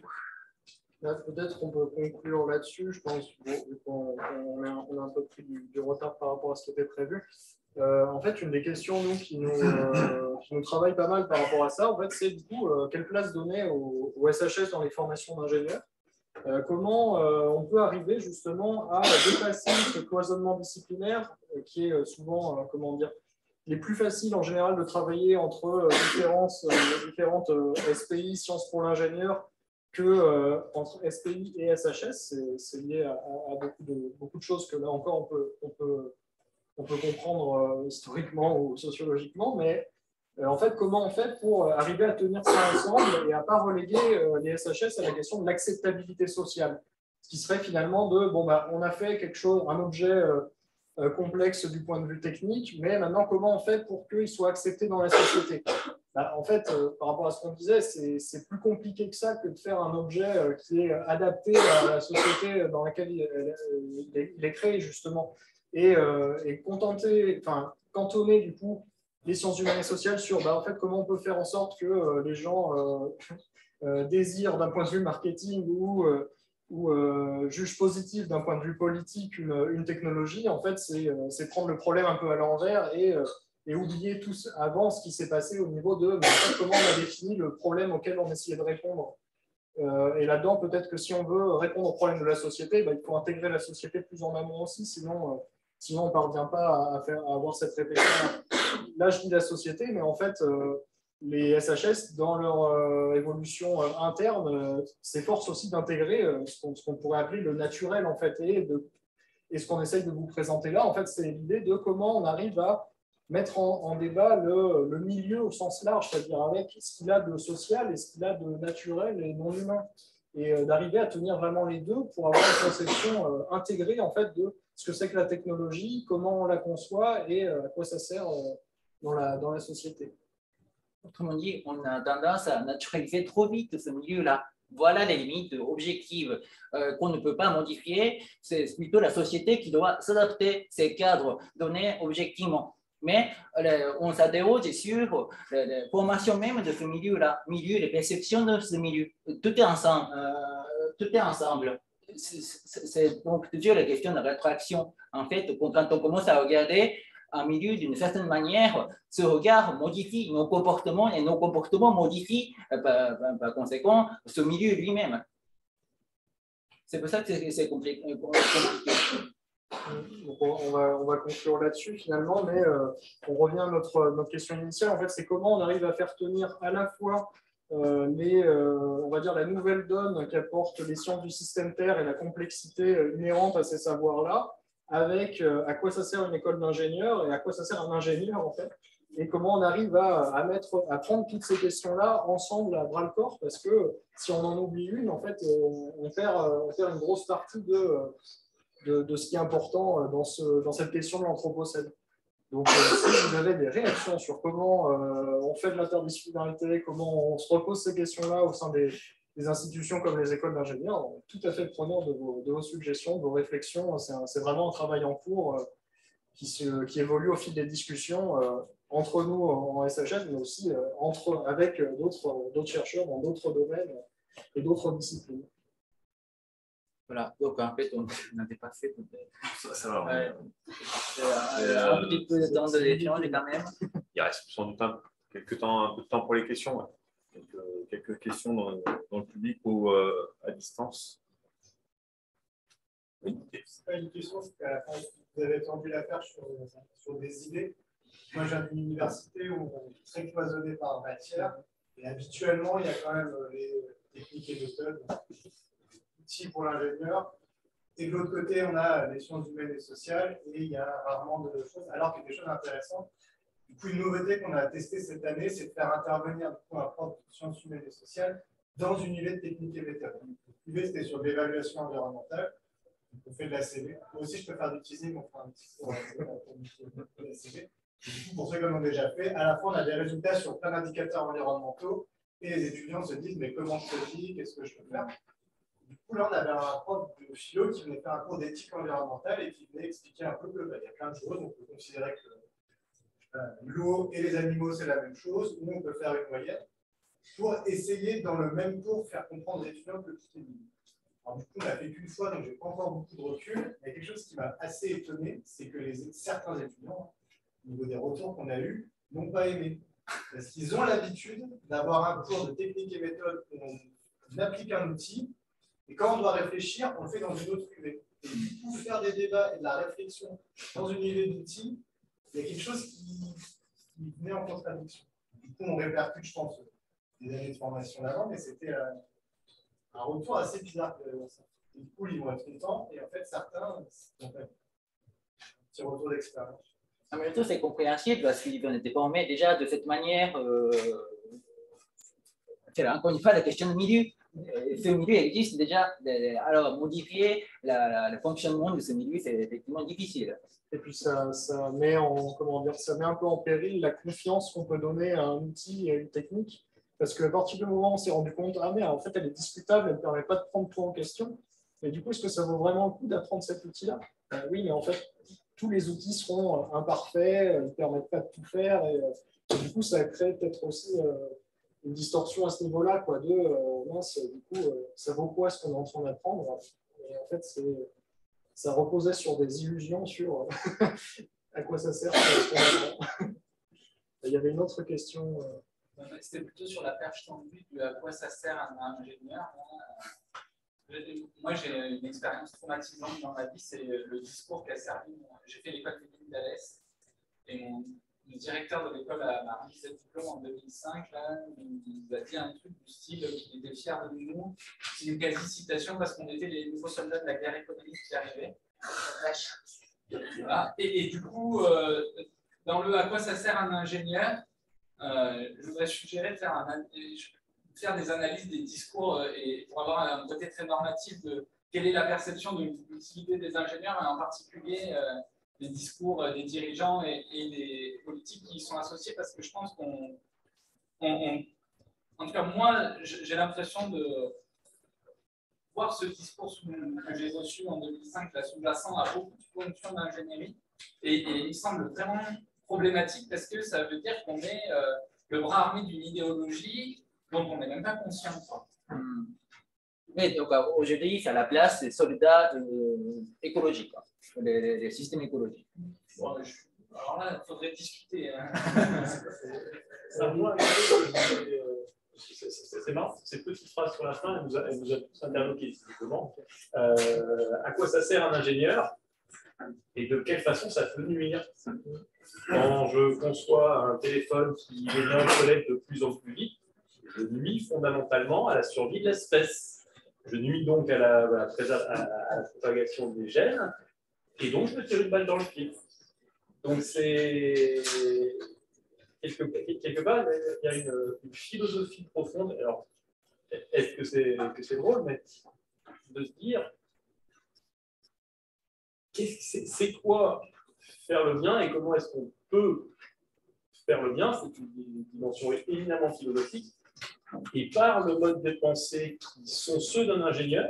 Peut-être qu'on peut conclure là-dessus. Je pense qu'on on a un peu pris du, du retard par rapport à ce qui était prévu. Euh, en fait, une des questions nous, qui, nous, euh, qui nous travaille pas mal par rapport à ça, en fait, c'est du coup euh, quelle place donner au, au S H S dans les formations d'ingénieurs. Euh, comment euh, on peut arriver justement à dépasser ce cloisonnement disciplinaire euh, qui est souvent, euh, comment dire, il est plus facile en général de travailler entre euh, différentes, euh, différentes euh, S P I, Sciences pour l'ingénieur, que euh, entre S P I et S H S. C'est lié à, à beaucoup, de, beaucoup de choses que là encore on peut, on peut, on peut comprendre euh, historiquement ou sociologiquement, mais euh, en fait, comment on fait pour arriver à tenir ça ensemble et à ne pas reléguer euh, les S H S à la question de l'acceptabilité sociale, ce qui serait finalement de, bon, bah, on a fait quelque chose, un objet euh, euh, complexe du point de vue technique, mais maintenant, comment on fait pour qu'il soit accepté dans la société? Bah, en fait, euh, par rapport à ce qu'on disait, c'est plus compliqué que ça que de faire un objet euh, qui est adapté à la société dans laquelle il, il, est, il est créé, justement. Et, euh, et contenter, enfin, cantonner, du coup, les sciences humaines et sociales sur bah, en fait, comment on peut faire en sorte que euh, les gens euh, euh, désirent d'un point de vue marketing ou, euh, ou euh, jugent positif d'un point de vue politique une, une technologie. En fait, c'est euh, prendre le problème un peu à l'envers et, euh, et oublier tout avant ce qui s'est passé au niveau de mais en fait, comment on a défini le problème auquel on essayait de répondre. Euh, et là-dedans, peut-être que si on veut répondre au problème de la société, bah, il faut intégrer la société plus en amont aussi, sinon, euh, sinon on ne parvient pas à, faire, à avoir cette réflexion. Là, je dis la société, mais en fait, euh, les S H S, dans leur euh, évolution euh, interne, euh, s'efforcent aussi d'intégrer euh, ce qu'on qu'on pourrait appeler le naturel, en fait. Et, de, et ce qu'on essaye de vous présenter là, en fait, c'est l'idée de comment on arrive à mettre en, en débat le, le milieu au sens large, c'est-à-dire avec ce qu'il a de social et ce qu'il a de naturel et non humain. Et euh, d'arriver à tenir vraiment les deux pour avoir une conception euh, intégrée, en fait, de ce que c'est que la technologie, comment on la conçoit et euh, à quoi ça sert euh, Dans la, dans la société.
Autrement dit, on a tendance à naturaliser trop vite ce milieu-là. Voilà les limites objectives euh, qu'on ne peut pas modifier. C'est plutôt la société qui doit s'adapter à ces cadres donnés objectivement. Mais euh, on s'interroge sur la, la formation même de ce milieu-là, milieu, les perceptions de ce milieu. Tout est ensemble. Euh, tout est ensemble. C'est donc toujours la question de rétraction. En fait, quand on commence à regarder un milieu d'une certaine manière, ce regard modifie nos comportements et nos comportements modifient par, par, par conséquent ce milieu lui-même. C'est pour ça que c'est compliqué.
Donc on, va, on va conclure là-dessus finalement, mais euh, on revient à notre, notre question initiale. En fait, c'est comment on arrive à faire tenir à la fois euh, les, euh, on va dire la nouvelle donne qu'apportent les sciences du système Terre et la complexité inhérente à ces savoirs-là, avec euh, à quoi ça sert une école d'ingénieur et à quoi ça sert un ingénieur en fait, et comment on arrive à, à, mettre, à prendre toutes ces questions-là ensemble à bras-le-corps, parce que si on en oublie une, en fait, on, on, perd, on perd une grosse partie de, de, de ce qui est important dans, ce, dans cette question de l'anthropocène. Donc, euh, si vous avez des réactions sur comment euh, on fait de l'interdisciplinarité, comment on se repose ces questions-là au sein des, des institutions comme les écoles d'ingénieurs, on est tout à fait preneur de vos, de vos suggestions, de vos réflexions. C'est vraiment un travail en cours euh, qui, se, qui évolue au fil des discussions euh, entre nous en S H S, mais aussi euh, entre, avec d'autres chercheurs dans d'autres domaines et d'autres disciplines.
Voilà, donc en fait, on n'avait pas fait.
Ça, ça va.
Ouais. Euh, un petit peu de temps de l'échange quand même.
Il reste sans doute un, quelques temps, un peu de temps pour les questions. Ouais. Quelques, quelques questions dans, dans le public ou euh, à distance.
Oui. C'est pas une question, c'est qu'à la fin, vous avez tendu l'affaire sur, sur des idées. Moi, je viens d'une université où on est très cloisonné par matière. Et habituellement, il y a quand même les techniques et méthodes, outils pour l'ingénieur. Et de l'autre côté, on a les sciences humaines et sociales. Et il y a rarement de choses, alors qu'il y a des choses intéressantes. Du coup, une nouveauté qu'on a testée cette année, c'est de faire intervenir du coup, un prof de sciences humaines et sociales dans une U V de technique et méthode. L'U V, c'était sur l'évaluation environnementale. On fait de la C V. Moi aussi, je peux faire du teasing, on fera un petit cours de la C V. Du coup, pour ceux qui l'ont déjà fait, à la fois, on a des résultats sur plein d'indicateurs environnementaux et les étudiants se disent mais comment je choisis, qu'est-ce que je peux faire? Du coup, là, on avait un prof de philo qui venait faire un cours d'éthique environnementale et qui venait expliquer un peu qu'il bah, y a plein de choses. On peut considérer que euh, l'eau et les animaux, c'est la même chose, ou on peut faire une moyenne pour essayer, dans le même cours, faire comprendre aux étudiants que tout est lié. Alors, du coup, on l'a fait qu'une fois, donc je n'ai pas encore beaucoup de recul. Il y a quelque chose qui m'a assez étonné, c'est que les, certains étudiants, au niveau des retours qu'on a eus, n'ont pas aimé. Parce qu'ils ont l'habitude d'avoir un cours de technique et méthode où on applique un outil, et quand on doit réfléchir, on le fait dans une autre U V. Et du coup, faire des débats et de la réflexion dans une U V d'outils, il y a quelque chose qui, qui venait en contradiction. Du coup, on répercute, je pense, des années de formation d'avant, mais c'était euh, un retour assez bizarre. Et du coup, ils vont être contents, et en fait, certains, ont fait un petit retour d'expérience.
En même temps, c'est compréhensible parce qu'on était formé déjà de cette manière. Euh, encore une fois, la question de milieu. Ce milieu existe déjà. Alors, modifier la, la, le fonctionnement de ce milieu, c'est effectivement difficile.
Et puis, ça, ça, met en, comment dire, ça met un peu en péril la confiance qu'on peut donner à un outil et à une technique. Parce qu'à partir du moment où on s'est rendu compte, ah merde, en fait, elle est discutable, elle ne permet pas de prendre tout en question. Et du coup, est-ce que ça vaut vraiment le coup d'apprendre cet outil-là? euh, Oui, mais en fait, tous les outils seront imparfaits, ils ne permettent pas de tout faire. Et, et du coup, ça crée peut-être aussi euh, une distorsion à ce niveau-là, quoi, de euh, mince, du coup, euh, ça vaut quoi ce qu'on est en train d'apprendre? Et en fait, ça reposait sur des illusions sur à quoi ça sert ce qu'on apprend. Il y avait une autre question. Euh...
C'était plutôt sur la perche tendue de à quoi ça sert à un ingénieur. Moi, j'ai une expérience traumatisante dans ma vie, c'est le discours qui a servi. J'ai fait l'école technique d'Alès et mon le directeur de l'école m'a remis ce diplôme en deux mille cinq. Là, il a dit un truc du style qu'il était fier de nous. C'est une quasi-citation parce qu'on était les nouveaux soldats de la guerre économique qui arrivaient. Voilà. Et, et du coup, euh, dans le à quoi ça sert un ingénieur, euh, je voudrais suggérer de faire, un, faire des analyses des discours et pour avoir un côté très normatif de quelle est la perception de l'utilité des ingénieurs, et en particulier euh, des discours des dirigeants et, et des politiques qui y sont associés, parce que je pense qu'on... On, on, en tout cas, moi, j'ai l'impression de voir ce discours que j'ai reçu en deux mille cinq, là, sous-jacent à beaucoup de fonctions d'ingénierie, et, et il me semble vraiment problématique, parce que ça veut dire qu'on est euh, le bras armé d'une idéologie dont on n'est même pas conscient.
Hum. Mais donc aujourd'hui, c'est à la place des soldats euh, écologiques, des, des systèmes écologiques.
Bon, je, alors là, il faudrait discuter. Hein.
Ça, moi, c'est marrant, ces petites phrases sur la fin, elle nous a, elle nous a tous interloqués, visiblement. Euh, à quoi ça sert un ingénieur et de quelle façon ça peut nuire? Quand je conçois un téléphone qui devient obsolète de plus en plus vite, je nuis fondamentalement à la survie de l'espèce. Je nuis donc à la, à, la, à la propagation des gènes, et donc je me tire une balle dans le pied. Donc c'est que quelque part, il y a une, une philosophie profonde. Alors, est-ce que c'est que c'est drôle, mais de se dire, c'est quoi faire le bien et comment est-ce qu'on peut faire le bien? C'est une dimension éminemment philosophique. Et par le mode de pensée qui sont ceux d'un ingénieur,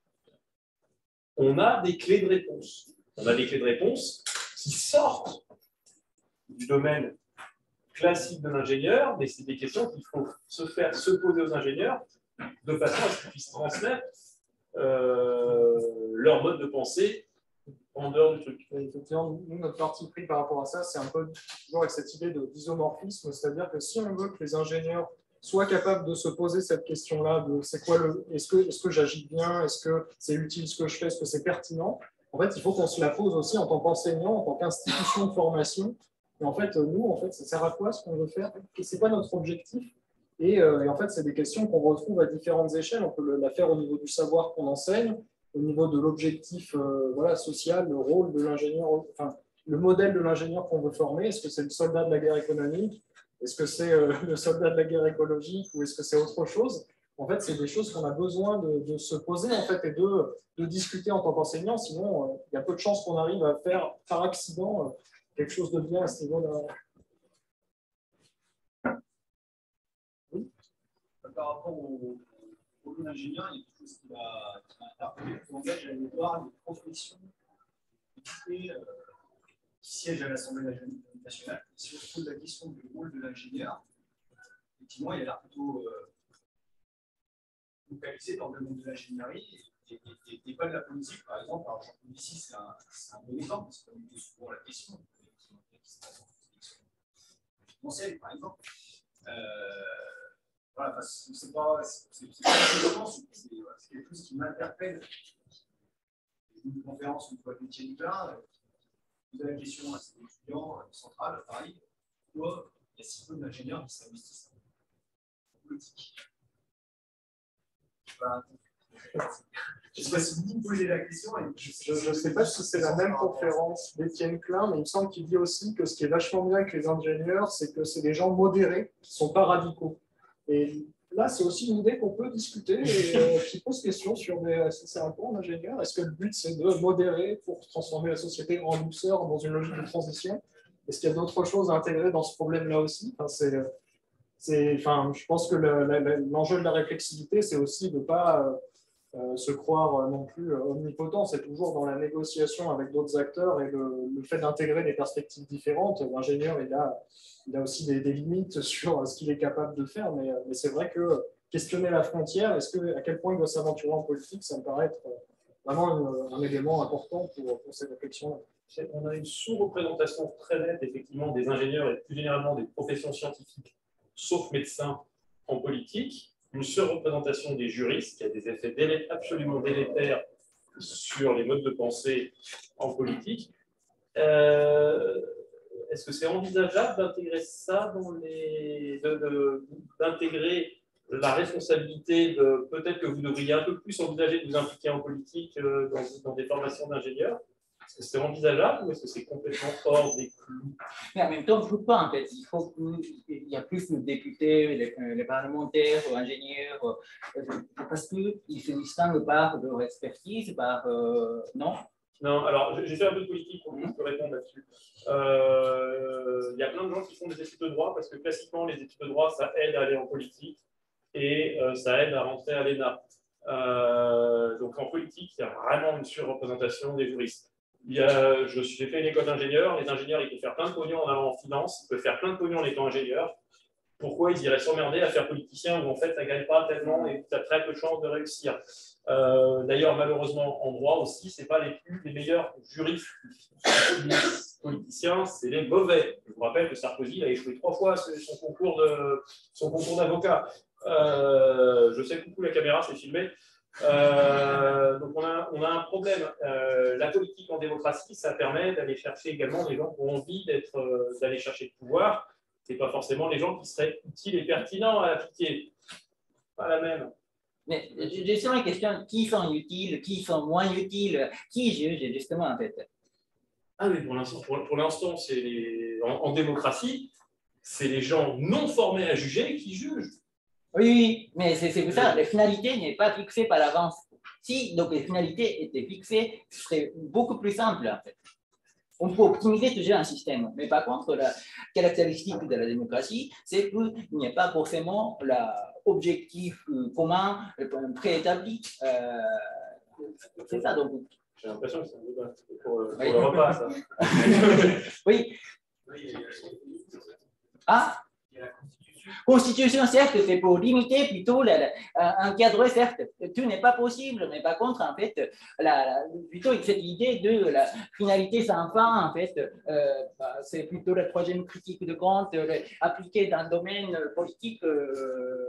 on a des clés de réponse. On a des clés de réponse qui sortent du domaine classique de l'ingénieur, mais c'est des questions qu'il faut se faire se poser aux ingénieurs de façon à ce qu'ils puissent transmettre euh, leur mode de pensée en dehors du truc.
Effectivement, nous, notre parti pris par rapport à ça, c'est un peu toujours avec cette idée d'isomorphisme, c'est-à-dire que si on veut que les ingénieurs soient capables de se poser cette question-là, de c'est quoi le, est-ce que, est-ce que j'agis bien, est-ce que c'est utile ce que je fais, est-ce que c'est pertinent, en fait, il faut qu'on se la pose aussi en tant qu'enseignant, en tant qu'institution de formation. Et en fait, nous, en fait, ça sert à quoi ce qu'on veut faire? C'est quoi notre objectif? Et, euh, et en fait, c'est des questions qu'on retrouve à différentes échelles. On peut le, la faire au niveau du savoir qu'on enseigne, au niveau de l'objectif euh, voilà, social, le rôle de l'ingénieur, enfin, le modèle de l'ingénieur qu'on veut former. Est-ce que c'est le soldat de la guerre économique? Est-ce que c'est euh, le soldat de la guerre écologique? Ou est-ce que c'est autre chose? En fait, c'est des choses qu'on a besoin de, de se poser en fait, et de, de discuter en tant qu'enseignant. Sinon, euh, il y a peu de chances qu'on arrive à faire par accident euh, quelque chose de bien à ce niveau-là.
Oui. Par rapport au rôle de l'ingénieur, il y a quelque chose qui m'a interpellé. On engage à aller voir les professions qui, euh, qui siègent à l'Assemblée nationale. Si on se pose la question du rôle de l'ingénieur, effectivement, il a l'air plutôt euh, localisé dans le domaine de l'ingénierie et, et, et, et pas de la politique, par exemple. Alors, ici, c'est un, un bon exemple, parce qu'on me pose souvent la question. Conseil, par exemple. Euh, voilà, c'est pas c'est quelque chose qui m'interpelle. Une conférence une fois avec Étienne Klein, vous avez la question à ces étudiants centrales à Paris, pourquoi il y a si peu d'ingénieurs qui s'investissent en politique? Enfin, je ne sais pas si vous vous posez la question.
Je ne sais pas si c'est la même conférence d'Étienne Klein, mais il me semble qu'il dit aussi que ce qui est vachement bien avec les ingénieurs, c'est que c'est des gens modérés qui ne sont pas radicaux. Et là, c'est aussi une idée qu'on peut discuter et euh, qui pose question sur des, si c'est un point d'ingénieur. Est-ce que le but, c'est de modérer pour transformer la société en douceur dans une logique de transition? Est-ce qu'il y a d'autres choses à intégrer dans ce problème-là aussi? Enfin, c'est, c'est, enfin, je pense que le, le, l'enjeu de la réflexivité, c'est aussi de ne pas euh, euh, se croire euh, non plus euh, omnipotent. C'est toujours dans la négociation avec d'autres acteurs et le, le fait d'intégrer des perspectives différentes. L'ingénieur, il a, il a aussi des, des limites sur ce qu'il est capable de faire, mais, mais c'est vrai que questionner la frontière, est-ce que, à quel point il doit s'aventurer en politique, ça me paraît être vraiment une, un élément important pour, pour cette réflexion-là.
On a une sous-représentation très nette, effectivement, des ingénieurs et plus généralement des professions scientifiques, sauf médecins, en politique. Une surreprésentation des juristes qui a des effets délé- absolument délétères sur les modes de pensée en politique. Euh, est-ce que c'est envisageable d'intégrer ça dans les... de, de, d'intégrer la responsabilité de... Peut-être que vous devriez un peu plus envisager de vous impliquer en politique euh, dans, dans des formations d'ingénieurs. Est-ce que c'est envisageable ou est-ce que c'est complètement hors des clous?
Mais en même temps, je ne veux pas, en fait. Il faut qu'il y ait plus de députés, les, les parlementaires, les ingénieurs, parce qu'ils ne se distinguent par leur expertise, par... Euh, non
Non, alors j'ai fait un peu de politique pour que je peux répondre là-dessus. Euh, il y a plein de gens qui font des études de droit parce que classiquement, les études de droit, ça aide à aller en politique et euh, ça aide à rentrer à l'E N A. Euh, donc en politique, il y a vraiment une surreprésentation des juristes. Il y a, je suis fait une école d'ingénieur. Les ingénieurs, ils peuvent faire plein de pognon en allant en finance, ils peuvent faire plein de pognon en étant ingénieur. Pourquoi ils iraient s'emmerder à faire politicien où en fait ça ne gagne pas tellement et tu as très peu de chances de réussir. Euh, D'ailleurs, malheureusement, en droit aussi, ce n'est pas les plus les meilleurs juristes politiciens, c'est les mauvais. Je vous rappelle que Sarkozy a échoué trois fois son concours de son concours d'avocat. Euh, je sais que coucou la caméra, c'est filmé. Euh, donc on a, on a un problème. Euh, la politique en démocratie, ça permet d'aller chercher également des gens qui ont envie d'être, euh, d'aller chercher le pouvoir. Ce n'est pas forcément les gens qui seraient utiles et pertinents à appliquer. Pas la même.
Mais justement, la question, qui sont utiles, qui sont moins utiles, qui juge justement en fait?
Ah oui, pour l'instant, pour, pour l'instant, c'est les, en, en démocratie, c'est les gens non formés à juger qui jugent.
Oui, oui, mais c'est pour ça, la finalité n'est pas fixée par l'avance. Si donc les finalités étaient fixées, ce serait beaucoup plus simple en fait. On peut optimiser toujours un système, mais par contre, la caractéristique de la démocratie, c'est qu'il n'y a pas forcément l'objectif commun préétabli. Euh, c'est ça donc.
J'ai l'impression que c'est un débat pour, pour
oui.
le repas, ça.
Oui. Ah, Constitution, certes, c'est pour limiter plutôt la, la, un cadre, certes, tout n'est pas possible, mais par contre, en fait, la, la, plutôt cette idée de la finalité sans fin, en fait, euh, bah, c'est plutôt la troisième critique de Kant, euh, appliquée dans le domaine politique. Euh,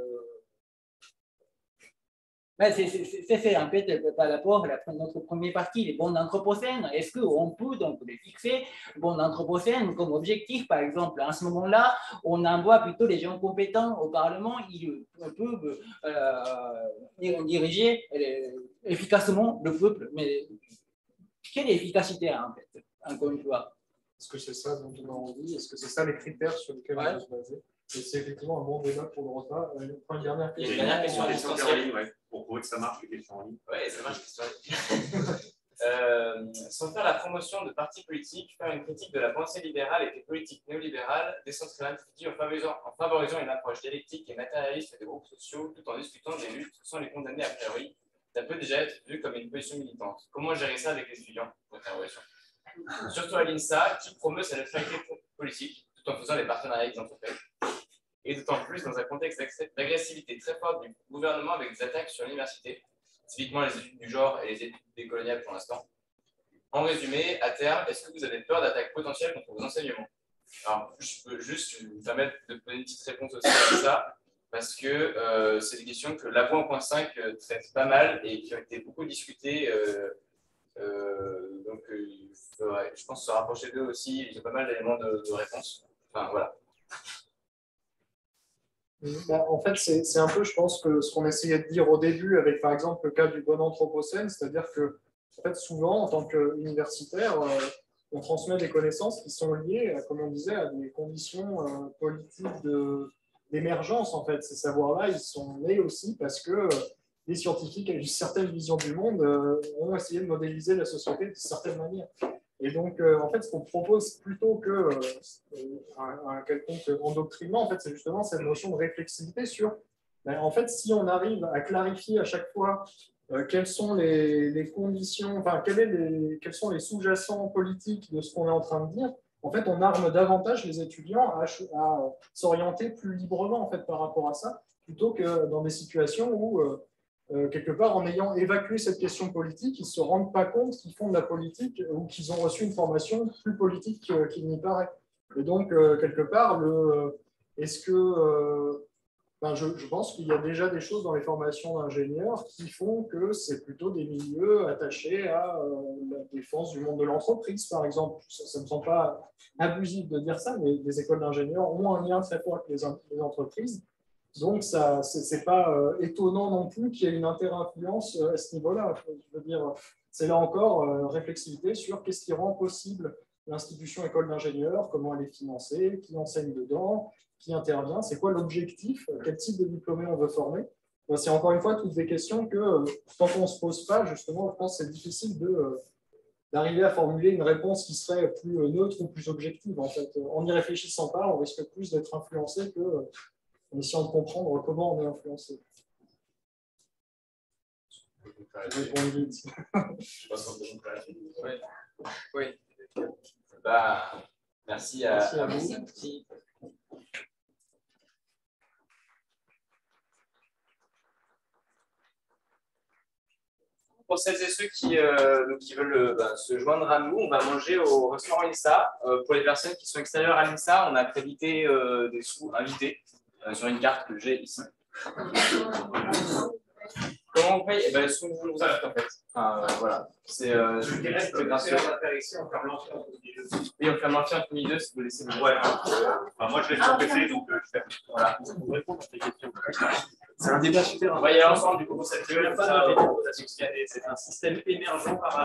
Ben c'est en fait par rapport à notre première partie, les bons anthropocènes. Est-ce qu'on peut donc les fixer, bons anthropocènes, comme objectif, par exemple? À ce moment-là, on envoie plutôt les gens compétents au Parlement, ils peuvent euh, diriger efficacement le peuple. Mais quelle efficacité, en fait, encore une fois?
Est-ce que c'est ça dont on a envie? Est-ce que c'est ça les critères sur lesquels
ouais.
on va se baser? Et c'est effectivement un bon débat pour le repas. Euh, une dernière question.
Une dernière question,
question en ligne, ouais, pour prouver que ça marche, les questions en ligne.
Oui, ça marche, les questions en ligne. euh, sans faire la promotion de partis politiques, faire une critique de la pensée libérale et des politiques néolibérales, décentralisées en favorisant, en favorisant une approche dialectique et matérialiste des groupes sociaux, tout en discutant des luttes sans les condamner a priori, ça peut déjà être vu comme une position militante. Comment gérer ça avec les étudiants? Votre évaluation. Surtout à l'INSA, qui promeut sa neutralité politique, tout en faisant des partenariats avec les entreprises. Et d'autant plus dans un contexte d'agressivité très forte du gouvernement avec des attaques sur l'université, typiquement les études du genre et les études décoloniales pour l'instant. En résumé, à terme, est-ce que vous avez peur d'attaques potentielles contre vos enseignements? Alors, je peux juste me permettre de poser une petite réponse aussi à ça, parce que euh, c'est des questions que la voix en point cinq euh, traite pas mal et qui ont été beaucoup discutées. Euh, euh, donc, euh, il faudrait, je pense, se rapprocher d'eux aussi. Il y a pas mal d'éléments de, de réponse. Enfin, voilà.
Bah, en fait, c'est un peu, je pense, que ce qu'on essayait de dire au début avec, par exemple, le cas du bon anthropocène, c'est-à-dire que, en fait, souvent, en tant qu'universitaire, euh, on transmet des connaissances qui sont liées, à, comme on disait, à des conditions euh, politiques d'émergence, en fait. Ces savoirs-là, ils sont nés aussi parce que euh, les scientifiques avec une certaine vision du monde euh, ont essayé de modéliser la société d'une certaine manière. Et donc, euh, en fait, ce qu'on propose plutôt que euh, un, un quelconque endoctrinement, en fait, c'est justement cette notion de réflexivité sur, ben, en fait, si on arrive à clarifier à chaque fois euh, quelles sont les, les conditions, enfin, quel est les, quels sont les sous-jacents politiques de ce qu'on est en train de dire, en fait, on arme davantage les étudiants à, à s'orienter plus librement, en fait, par rapport à ça, plutôt que dans des situations où euh, Euh, quelque part, en ayant évacué cette question politique, ils ne se rendent pas compte qu'ils font de la politique ou qu'ils ont reçu une formation plus politique euh, qu'il n'y paraît. Et donc, euh, quelque part, le, est-ce que, euh, ben je, je pense qu'il y a déjà des choses dans les formations d'ingénieurs qui font que c'est plutôt des milieux attachés à euh, la défense du monde de l'entreprise, par exemple. Ça ne me semble pas abusif de dire ça, mais les écoles d'ingénieurs ont un lien très fort avec les, les entreprises. Donc, ce n'est pas euh, étonnant non plus qu'il y ait une inter-influence euh, à ce niveau-là. Je veux dire, c'est là encore euh, réflexivité sur qu'est-ce qui rend possible l'institution école d'ingénieurs, comment elle est financée, qui enseigne dedans, qui intervient, c'est quoi l'objectif, quel type de diplômé on veut former. C'est encore une fois toutes des questions que, euh, tant qu'on ne se pose pas, justement, je pense que c'est difficile de, euh, d'arriver à formuler une réponse qui serait plus neutre ou plus objective. En fait, en n'y réfléchissant pas, on risque plus d'être influencé que... Euh, en essayant de comprendre comment on est influencé.
Je pense qu'on peut vous clarifier. Oui. Oui. Bah, merci à,
merci à
à
vous.
vous. Merci. Pour celles et ceux qui, euh, qui veulent euh, bah, se joindre à nous, on va manger au restaurant INSA. Euh, pour les personnes qui sont extérieures à l'INSA, on a crédité euh, des sous invités euh, sur une carte que j'ai ici. Comment on paye? Eh ben, sous vous invite en fait. Enfin, euh, voilà. C'est euh, grâce
ici, on ferme l'ancien entre midi deux.
Oui, on ferme l'ancien entre midi deux si vous laissez le
Ouais, enfin, moi je laisse mon P C, donc euh, je ferme.
Voilà.
Pour répondre à tes questions.
C'est un débat super. On va y aller ensemble du coup pour cette vidéo.
C'est un système émergent par